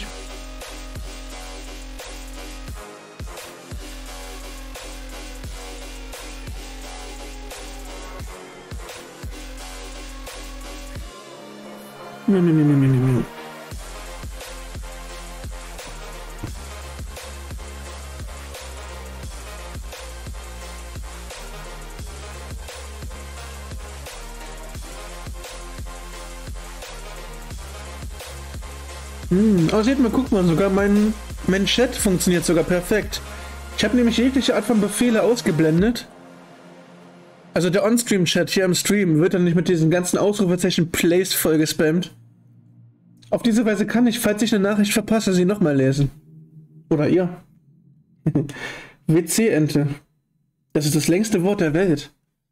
Nee, nee, nee, nee, nee, nee. Hm, aber seht mal, guck mal, sogar mein, mein Chat funktioniert sogar perfekt. Ich habe nämlich jegliche Art von Befehle ausgeblendet. Also der On-Stream-Chat hier im Stream wird dann nicht mit diesen ganzen Ausrufezeichen Plays voll gespammt. Auf diese Weise kann ich, falls ich eine Nachricht verpasse, sie nochmal lesen. Oder ihr. W C-Ente. Das ist das längste Wort der Welt.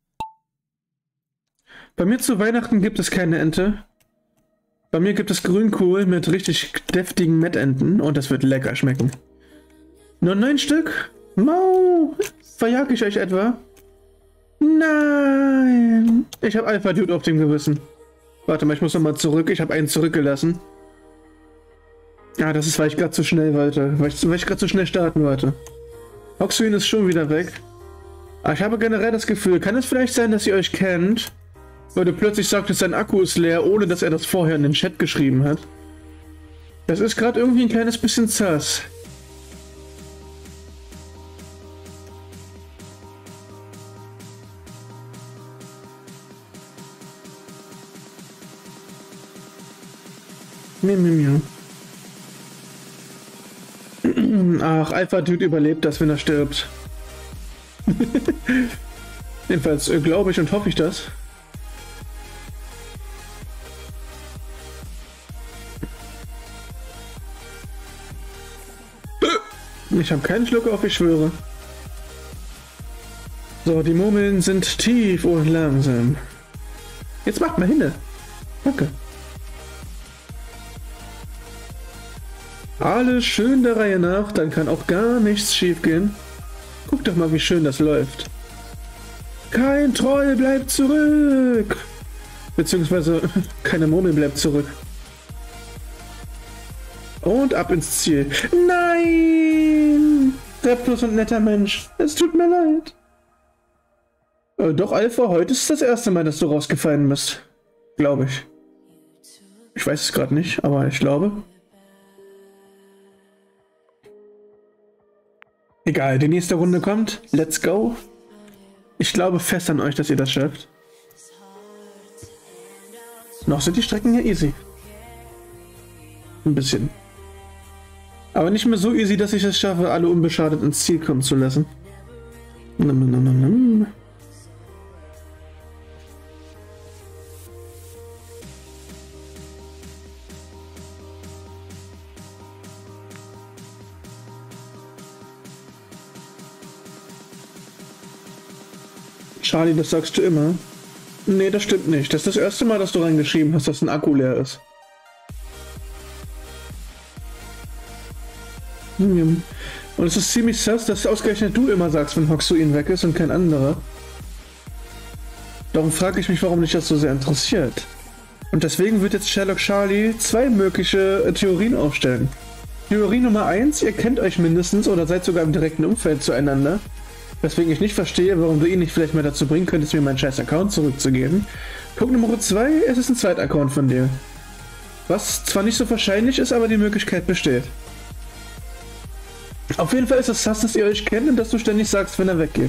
Bei mir zu Weihnachten gibt es keine Ente. Bei mir gibt es Grünkohl mit richtig deftigen Mettenten und das wird lecker schmecken. Nur neun Stück? Mau! Verjag ich euch etwa? Nein! Ich habe Alpha Dude auf dem Gewissen. Warte mal, ich muss nochmal zurück. Ich habe einen zurückgelassen. Ja, das ist, weil ich gerade zu schnell wollte. Weil ich, weil ich gerade zu schnell starten wollte. Oxwin ist schon wieder weg. Aber ich habe generell das Gefühl, kann es vielleicht sein, dass ihr euch kennt? Weil du plötzlich sagtest, sein Akku ist leer, ohne dass er das vorher in den Chat geschrieben hat. Das ist gerade irgendwie ein kleines bisschen sass. Miau, miau, miau. Ach, Alpha Dude überlebt das, wenn er stirbt. Jedenfalls äh, glaube ich und hoffe ich das. Ich habe keinen Schluck auf, ich schwöre. So, die Murmeln sind tief und langsam. Jetzt macht mal hin. Danke. Alles schön der Reihe nach, dann kann auch gar nichts schief gehen. Guck doch mal, wie schön das läuft. Kein Troll bleibt zurück. Beziehungsweise keine Murmel bleibt zurück. Und ab ins Ziel. Nein! Reptus und netter Mensch, es tut mir leid. Äh, doch, Alpha, heute ist das erste Mal, dass du rausgefallen bist. Glaube ich. Ich weiß es gerade nicht, aber ich glaube. Egal, die nächste Runde kommt. Let's go. Ich glaube fest an euch, dass ihr das schafft. Noch sind die Strecken hier easy. Ein bisschen. Aber nicht mehr so easy, dass ich es schaffe, alle unbeschadet ins Ziel kommen zu lassen. Nom, nom, nom, nom. Charlie, das sagst du immer. Nee, das stimmt nicht. Das ist das erste Mal, dass du reingeschrieben hast, dass ein Akku leer ist. Und es ist ziemlich sass, dass ausgerechnet du immer sagst, wenn Hoxuin weg ist und kein anderer. Darum frage ich mich, warum dich das so sehr interessiert. Und deswegen wird jetzt Sherlock Charlie zwei mögliche Theorien aufstellen. Theorie Nummer eins, ihr kennt euch mindestens oder seid sogar im direkten Umfeld zueinander. Weswegen ich nicht verstehe, warum du ihn nicht vielleicht mal dazu bringen könntest, mir meinen scheiß Account zurückzugeben. Punkt Nummer zwei, es ist ein Zweit-Account von dir. Was zwar nicht so wahrscheinlich ist, aber die Möglichkeit besteht. Auf jeden Fall ist es sass, dass ihr euch kennt und dass du ständig sagst, wenn er weggeht.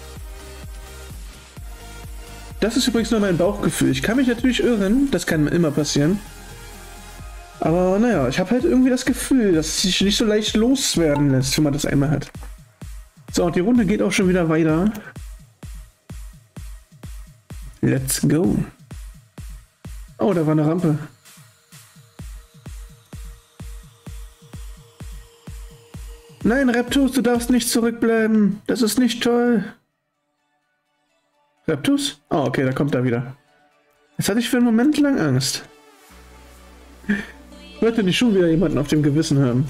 Das ist übrigens nur mein Bauchgefühl. Ich kann mich natürlich irren, das kann immer passieren. Aber naja, ich habe halt irgendwie das Gefühl, dass es sich nicht so leicht loswerden lässt, wenn man das einmal hat. So, und die Runde geht auch schon wieder weiter. Let's go. Oh, da war eine Rampe. Nein, Reptus, du darfst nicht zurückbleiben. Das ist nicht toll. Reptus? Oh, okay, da kommt er wieder. Jetzt hatte ich für einen Moment lang Angst. Ich wollte nicht schon wieder jemanden auf dem Gewissen haben.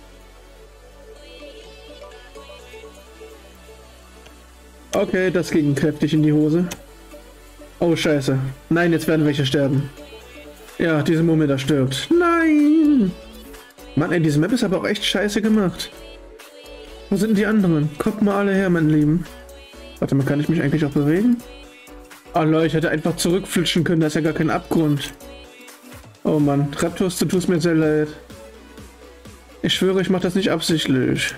Okay, das ging kräftig in die Hose. Oh, scheiße. Nein, jetzt werden welche sterben. Ja, diese Murmel da stirbt. Nein! Mann, ey, diese Map ist aber auch echt scheiße gemacht. Wo sind die anderen? Kommt mal alle her, mein Lieben. Warte mal, kann ich mich eigentlich auch bewegen? Oh Leute, ich hätte einfach zurückflitschen können, da ist ja gar kein Abgrund. Oh Mann, Raptus, du tust mir sehr leid. Ich schwöre, ich mache das nicht absichtlich.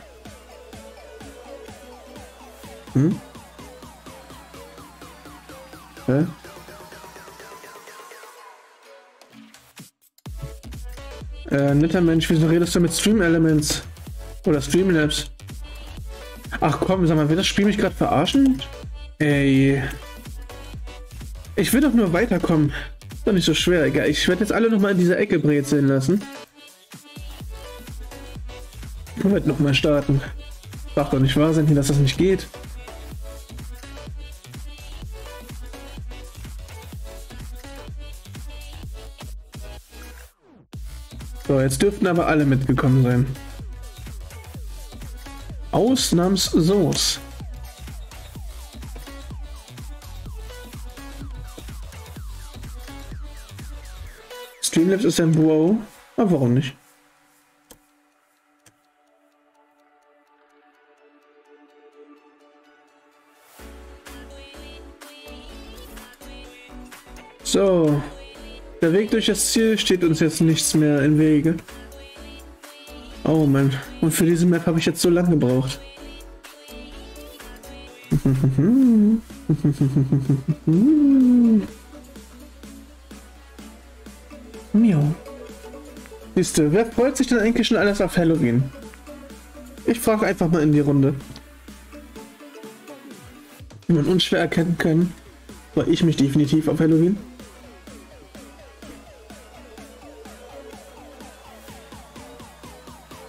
Hm? Hä? Äh, netter Mensch, wieso redest du mit Stream Elements? Oder Streamlabs? Ach komm, sag mal, will das Spiel mich gerade verarschen? Ey. Ich will doch nur weiterkommen. Ist doch nicht so schwer, egal. Ich werde jetzt alle nochmal in dieser Ecke brezeln lassen. Ich werde nochmal starten. Darf doch nicht wahr sein, hier, dass das nicht geht. So, jetzt dürften aber alle mitgekommen sein. Ausnahmslos. Streamlabs ist ein Bro. Aber warum nicht? So. Der Weg durch das Ziel steht uns jetzt nichts mehr im Wege. Oh Mann, und für diese Map habe ich jetzt so lange gebraucht. Miau. Siehste, wer freut sich denn eigentlich schon alles auf Halloween? Ich frage einfach mal in die Runde. Wie man unschwer erkennen kann, freue ich mich definitiv auf Halloween.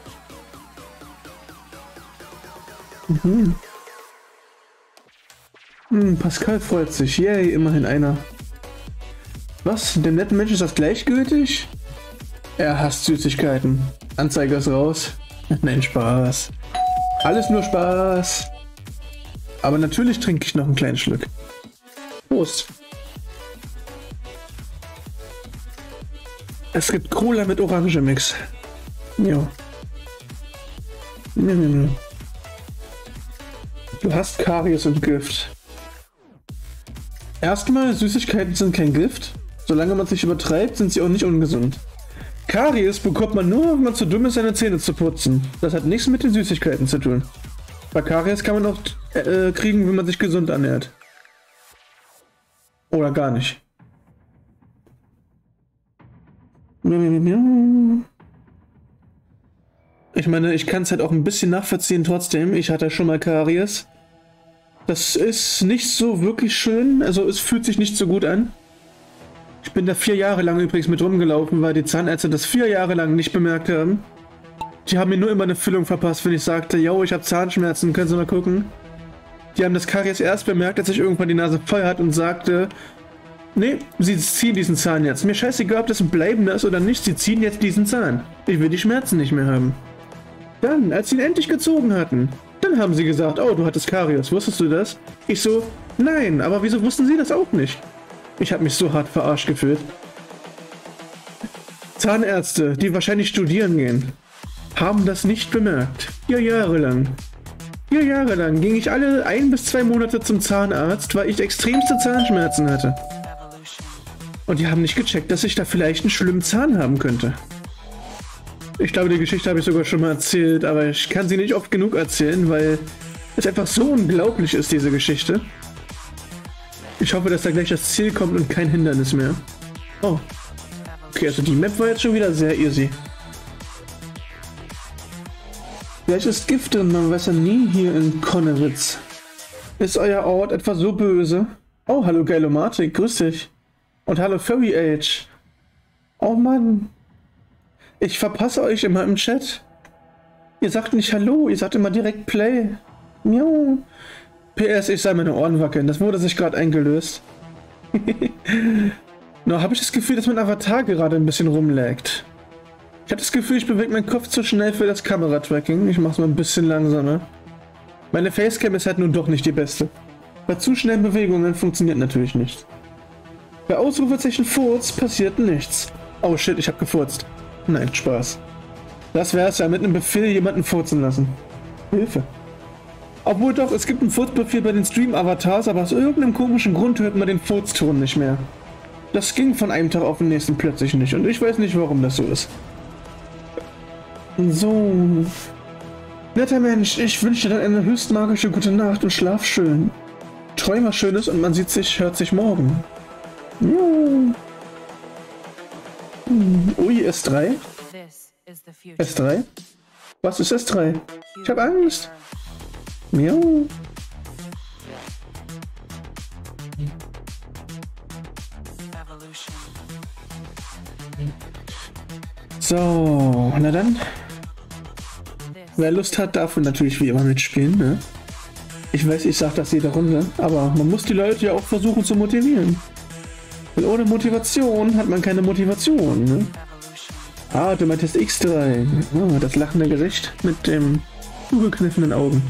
Mhm. Hm, Pascal freut sich. Yay, immerhin einer. Was? Dem netten Mensch ist das gleichgültig? Er hasst Süßigkeiten. Anzeige ist raus. Nein, Spaß. Alles nur Spaß. Aber natürlich trinke ich noch einen kleinen Schluck. Prost. Es gibt Cola mit Orange-Mix. Jo. Du hast Karies und Gift. Erstmal, Süßigkeiten sind kein Gift. Solange man sich übertreibt, sind sie auch nicht ungesund. Karies bekommt man nur, wenn man zu dumm ist, seine Zähne zu putzen. Das hat nichts mit den Süßigkeiten zu tun. Bei Karies kann man auch äh, kriegen, wenn man sich gesund ernährt. Oder gar nicht. Ich meine, ich kann es halt auch ein bisschen nachvollziehen trotzdem. Ich hatte schon mal Karies. Das ist nicht so wirklich schön. Also es fühlt sich nicht so gut an. Ich bin da vier Jahre lang übrigens mit rumgelaufen, weil die Zahnärzte das vier Jahre lang nicht bemerkt haben. Die haben mir nur immer eine Füllung verpasst, wenn ich sagte, yo, ich habe Zahnschmerzen, können Sie mal gucken. Die haben das Karies erst bemerkt, als ich irgendwann die Nase voll hatte und sagte, nee, Sie ziehen diesen Zahn jetzt. Mir scheißegal, ob das ein bleibender ist oder nicht, Sie ziehen jetzt diesen Zahn. Ich will die Schmerzen nicht mehr haben. Dann, als sie ihn endlich gezogen hatten, dann haben sie gesagt, oh, du hattest Karies, wusstest du das? Ich so, nein, aber wieso wussten Sie das auch nicht? Ich habe mich so hart verarscht gefühlt. Zahnärzte, die wahrscheinlich studieren gehen, haben das nicht bemerkt. Vier Jahre lang. Vier Jahre lang ging ich alle ein bis zwei Monate zum Zahnarzt, weil ich extremste Zahnschmerzen hatte. Und die haben nicht gecheckt, dass ich da vielleicht einen schlimmen Zahn haben könnte. Ich glaube, die Geschichte habe ich sogar schon mal erzählt, aber ich kann sie nicht oft genug erzählen, weil es einfach so unglaublich ist, diese Geschichte. Ich hoffe, dass da gleich das Ziel kommt und kein Hindernis mehr. Oh. Okay, also die Map war jetzt schon wieder sehr easy. Vielleicht ist Gift drin, man weiß ja nie hier in Konnewitz. Ist euer Ort etwa so böse? Oh, hallo Geilomatik, grüß dich. Und hallo Furry Age. Oh Mann. Ich verpasse euch immer im Chat. Ihr sagt nicht Hallo, ihr sagt immer direkt Play. Miau. P S, ich sah meine Ohren wackeln, das wurde sich gerade eingelöst. Nur habe ich das Gefühl, dass mein Avatar gerade ein bisschen rumlaggt. Ich habe das Gefühl, ich bewege meinen Kopf zu schnell für das Kameratracking. Ich mache es mal ein bisschen langsamer. Meine Facecam ist halt nun doch nicht die beste. Bei zu schnellen Bewegungen funktioniert natürlich nicht. Bei Ausrufezeichen Furz passiert nichts. Oh shit, ich habe gefurzt. Nein, Spaß. Das wär's ja, mit einem Befehl jemanden furzen lassen. Hilfe. Obwohl doch, es gibt einen Furzbefehl bei den Stream-Avatars, aber aus irgendeinem komischen Grund hört man den Furzton nicht mehr. Das ging von einem Tag auf den nächsten plötzlich nicht und ich weiß nicht, warum das so ist. So. Netter Mensch, ich wünsche dir dann eine höchst magische gute Nacht und schlaf schön. Träum was Schönes und man sieht sich, hört sich morgen. Ja. Ui, S drei? S drei? Was ist S drei? Ich habe Angst. Miau. So, na dann. Wer Lust hat, darf natürlich wie immer mitspielen, ne? Ich weiß, ich sage das jede Runde, aber man muss die Leute ja auch versuchen zu motivieren. Denn ohne Motivation hat man keine Motivation, ne? Ah, du meintest X drei. Oh, das lachende Gesicht mit dem zugekniffenen Augen.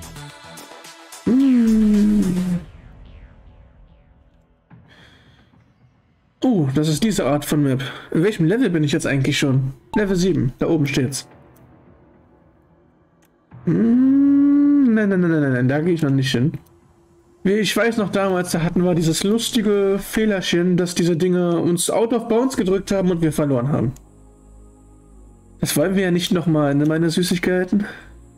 Mm. Oh, das ist diese Art von Map. In welchem Level bin ich jetzt eigentlich schon? Level sieben, da oben steht's. Mm, nein, nein, nein, nein, nein, da gehe ich noch nicht hin. Ich weiß noch damals, da hatten wir dieses lustige Fehlerchen, dass diese Dinge uns out of bounds gedrückt haben und wir verloren haben. Das wollen wir ja nicht nochmal, ne, meine Süßigkeiten?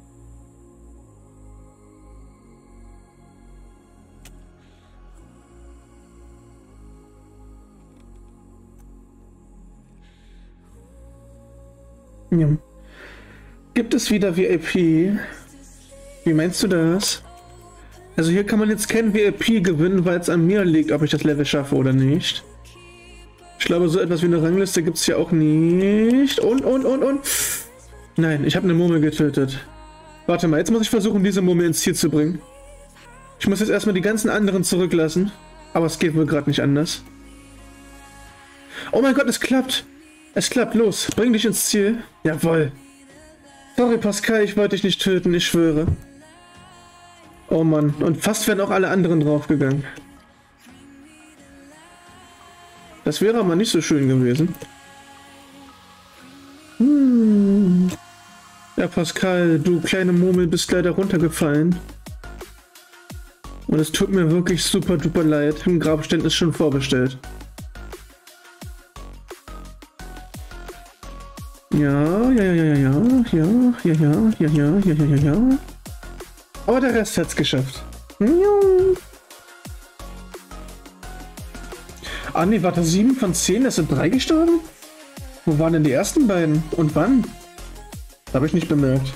Ja. Gibt es wieder V I P? Wie meinst du das? Also hier kann man jetzt kein V I P gewinnen, weil es an mir liegt, ob ich das Level schaffe oder nicht. Ich glaube, so etwas wie eine Rangliste gibt es hier auch nicht. Und, und, und, und. Nein, ich habe eine Murmel getötet. Warte mal, jetzt muss ich versuchen, diese Murmel ins Ziel zu bringen. Ich muss jetzt erstmal die ganzen anderen zurücklassen. Aber es geht wohl gerade nicht anders. Oh mein Gott, es klappt. Es klappt, los. Bring dich ins Ziel. Jawohl. Sorry, Pascal, ich wollte dich nicht töten, ich schwöre. Oh Mann, und fast wären auch alle anderen draufgegangen. Das wäre aber nicht so schön gewesen. Hm. Ja, Pascal, du kleine Murmel, bist leider runtergefallen. Und es tut mir wirklich super duper leid. Ein Grabstein ist schon vorbestellt. Ja, ja, ja, ja, ja, ja, ja, ja, ja, ja, ja, ja, ja. Aber der Rest hat's geschafft. Ah ne, warte, sieben von zehn, es sind drei gestorben? Wo waren denn die ersten beiden? Und wann? Habe ich nicht bemerkt.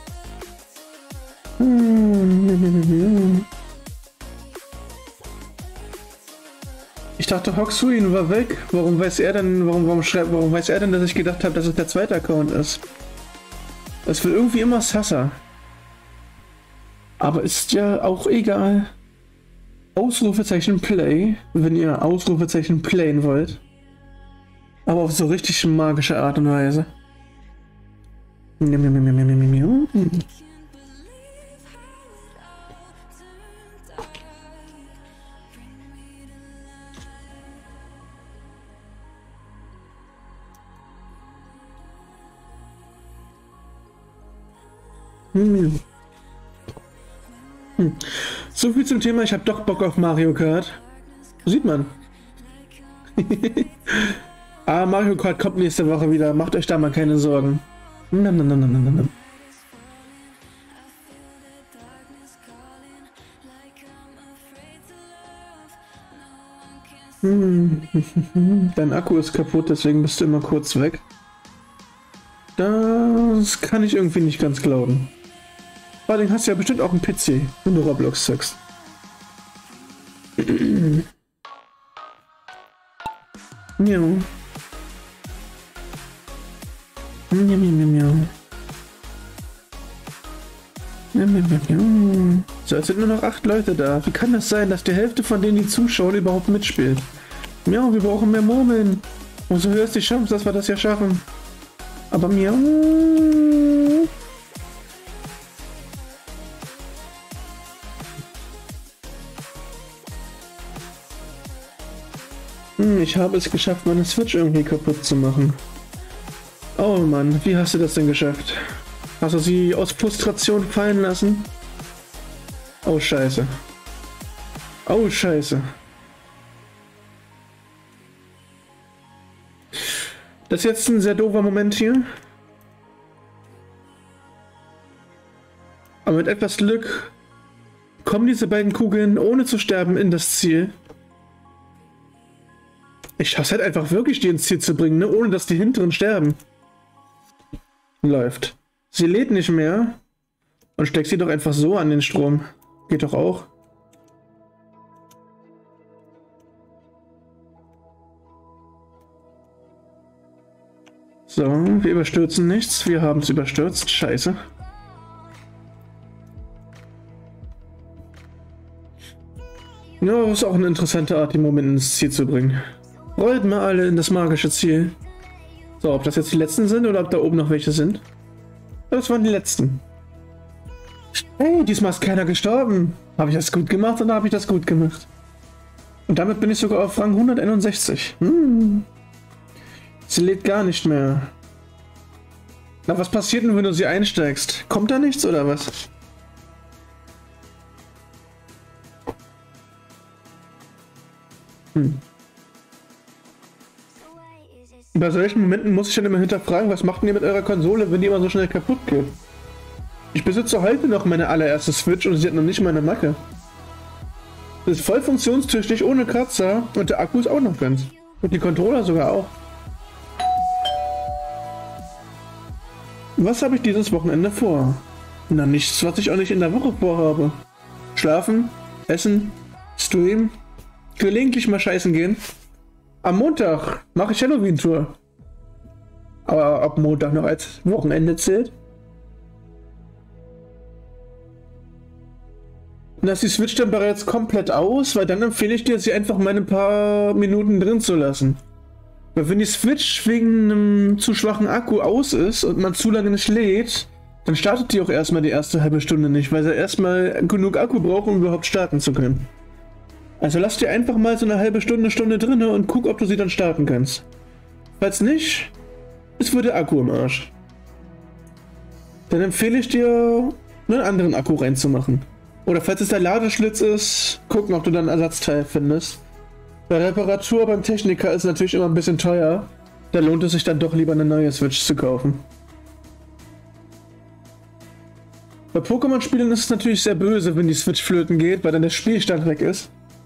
Ich dachte, Hoxuin war weg. Warum weiß er denn, warum, warum schreibt, warum weiß er denn, dass ich gedacht habe, dass es der zweite Account ist? Es wird irgendwie immer Sassa. Aber ist ja auch egal. Ausrufezeichen Play, wenn ihr Ausrufezeichen playen wollt. Aber auf so richtig magische Art und Weise. Hm. Hm. So viel zum Thema, ich habe doch Bock auf Mario Kart. Sieht man. Ah, Mario Kart kommt nächste Woche wieder, macht euch da mal keine Sorgen. Nam, nam, nam, nam, nam, nam. Hm. Dein Akku ist kaputt, deswegen bist du immer kurz weg. Das kann ich irgendwie nicht ganz glauben. Vor allem hast du ja bestimmt auch einen P C, wenn du Roblox zockst. Ja. So, es sind nur noch acht Leute da. Wie kann das sein, dass die Hälfte von denen, die zuschauen, überhaupt mitspielt? Miau, wir brauchen mehr Murmeln. Und so höher ist die Chance, dass wir das ja schaffen. Aber miau. Hm, ich habe es geschafft, meine Switch irgendwie kaputt zu machen. Oh Mann, wie hast du das denn geschafft? Hast du sie aus Frustration fallen lassen? Oh Scheiße. Oh Scheiße. Das ist jetzt ein sehr doofer Moment hier. Aber mit etwas Glück kommen diese beiden Kugeln ohne zu sterben in das Ziel. Ich schaff's halt einfach wirklich, die ins Ziel zu bringen, ne? Ohne dass die hinteren sterben. Läuft. Sie lädt nicht mehr. Und steck sie doch einfach so an den Strom. Geht doch auch. So, wir überstürzen nichts. Wir haben es überstürzt. Scheiße. Ja, ist auch eine interessante Art, die Momente ins Ziel zu bringen. Rollt mal alle in das magische Ziel. So, ob das jetzt die letzten sind oder ob da oben noch welche sind. Das waren die letzten. Hey, diesmal ist keiner gestorben. Habe ich das gut gemacht oder habe ich das gut gemacht? Und damit bin ich sogar auf Rang hunderteinundsechzig. Hm. Sie lädt gar nicht mehr. Na, was passiert denn, wenn du sie einsteigst? Kommt da nichts oder was? Hm. Bei solchen Momenten muss ich dann immer hinterfragen, was macht ihr mit eurer Konsole, wenn die immer so schnell kaputt geht? Ich besitze heute noch meine allererste Switch und sie hat noch nicht meine Macke. Das ist voll funktionstüchtig, ohne Kratzer und der Akku ist auch noch ganz. Und die Controller sogar auch. Was habe ich dieses Wochenende vor? Na, nichts, was ich auch nicht in der Woche vorhabe. Schlafen, essen, streamen, gelegentlich mal scheißen gehen. Am Montag mache ich Halloween-Tour. Aber ob Montag noch als Wochenende zählt? Dann ist die Switch dann bereits komplett aus, weil dann empfehle ich dir, sie einfach mal ein paar Minuten drin zu lassen. Weil wenn die Switch wegen einem zu schwachen Akku aus ist und man zu lange nicht lädt, dann startet die auch erstmal die erste halbe Stunde nicht, weil sie erstmal genug Akku braucht, um überhaupt starten zu können. Also lass dir einfach mal so eine halbe Stunde, Stunde drin und guck, ob du sie dann starten kannst. Falls nicht, ist für der Akku im Arsch. Dann empfehle ich dir, einen anderen Akku reinzumachen. Oder falls es der Ladeschlitz ist, gucken, ob du dann ein Ersatzteil findest. Bei Reparatur beim Techniker ist natürlich immer ein bisschen teuer. Da lohnt es sich dann doch lieber eine neue Switch zu kaufen. Bei Pokémon-Spielen ist es natürlich sehr böse, wenn die Switch flöten geht, weil dann der Spielstand weg ist.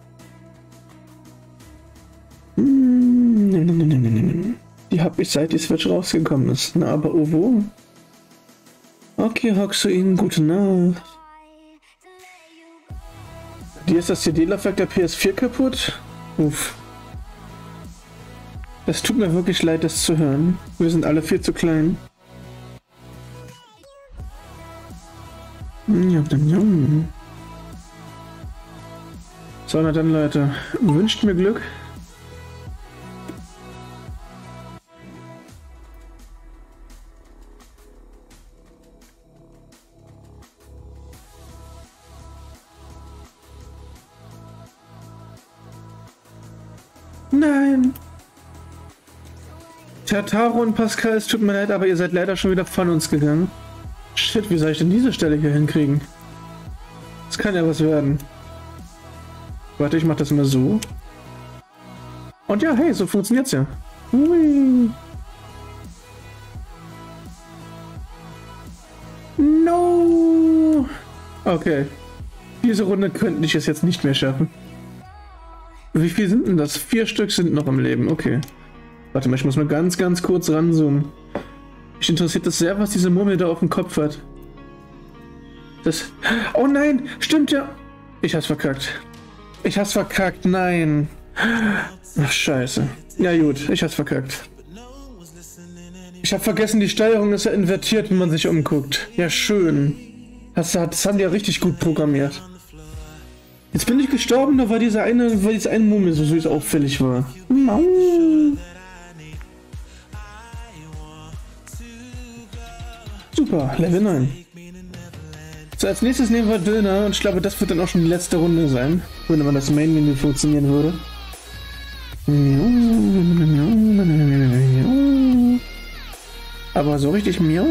Die habe ich seit die Switch rausgekommen ist. Na, aber oh wo? Okay, Hoxuin, gute Nacht. Dir ist das C D-Laufwerk der P S vier kaputt? Uff. Das tut mir wirklich leid, das zu hören. Wir sind alle viel zu klein. So, na dann Leute, wünscht mir Glück. Nein! Tartaro und Pascal, es tut mir leid, aber ihr seid leider schon wieder von uns gegangen. Shit, wie soll ich denn diese Stelle hier hinkriegen? Das kann ja was werden. Warte, ich mach das mal so. Und ja, hey, so funktioniert's ja. Hui. No! Okay. Diese Runde könnte ich es jetzt nicht mehr schaffen. Wie viel sind denn das? Vier Stück sind noch im Leben, okay. Warte mal, ich muss mal ganz, ganz kurz ranzoomen. Mich interessiert das sehr, was diese Murmel da auf dem Kopf hat. Das... Oh nein! Stimmt ja! Ich hab's verkackt. Ich hab's verkackt, nein! Ach, scheiße. Ja gut, ich hab's verkackt. Ich hab vergessen, die Steuerung ist ja invertiert, wenn man sich umguckt. Ja, schön. Das, das haben die ja richtig gut programmiert. Jetzt bin ich gestorben, nur weil diese eine, weil diese eine Mumie so süß auffällig war. Mau. Super, Level neun. So, als nächstes nehmen wir Döner und ich glaube, das wird dann auch schon die letzte Runde sein, wenn man das Main-Menü funktionieren würde. Aber so richtig miau.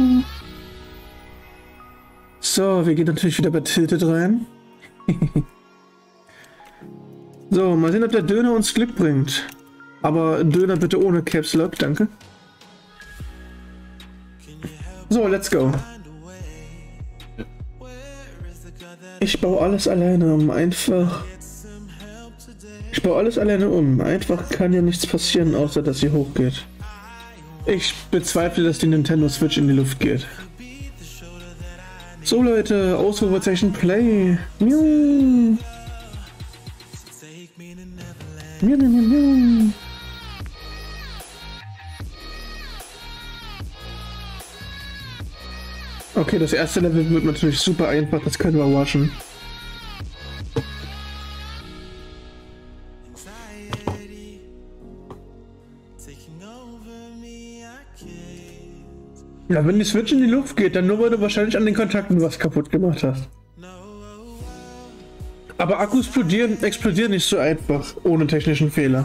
So, wir gehen natürlich wieder bei Tilted rein. So, mal sehen, ob der Döner uns Glück bringt. Aber Döner bitte ohne Caps Lock, danke. So, let's go. Ich baue alles alleine um, einfach... Ich baue alles alleine um. Einfach kann ja nichts passieren, außer dass sie hochgeht. Ich bezweifle, dass die Nintendo Switch in die Luft geht. So Leute, Ausrufezeichen Play. Miau. Miau, miau, miau, miau. Okay, das erste Level wird natürlich super einfach, das können wir waschen. Ja, wenn die Switch in die Luft geht, dann nur weil du wahrscheinlich an den Kontakten was kaputt gemacht hast. Aber Akkus explodieren, explodieren nicht so einfach, ohne technischen Fehler.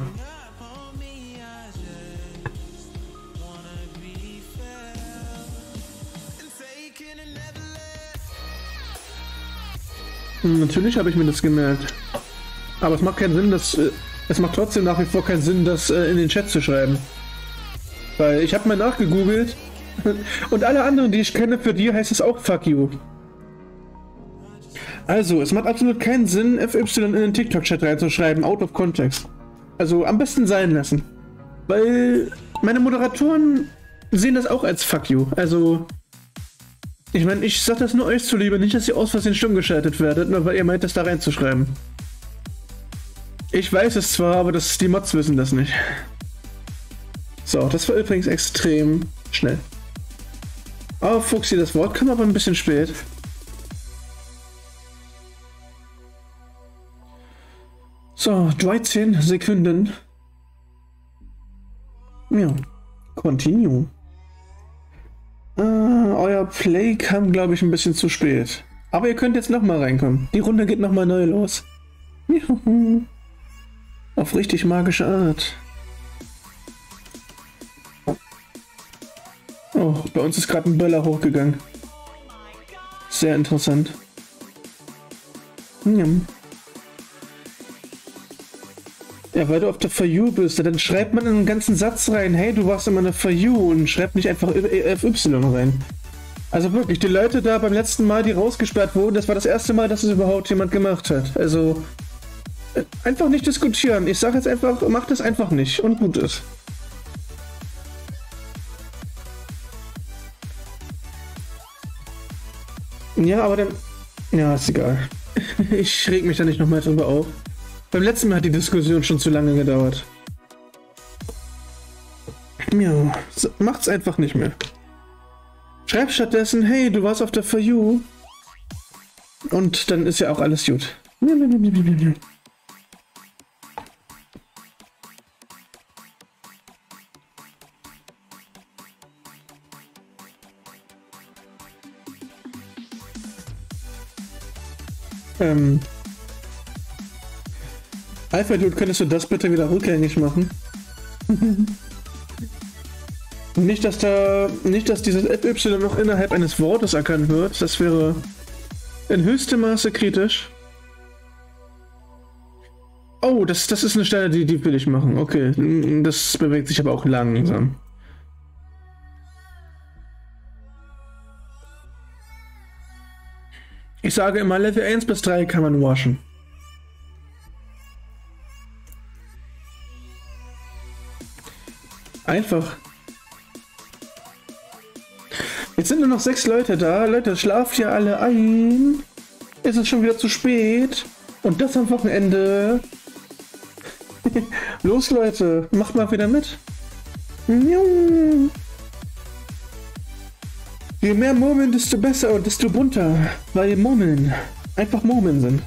Hm, natürlich habe ich mir das gemerkt. Aber es macht keinen Sinn, das, äh, es macht trotzdem nach wie vor keinen Sinn, das äh, in den Chat zu schreiben. Weil ich habe mal nachgegoogelt und alle anderen, die ich kenne, für die heißt es auch Fuck you. Also, es macht absolut keinen Sinn, F Y in den TikTok-Chat reinzuschreiben, out of context. Also, am besten sein lassen. Weil meine Moderatoren sehen das auch als Fuck you. Also, ich meine, ich sag das nur euch zuliebe, nicht, dass ihr aus Versehen stumm geschaltet werdet, nur weil ihr meint, das da reinzuschreiben. Ich weiß es zwar, aber das, die Mods wissen das nicht. So, das war übrigens extrem schnell. Oh, Fuchsi, das Wort kam aber ein bisschen spät. So, dreizehn Sekunden. Ja, continue. Äh, euer Play kam, glaube ich, ein bisschen zu spät. Aber ihr könnt jetzt nochmal reinkommen. Die Runde geht nochmal neu los. Juhu. Auf richtig magische Art. Oh, bei uns ist gerade ein Böller hochgegangen. Sehr interessant. Ja. Ja, weil du auf der For You bist, dann schreibt man in einen ganzen Satz rein, hey, du warst immer eine For You und schreibt nicht einfach F Y rein. Also wirklich, die Leute da beim letzten Mal, die rausgesperrt wurden, das war das erste Mal, dass es überhaupt jemand gemacht hat. Also einfach nicht diskutieren. Ich sage jetzt einfach, macht es einfach nicht und gut ist. Ja, aber dann... Ja, ist egal. Ich reg mich da nicht nochmal drüber auf. Beim letzten Mal hat die Diskussion schon zu lange gedauert. Ja, so, macht's einfach nicht mehr. Schreib stattdessen, hey, du warst auf der For You. Und dann ist ja auch alles gut. Ähm... Alpha Dude, könntest du das bitte wieder rückgängig machen? Nicht, dass da, nicht, dass dieses F Y noch innerhalb eines Wortes erkannt wird. Das wäre in höchstem Maße kritisch. Oh, das, das ist eine Stelle, die, die will ich machen. Okay, das bewegt sich aber auch langsam. Ich sage immer, Level eins bis drei kann man washen. Einfach. Jetzt sind nur noch sechs Leute da. Leute, schlaft ihr alle ein. Es ist schon wieder zu spät. Und das am Wochenende. Los, Leute. Macht mal wieder mit. Je mehr Murmeln, desto besser und desto bunter. Weil Murmeln einfach Murmeln sind.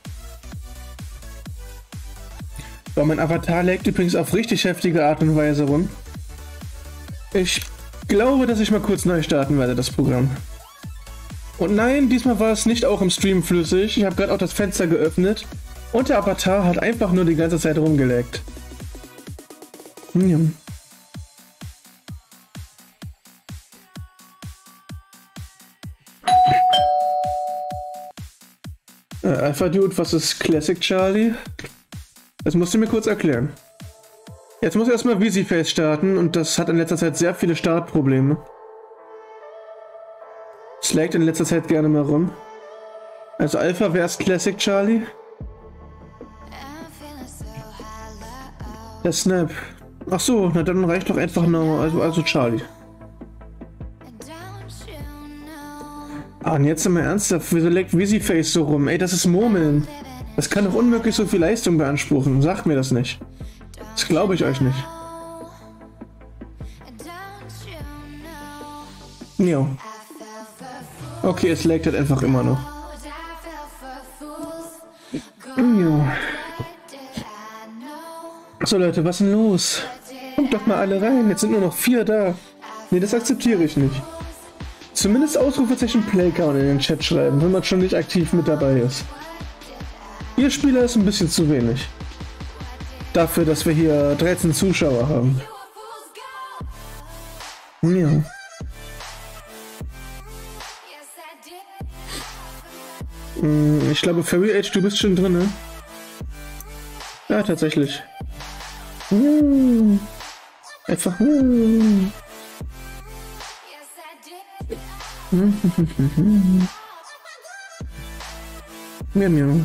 So, mein Avatar legt übrigens auf richtig heftige Art und Weise rum. Ich glaube, dass ich mal kurz neu starten werde, das Programm. Und nein, diesmal war es nicht auch im Stream flüssig. Ich habe gerade auch das Fenster geöffnet. Und der Avatar hat einfach nur die ganze Zeit rumgeleckt. Hm. Äh, Alpha Dude, was ist Classic Charlie? Das musst du mir kurz erklären. Jetzt muss erstmal VisiFace starten und das hat in letzter Zeit sehr viele Startprobleme. Es laggt in letzter Zeit gerne mal rum. Also Alpha, wer ist Classic Charlie? Der Snap. Ach so, na dann reicht doch einfach nur, also, also Charlie. Ah, und jetzt sind wir ernsthaft, wieso laggt VisiFace so rum? Ey, das ist Murmeln. Das kann doch unmöglich so viel Leistung beanspruchen. Sagt mir das nicht. Das glaube ich euch nicht. Jo. Okay, es laggt halt einfach immer noch. Jo. So Leute, was ist denn los? Kommt doch mal alle rein, jetzt sind nur noch vier da. Nee, das akzeptiere ich nicht. Zumindest Ausrufezeichen Playcount in den Chat schreiben, wenn man schon nicht aktiv mit dabei ist. Ihr Spieler ist ein bisschen zu wenig. Dafür, dass wir hier dreizehn Zuschauer haben. Ja. Ich glaube, Fairy Age, du bist schon drin, ne? Ja, tatsächlich. Einfach. Miau, miau.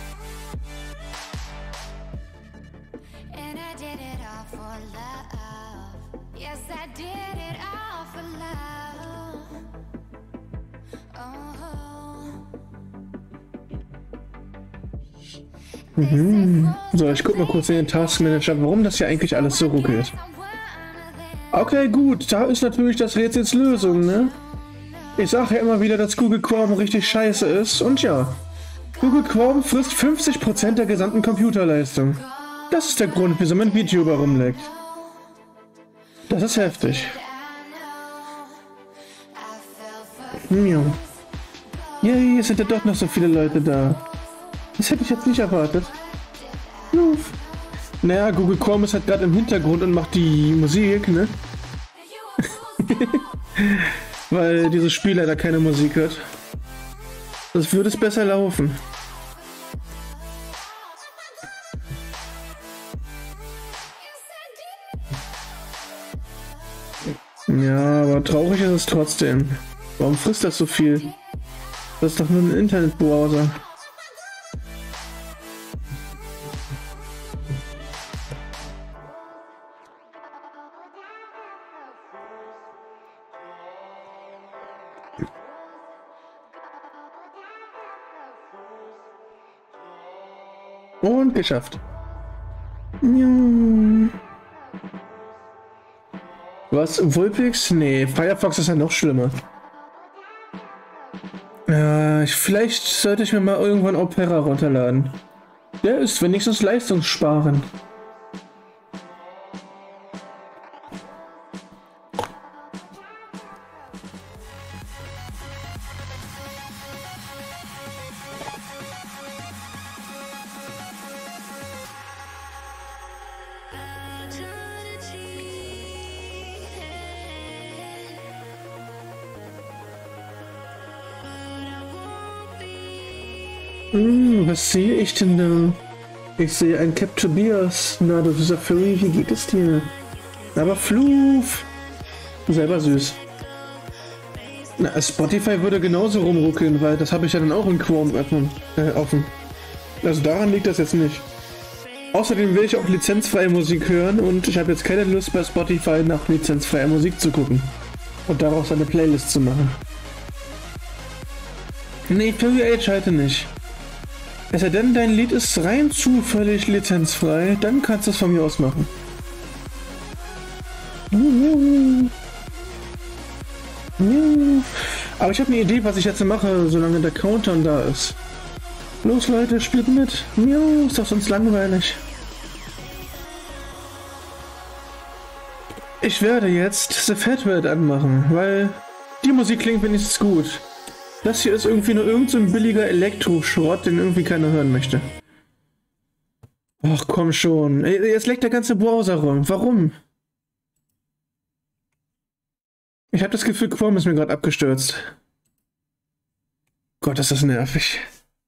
Mhm. So, ich guck mal kurz in den Taskmanager, warum das hier eigentlich alles so ruckelt. Okay, gut, da ist natürlich das Rätsels Lösung, ne? Ich sage ja immer wieder, dass Google Chrome richtig scheiße ist und ja, Google Chrome frisst fünfzig Prozent der gesamten Computerleistung. Das ist der Grund, wieso mein Video rumleckt. Das ist heftig. Miau. Yay, es sind ja doch noch so viele Leute da. Das hätte ich jetzt nicht erwartet. Uff. Naja, Google Chrome ist halt gerade im Hintergrund und macht die Musik, ne? Weil dieses Spiel leider keine Musik hat. Das würde es besser laufen. Ja, aber traurig ist es trotzdem. Warum frisst das so viel? Das ist doch nur ein Internetbrowser. Und geschafft. Was? Vulpix? Nee, Firefox ist ja noch schlimmer. Ja, ich, vielleicht sollte ich mir mal irgendwann Opera runterladen. Der ist wenigstens leistungssparend. Hm, was sehe ich denn da? Ich sehe ein Cap Tobias. Na, du bist ja Furry, wie geht es dir? Aber Floof! Selber süß. Na, Spotify würde genauso rumruckeln, weil das habe ich ja dann auch in Chrome öffnen, äh, offen. Also daran liegt das jetzt nicht. Außerdem will ich auch lizenzfreie Musik hören und ich habe jetzt keine Lust bei Spotify nach lizenzfreier Musik zu gucken. Und daraus eine Playlist zu machen. Nee, Furry Age heute nicht. Es sei denn, dein Lied ist rein zufällig lizenzfrei, dann kannst du es von mir aus machen. Aber ich habe eine Idee, was ich jetzt mache, solange der Countdown da ist. Los Leute, spielt mit. Miau, ist doch sonst langweilig. Ich werde jetzt The Fat Rat anmachen, weil die Musik klingt wenigstens gut. Das hier ist irgendwie nur irgend so ein billiger Elektroschrott, den irgendwie keiner hören möchte. Ach komm schon. Jetzt leckt der ganze Browser rum. Warum? Ich habe das Gefühl, Chrome ist mir gerade abgestürzt. Gott, ist das nervig.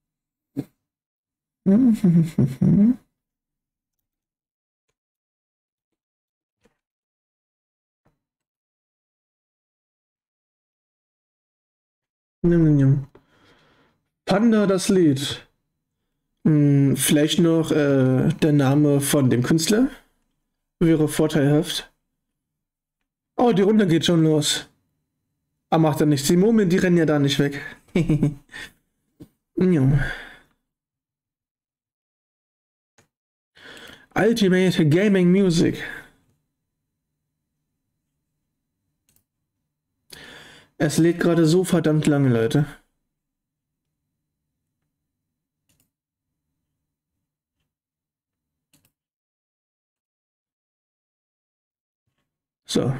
Panda, das Lied. Hm, vielleicht noch äh, der Name von dem Künstler. Wäre vorteilhaft. Oh, die Runde geht schon los. Ah, macht er nichts. Die Murmeln, die rennen ja da nicht weg. Ultimate Gaming Music. Es lädt gerade so verdammt lange, Leute. So.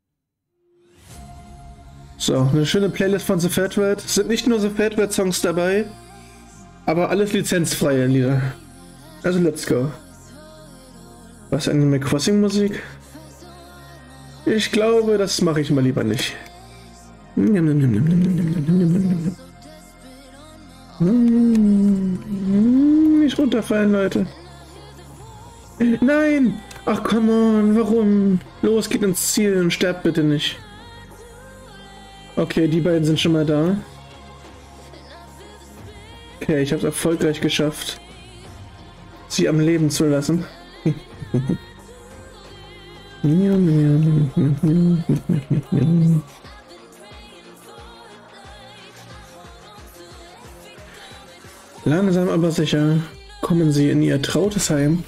So, eine schöne Playlist von The Fat Rat. Es sind nicht nur The Fat Rat Songs dabei, aber alles lizenzfreie Lieder. Also let's go. Was, Animal Crossing Musik? Ich glaube, das mache ich mal lieber nicht. Nicht runterfallen, Leute. Nein! Ach, come on, warum? Los, geht ins Ziel und sterbt bitte nicht. Okay, die beiden sind schon mal da. Okay, ich habe es erfolgreich geschafft, sie am Leben zu lassen. Langsam aber sicher kommen sie in ihr trautes Heim.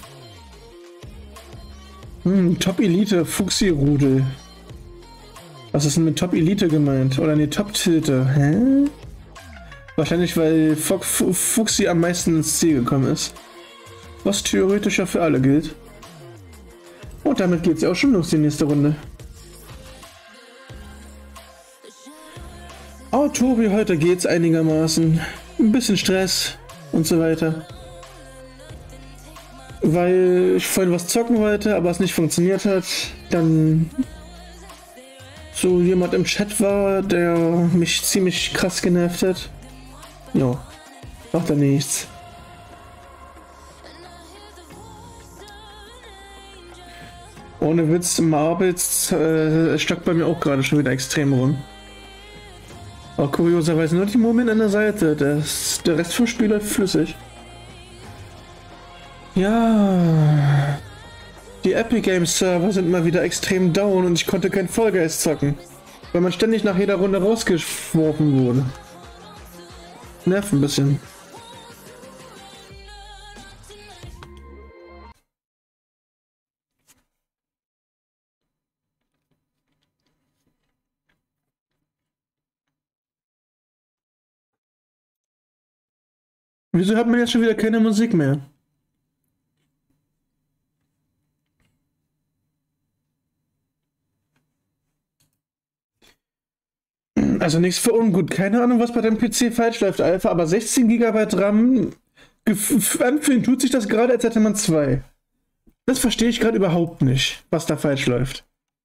Hm, Top Elite Fuchsi-Rudel. Was ist denn mit Top Elite gemeint? Oder ne, Top Tilte? Hä? Wahrscheinlich, weil Fox, Fuchsi am meisten ins Ziel gekommen ist. Was theoretisch ja für alle gilt. Und damit geht's ja auch schon los, die nächste Runde. Oh, Tobi, heute geht's einigermaßen. Ein bisschen Stress und so weiter. Weil ich vorhin was zocken wollte, aber es nicht funktioniert hat. Dann so jemand im Chat war, der mich ziemlich krass genervt hat. Jo, macht er nichts. Ohne Witz, Marbles äh, stockt bei mir auch gerade schon wieder extrem rum. Aber kurioserweise nur die Mumien an der Seite, das, der Rest vom Spiel läuft flüssig. Ja, die Epic Games Server sind mal wieder extrem down und ich konnte kein Fall Guys zocken, weil man ständig nach jeder Runde rausgeworfen wurde. Nervt ein bisschen. Wieso hat man jetzt schon wieder keine Musik mehr? Also nichts für ungut. Keine Ahnung, was bei deinem P C falsch läuft, Alpha, aber sechzehn Gigabyte RAM, anfühlen tut sich das gerade, als hätte man zwei. Das verstehe ich gerade überhaupt nicht, was da falsch läuft.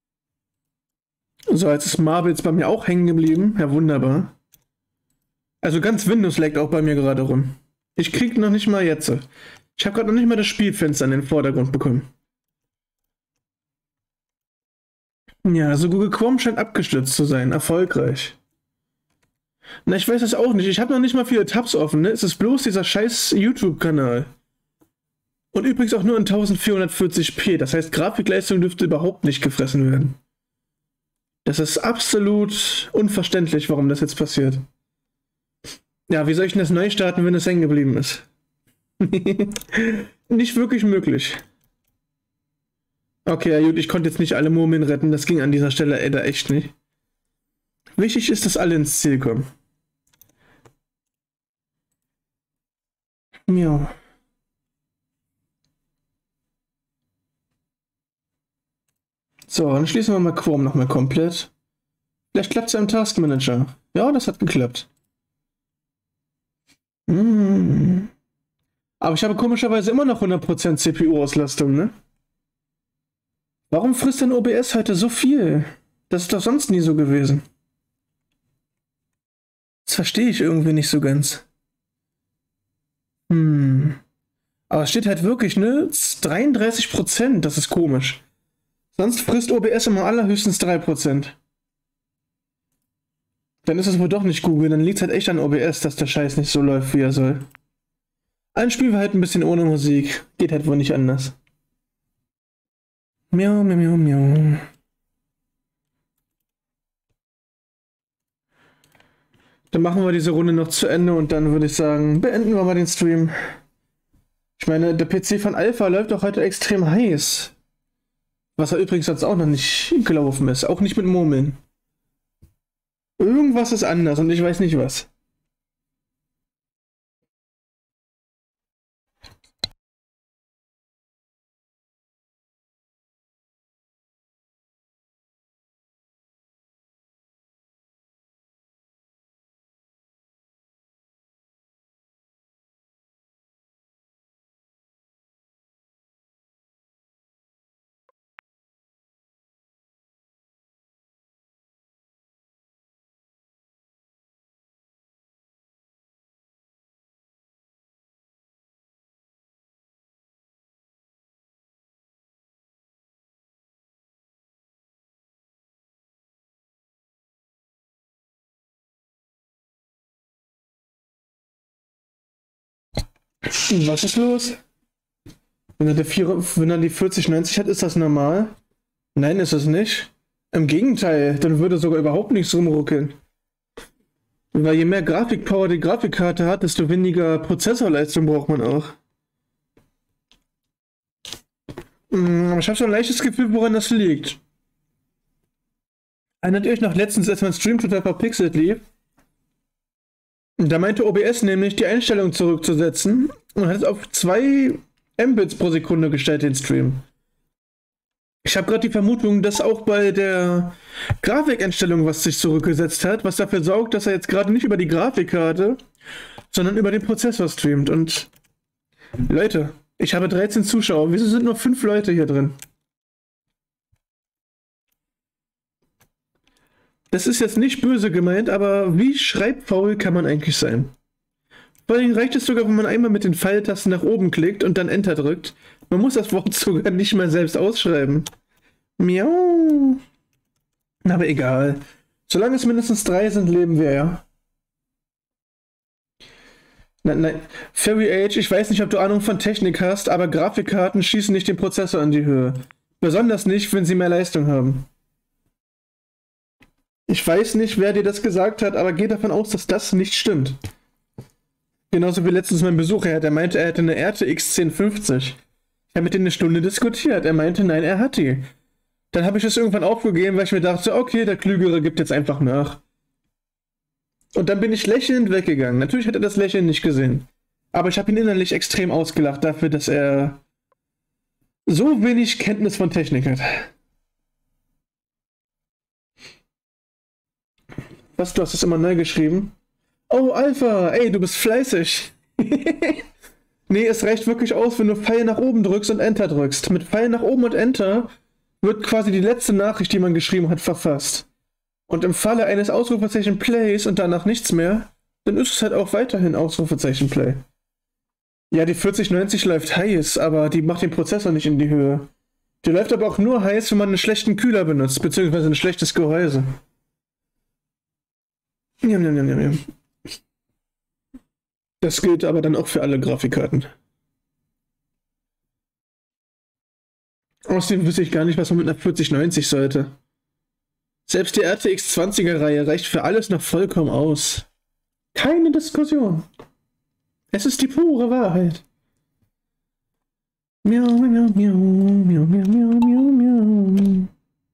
So, jetzt ist Marbles bei mir auch hängen geblieben. Ja, wunderbar. Also ganz Windows leckt auch bei mir gerade rum. Ich krieg noch nicht mal jetzt. Ich habe gerade noch nicht mal das Spielfenster in den Vordergrund bekommen. Ja, also Google Chrome scheint abgestürzt zu sein. Erfolgreich. Na, ich weiß das auch nicht. Ich habe noch nicht mal viele Tabs offen, ne? Es ist bloß dieser scheiß YouTube-Kanal. Und übrigens auch nur in vierzehnhundertvierzig p. Das heißt, Grafikleistung dürfte überhaupt nicht gefressen werden. Das ist absolut unverständlich, warum das jetzt passiert. Ja, wie soll ich denn das neu starten, wenn es hängen geblieben ist? Nicht wirklich möglich. Okay, ja gut, ich konnte jetzt nicht alle Murmeln retten. Das ging an dieser Stelle ey, da echt nicht. Wichtig ist, dass alle ins Ziel kommen. Ja. So, dann schließen wir mal Chrome nochmal komplett. Vielleicht klappt es ja im Task Manager. Ja, das hat geklappt. Hm. Aber ich habe komischerweise immer noch hundert Prozent C P U-Auslastung, ne? Warum frisst denn O B S heute so viel? Das ist doch sonst nie so gewesen. Das verstehe ich irgendwie nicht so ganz. Hm. Aber es steht halt wirklich, ne? dreiunddreißig Prozent, das ist komisch. Sonst frisst O B S immer allerhöchstens drei Prozent. Dann ist es wohl doch nicht Google, dann liegt es halt echt an O B S, dass der Scheiß nicht so läuft, wie er soll. Ein Spiel war halt ein bisschen ohne Musik. Geht halt wohl nicht anders. Miau, miau, miau, miau. Dann machen wir diese Runde noch zu Ende und dann würde ich sagen, beenden wir mal den Stream. Ich meine, der P C von Alpha läuft auch heute extrem heiß. Was er übrigens sonst auch noch nicht gelaufen ist. Auch nicht mit Murmeln. Irgendwas ist anders und ich weiß nicht was. Was ist los? Wenn er, die vier, wenn er die vierzig neunzig hat, ist das normal? Nein, ist es nicht. Im Gegenteil, dann würde sogar überhaupt nichts rumruckeln. Weil je mehr Grafikpower die Grafikkarte hat, desto weniger Prozessorleistung braucht man auch. Aber ich habe so ein leichtes Gefühl, woran das liegt. Erinnert ihr euch noch letztens, als mein Stream total verpixelt lief? Da meinte O B S nämlich, die Einstellung zurückzusetzen und hat es auf zwei Mbits pro Sekunde gestellt, den Stream. Ich habe gerade die Vermutung, dass auch bei der Grafikeinstellung was sich zurückgesetzt hat, was dafür sorgt, dass er jetzt gerade nicht über die Grafikkarte, sondern über den Prozessor streamt. Und Leute, ich habe dreizehn Zuschauer. Wieso sind nur fünf Leute hier drin? Das ist jetzt nicht böse gemeint, aber wie schreibfaul kann man eigentlich sein? Vor allem reicht es sogar, wenn man einmal mit den Pfeiltasten nach oben klickt und dann Enter drückt. Man muss das Wort sogar nicht mal selbst ausschreiben. Miau. Aber egal. Solange es mindestens drei sind, leben wir ja. Nein, nein. Fairy Age, ich weiß nicht, ob du Ahnung von Technik hast, aber Grafikkarten schießen nicht den Prozessor in die Höhe. Besonders nicht, wenn sie mehr Leistung haben. Ich weiß nicht, wer dir das gesagt hat, aber geh davon aus, dass das nicht stimmt. Genauso wie letztens mein Besucher, der meinte, er hätte eine R T X zehn fünfzig. Ich habe mit ihm eine Stunde diskutiert. Er meinte, nein, er hat die. Dann habe ich es irgendwann aufgegeben, weil ich mir dachte, okay, der Klügere gibt jetzt einfach nach. Und dann bin ich lächelnd weggegangen. Natürlich hat er das Lächeln nicht gesehen. Aber ich habe ihn innerlich extrem ausgelacht dafür, dass er so wenig Kenntnis von Technik hat. Was, du hast es immer neu geschrieben? Oh, Alpha, ey, du bist fleißig. Nee, es reicht wirklich aus, wenn du Pfeil nach oben drückst und Enter drückst. Mit Pfeil nach oben und Enter wird quasi die letzte Nachricht, die man geschrieben hat, verfasst. Und im Falle eines Ausrufezeichen Plays und danach nichts mehr, dann ist es halt auch weiterhin Ausrufezeichen Play. Ja, die vierzig neunzig läuft heiß, aber die macht den Prozessor nicht in die Höhe. Die läuft aber auch nur heiß, wenn man einen schlechten Kühler benutzt, beziehungsweise ein schlechtes Gehäuse. Jam, jam, jam, jam. Das gilt aber dann auch für alle Grafikkarten. Außerdem wüsste ich gar nicht, was man mit einer vierzig neunzig sollte. Selbst die R T X zwanziger Reihe reicht für alles noch vollkommen aus. Keine Diskussion. Es ist die pure Wahrheit. Miau, miau, miau, miau, miau, miau, miau, miau.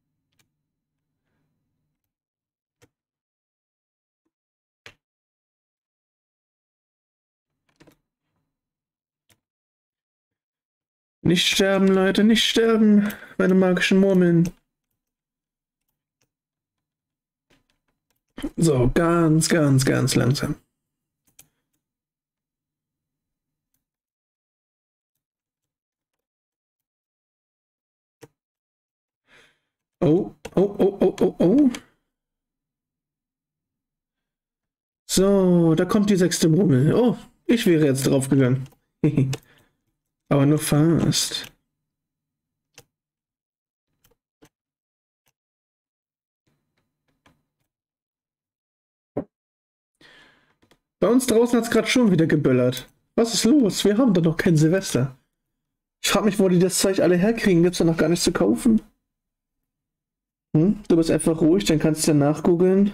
Nicht sterben, Leute, nicht sterben, meine magischen Murmeln. So, ganz, ganz, ganz langsam. Oh, oh, oh, oh, oh, oh. So, da kommt die sechste Murmel. Oh, ich wäre jetzt draufgegangen. Aber nur fast. Bei uns draußen hat es gerade schon wieder geböllert. Was ist los? Wir haben doch noch kein Silvester. Ich frage mich, wo die das Zeug alle herkriegen. Gibt es da noch gar nichts zu kaufen? Hm? Du bist einfach ruhig, dann kannst du ja nachgoogeln.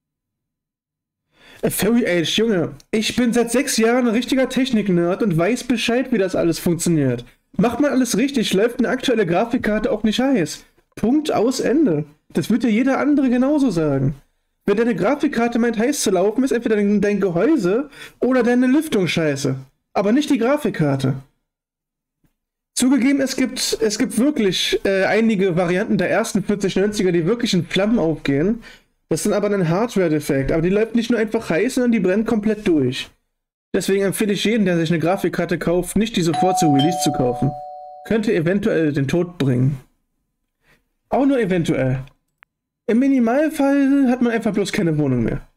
A Fairy Age, Junge, ich bin seit sechs Jahren ein richtiger Technik-Nerd und weiß Bescheid, wie das alles funktioniert. Macht man alles richtig, läuft eine aktuelle Grafikkarte auch nicht heiß. Punkt, aus, Ende. Das wird dir jeder andere genauso sagen. Wenn deine Grafikkarte meint, heiß zu laufen, ist entweder dein, dein Gehäuse oder deine Lüftung scheiße. Aber nicht die Grafikkarte. Zugegeben, es gibt, es gibt wirklich äh, einige Varianten der ersten vierzig neunziger, die wirklich in Flammen aufgehen. Das sind aber ein Hardware-Defekt. Aber die läuft nicht nur einfach heiß, sondern die brennt komplett durch. Deswegen empfehle ich jeden, der sich eine Grafikkarte kauft, nicht die sofort zu Release zu kaufen. Könnte eventuell den Tod bringen. Auch nur eventuell. Im Minimalfall hat man einfach bloß keine Wohnung mehr.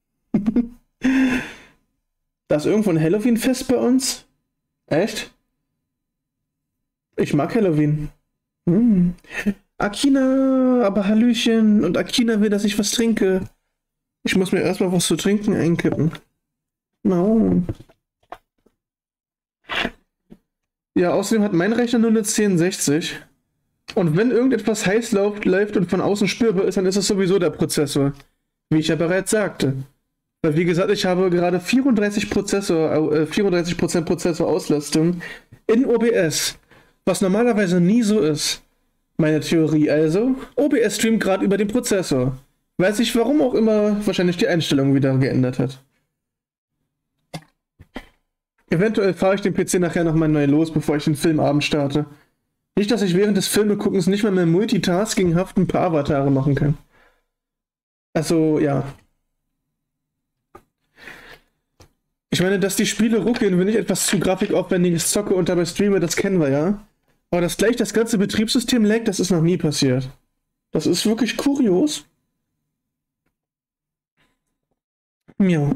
Da ist irgendwo ein Halloween-Fest bei uns? Echt? Ich mag Halloween. Hm. Akina, aber Hallöchen. Und Akina will, dass ich was trinke. Ich muss mir erstmal was zu trinken einkippen. No. Ja, außerdem hat mein Rechner nur eine zehn sechzig. Und wenn irgendetwas heiß läuft, läuft und von außen spürbar ist, dann ist es sowieso der Prozessor. Wie ich ja bereits sagte. Weil wie gesagt, ich habe gerade vierunddreißig Prozessor, äh, vierunddreißig Prozent Prozessorauslastung in O B S. Was normalerweise nie so ist. Meine Theorie also, O B S streamt gerade über den Prozessor. Weiß ich, warum auch immer wahrscheinlich die Einstellung wieder geändert hat. Eventuell fahre ich den P C nachher nochmal neu los, bevor ich den Filmabend starte. Nicht, dass ich während des Filmeguckens nicht mehr mehr multitaskinghaft ein paar Avatare machen kann. Also, ja. Ich meine, dass die Spiele ruckeln, wenn ich etwas zu grafikaufwendiges zocke und dabei streame, das kennen wir ja. Aber dass gleich das ganze Betriebssystem laggt, das ist noch nie passiert. Das ist wirklich kurios. Ja.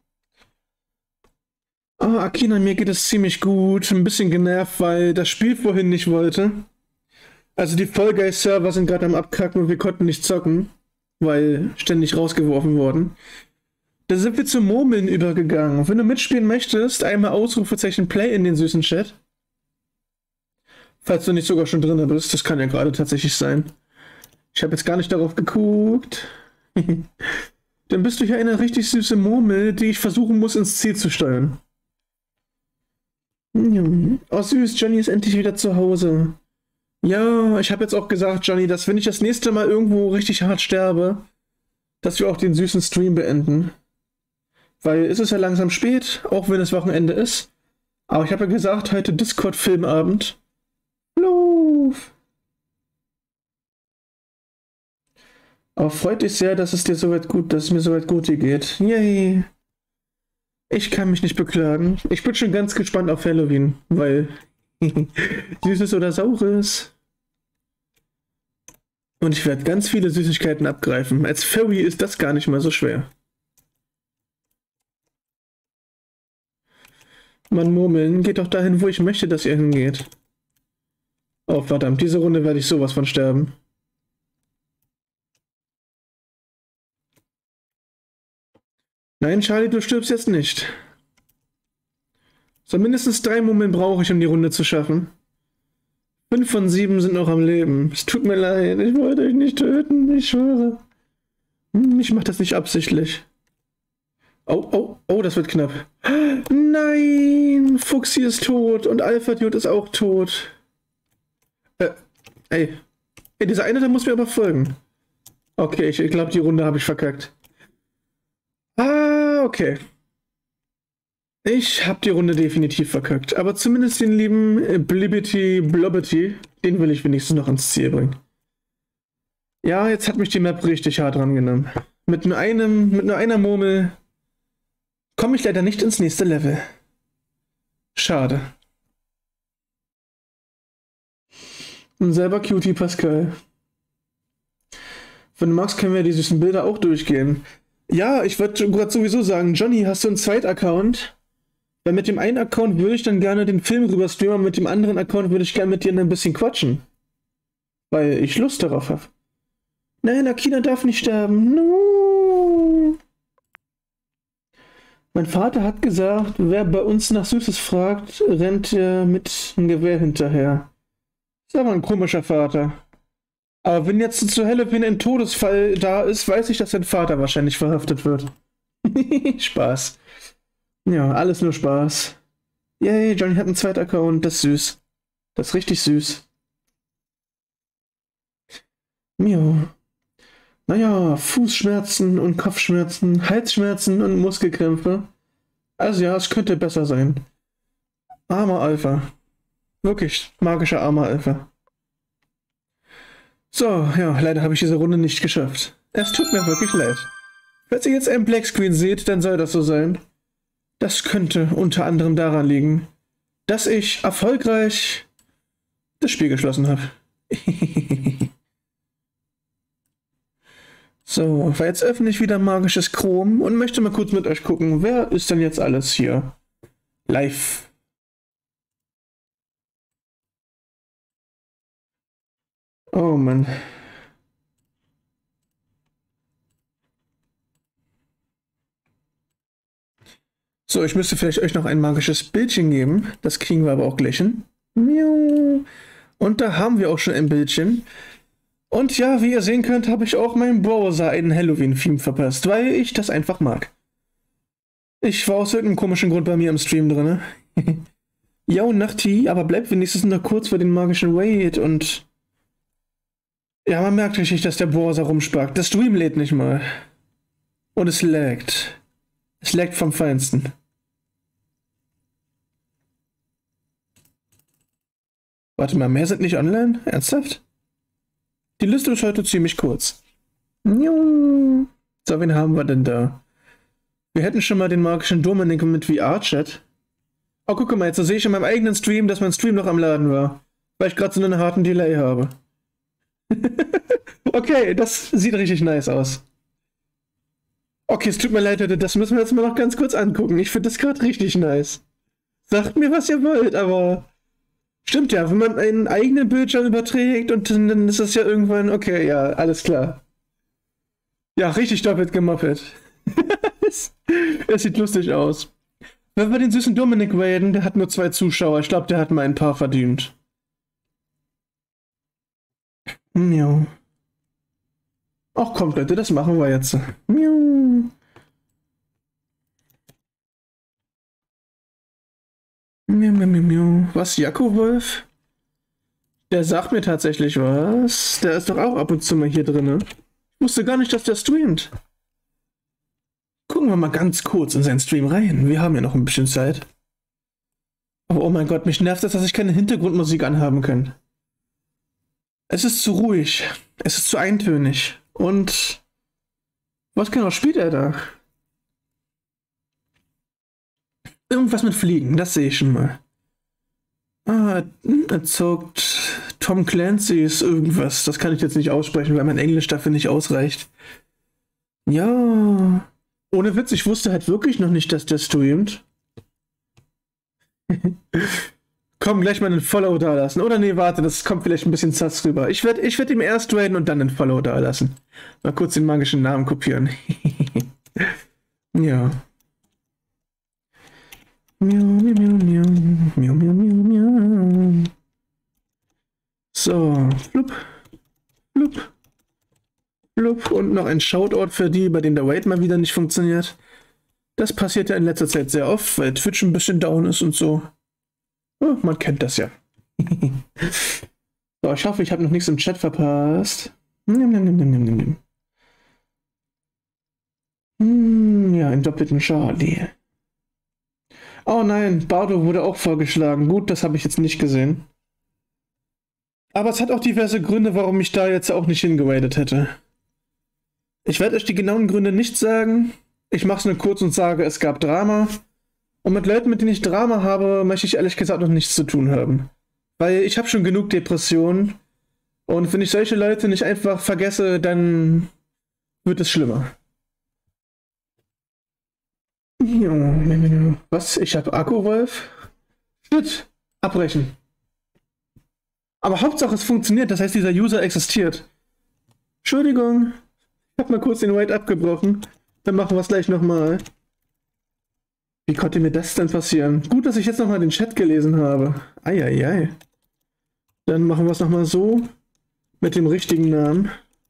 Ah, Akina, mir geht es ziemlich gut. Ein bisschen genervt, weil das Spiel vorhin nicht wollte. Also die Fall Guys Server sind gerade am Abkacken und wir konnten nicht zocken, weil ständig rausgeworfen wurden. Da sind wir zum Murmeln übergegangen. Wenn du mitspielen möchtest, einmal Ausrufezeichen Play in den süßen Chat. Falls du nicht sogar schon drin bist, das kann ja gerade tatsächlich sein. Ich habe jetzt gar nicht darauf geguckt. Dann bist du hier eine richtig süße Murmel, die ich versuchen muss, ins Ziel zu steuern. Oh süß, Johnny ist endlich wieder zu Hause. Ja, ich habe jetzt auch gesagt, Johnny, dass wenn ich das nächste Mal irgendwo richtig hart sterbe, dass wir auch den süßen Stream beenden. Weil es ist ja langsam spät, auch wenn es Wochenende ist. Aber ich habe ja gesagt, heute Discord-Filmabend. Luf. Aber freut dich sehr, dass es dir soweit gut, dass es mir soweit gut hier geht. Yay. Ich kann mich nicht beklagen. Ich bin schon ganz gespannt auf Halloween, weil Süßes oder Saures. Und ich werde ganz viele Süßigkeiten abgreifen. Als Furry ist das gar nicht mal so schwer. Mann, Murmeln, geht doch dahin, wo ich möchte, dass ihr hingeht. Oh, verdammt, diese Runde werde ich sowas von sterben. Nein, Charlie, du stirbst jetzt nicht. So, mindestens drei Murmeln brauche ich, um die Runde zu schaffen. Fünf von sieben sind noch am Leben. Es tut mir leid, ich wollte euch nicht töten, ich schwöre. Hm, ich mache das nicht absichtlich. Oh, oh, oh, das wird knapp. Nein, Fuchsi ist tot und Alpha-Dude ist auch tot. Äh, ey. Ey, dieser eine, der muss mir aber folgen. Okay, ich, ich glaube, die Runde habe ich verkackt. Ah, okay. Ich habe die Runde definitiv verkackt. Aber zumindest den lieben Blibbity Blobbity, den will ich wenigstens noch ins Ziel bringen. Ja, jetzt hat mich die Map richtig hart rangenommen. Mit nur einem, mit nur einer Murmel komme ich leider nicht ins nächste Level. Schade. Und selber Cutie Pascal. Wenn du magst, können wir die süßen Bilder auch durchgehen. Ja, ich würde gerade sowieso sagen, Johnny, hast du einen Zweit-Account? Weil mit dem einen Account würde ich dann gerne den Film rüber streamen, mit dem anderen Account würde ich gerne mit dir ein bisschen quatschen. Weil ich Lust darauf habe. Nein, Akina darf nicht sterben. No. Mein Vater hat gesagt, wer bei uns nach Süßes fragt, rennt er mit einem Gewehr hinterher. Ist aber ein komischer Vater. Aber wenn jetzt zu Halloween ein Todesfall da ist, weiß ich, dass sein Vater wahrscheinlich verhaftet wird. Spaß. Ja, alles nur Spaß. Yay, Johnny hat einen zweiten Account, das ist süß. Das ist richtig süß. Miau. Naja, Fußschmerzen und Kopfschmerzen, Halsschmerzen und Muskelkrämpfe. Also ja, es könnte besser sein. Armer Alpha. Wirklich magischer armer Alpha. So, ja, leider habe ich diese Runde nicht geschafft. Es tut mir wirklich leid. Falls ihr jetzt einen Blackscreen seht, dann soll das so sein. Das könnte unter anderem daran liegen, dass ich erfolgreich das Spiel geschlossen habe. So, weil jetzt öffne ich wieder magisches Chrome und möchte mal kurz mit euch gucken, wer ist denn jetzt alles hier live? Oh Mann. So, ich müsste vielleicht euch noch ein magisches Bildchen geben. Das kriegen wir aber auch gleich hin. Und da haben wir auch schon ein Bildchen. Und ja, wie ihr sehen könnt, habe ich auch meinem Browser einen Halloween-Theme verpasst, weil ich das einfach mag. Ich war aus irgendeinem komischen Grund bei mir im Stream drin. Ja, Nachti, aber bleibt wenigstens noch kurz für den magischen Wait und... Ja, man merkt richtig, dass der Browser rumsparkt. Das Stream lädt nicht mal. Und es laggt. Es laggt vom Feinsten. Warte mal, mehr sind nicht online? Ernsthaft? Die Liste ist heute ziemlich kurz. So, wen haben wir denn da? Wir hätten schon mal den magischen Dominik mit V R-Chat. Oh, guck mal, jetzt sehe ich in meinem eigenen Stream, dass mein Stream noch am Laden war. Weil ich gerade so einen harten Delay habe. Okay, das sieht richtig nice aus. Okay, es tut mir leid, Leute, das müssen wir jetzt mal noch ganz kurz angucken. Ich finde das gerade richtig nice. Sagt mir, was ihr wollt, aber... Stimmt ja, wenn man einen eigenen Bildschirm überträgt und dann ist das ja irgendwann... Okay, ja, alles klar. Ja, richtig doppelt gemoppelt. es, es sieht lustig aus. Wenn wir den süßen Dominik raiden, der hat nur zwei Zuschauer. Ich glaube, der hat mal ein paar verdient. Miau. Ach kommt, Leute, das machen wir jetzt. Miau. Miau, miau, miau, miau. Was, Jakko Wolf? Der sagt mir tatsächlich was. Der ist doch auch ab und zu mal hier drin. Ich wusste gar nicht, dass der streamt. Gucken wir mal ganz kurz in seinen Stream rein. Wir haben ja noch ein bisschen Zeit. Aber oh mein Gott, mich nervt das, dass ich keine Hintergrundmusik anhaben kann. Es ist zu ruhig. Es ist zu eintönig. Und was genau spielt er da? Irgendwas mit Fliegen, das sehe ich schon mal. Ah, er zockt Tom Clancy's irgendwas. Das kann ich jetzt nicht aussprechen, weil mein Englisch dafür nicht ausreicht. Ja. Ohne Witz, ich wusste halt wirklich noch nicht, dass der streamt. Komm, gleich mal einen Follow da lassen. Oder nee, warte, das kommt vielleicht ein bisschen sass rüber. Ich werde ich werd ihm erst raiden und dann einen Follow da lassen. Mal kurz den magischen Namen kopieren. Ja. Miau, miau, miau, miau, miau, miau, miau, miau. So, flup, flup, flup. Und noch ein Shoutout für die, bei denen der Raid mal wieder nicht funktioniert. Das passiert ja in letzter Zeit sehr oft, weil Twitch ein bisschen down ist und so. Oh, man kennt das ja. So, ich hoffe, ich habe noch nichts im Chat verpasst. Hm, ja, einen doppelten Charlie. Oh nein, Bardo wurde auch vorgeschlagen. Gut, das habe ich jetzt nicht gesehen. Aber es hat auch diverse Gründe, warum ich da jetzt auch nicht hingeradet hätte. Ich werde euch die genauen Gründe nicht sagen. Ich mache es nur kurz und sage, es gab Drama. Und mit Leuten, mit denen ich Drama habe, möchte ich ehrlich gesagt noch nichts zu tun haben. Weil ich habe schon genug Depressionen. Und wenn ich solche Leute nicht einfach vergesse, dann wird es schlimmer. Was? Ich habe Akku-Wolf? Shit. Abbrechen. Aber Hauptsache es funktioniert, das heißt, dieser User existiert. Entschuldigung. Ich habe mal kurz den Raid abgebrochen. Dann machen wir es gleich nochmal. Wie konnte mir das denn passieren? Gut, dass ich jetzt nochmal den Chat gelesen habe. Eieiei. Dann machen wir es nochmal so. Mit dem richtigen Namen.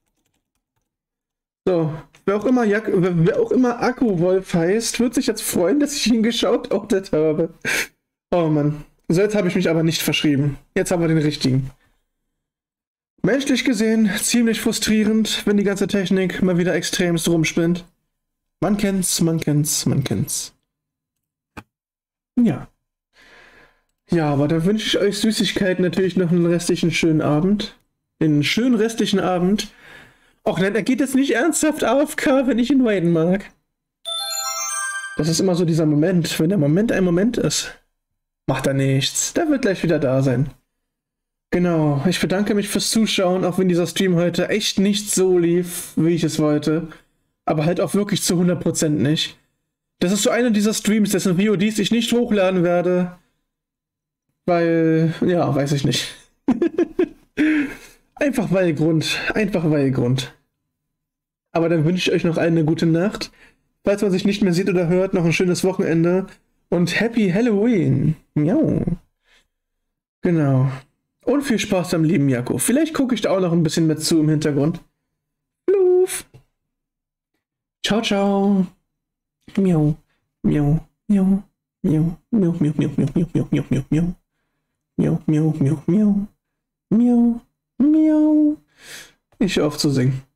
So. Wer auch immer, Jak wer auch immer Akku-Wolf heißt, wird sich jetzt freuen, dass ich ihn geschautoutet habe. Oh Mann. So, jetzt habe ich mich aber nicht verschrieben. Jetzt haben wir den richtigen. Menschlich gesehen, ziemlich frustrierend, wenn die ganze Technik mal wieder extremst rumspinnt. Man kennt's, man kennt's, man kennt's. Ja. Ja, aber da wünsche ich euch Süßigkeiten natürlich noch einen restlichen schönen Abend. Den schönen restlichen Abend. Och nein, er geht jetzt nicht ernsthaft A F K, wenn ich ihn raiden mag. Das ist immer so dieser Moment, wenn der Moment ein Moment ist. Macht er nichts. Der wird gleich wieder da sein. Genau, ich bedanke mich fürs Zuschauen, auch wenn dieser Stream heute echt nicht so lief, wie ich es wollte. Aber halt auch wirklich zu hundert Prozent nicht. Das ist so einer dieser Streams, dessen V O Ds ich nicht hochladen werde. Weil, ja, weiß ich nicht. Einfach weil Grund. Einfach weil Grund. Aber dann wünsche ich euch noch eine gute Nacht. Falls man sich nicht mehr sieht oder hört, noch ein schönes Wochenende. Und Happy Halloween. Miau. Genau. Und viel Spaß am lieben Jakko. Vielleicht gucke ich da auch noch ein bisschen mit zu im Hintergrund. Luff. Ciao, ciao. Miau. Miau. Miau. Miau. Miau. Miau. Miau. Miau. Miau. Miau. Miau. Miau. Miau. Miau. Miau. Miau. Miau. Miau. Miau. Ich höre auf zu singen.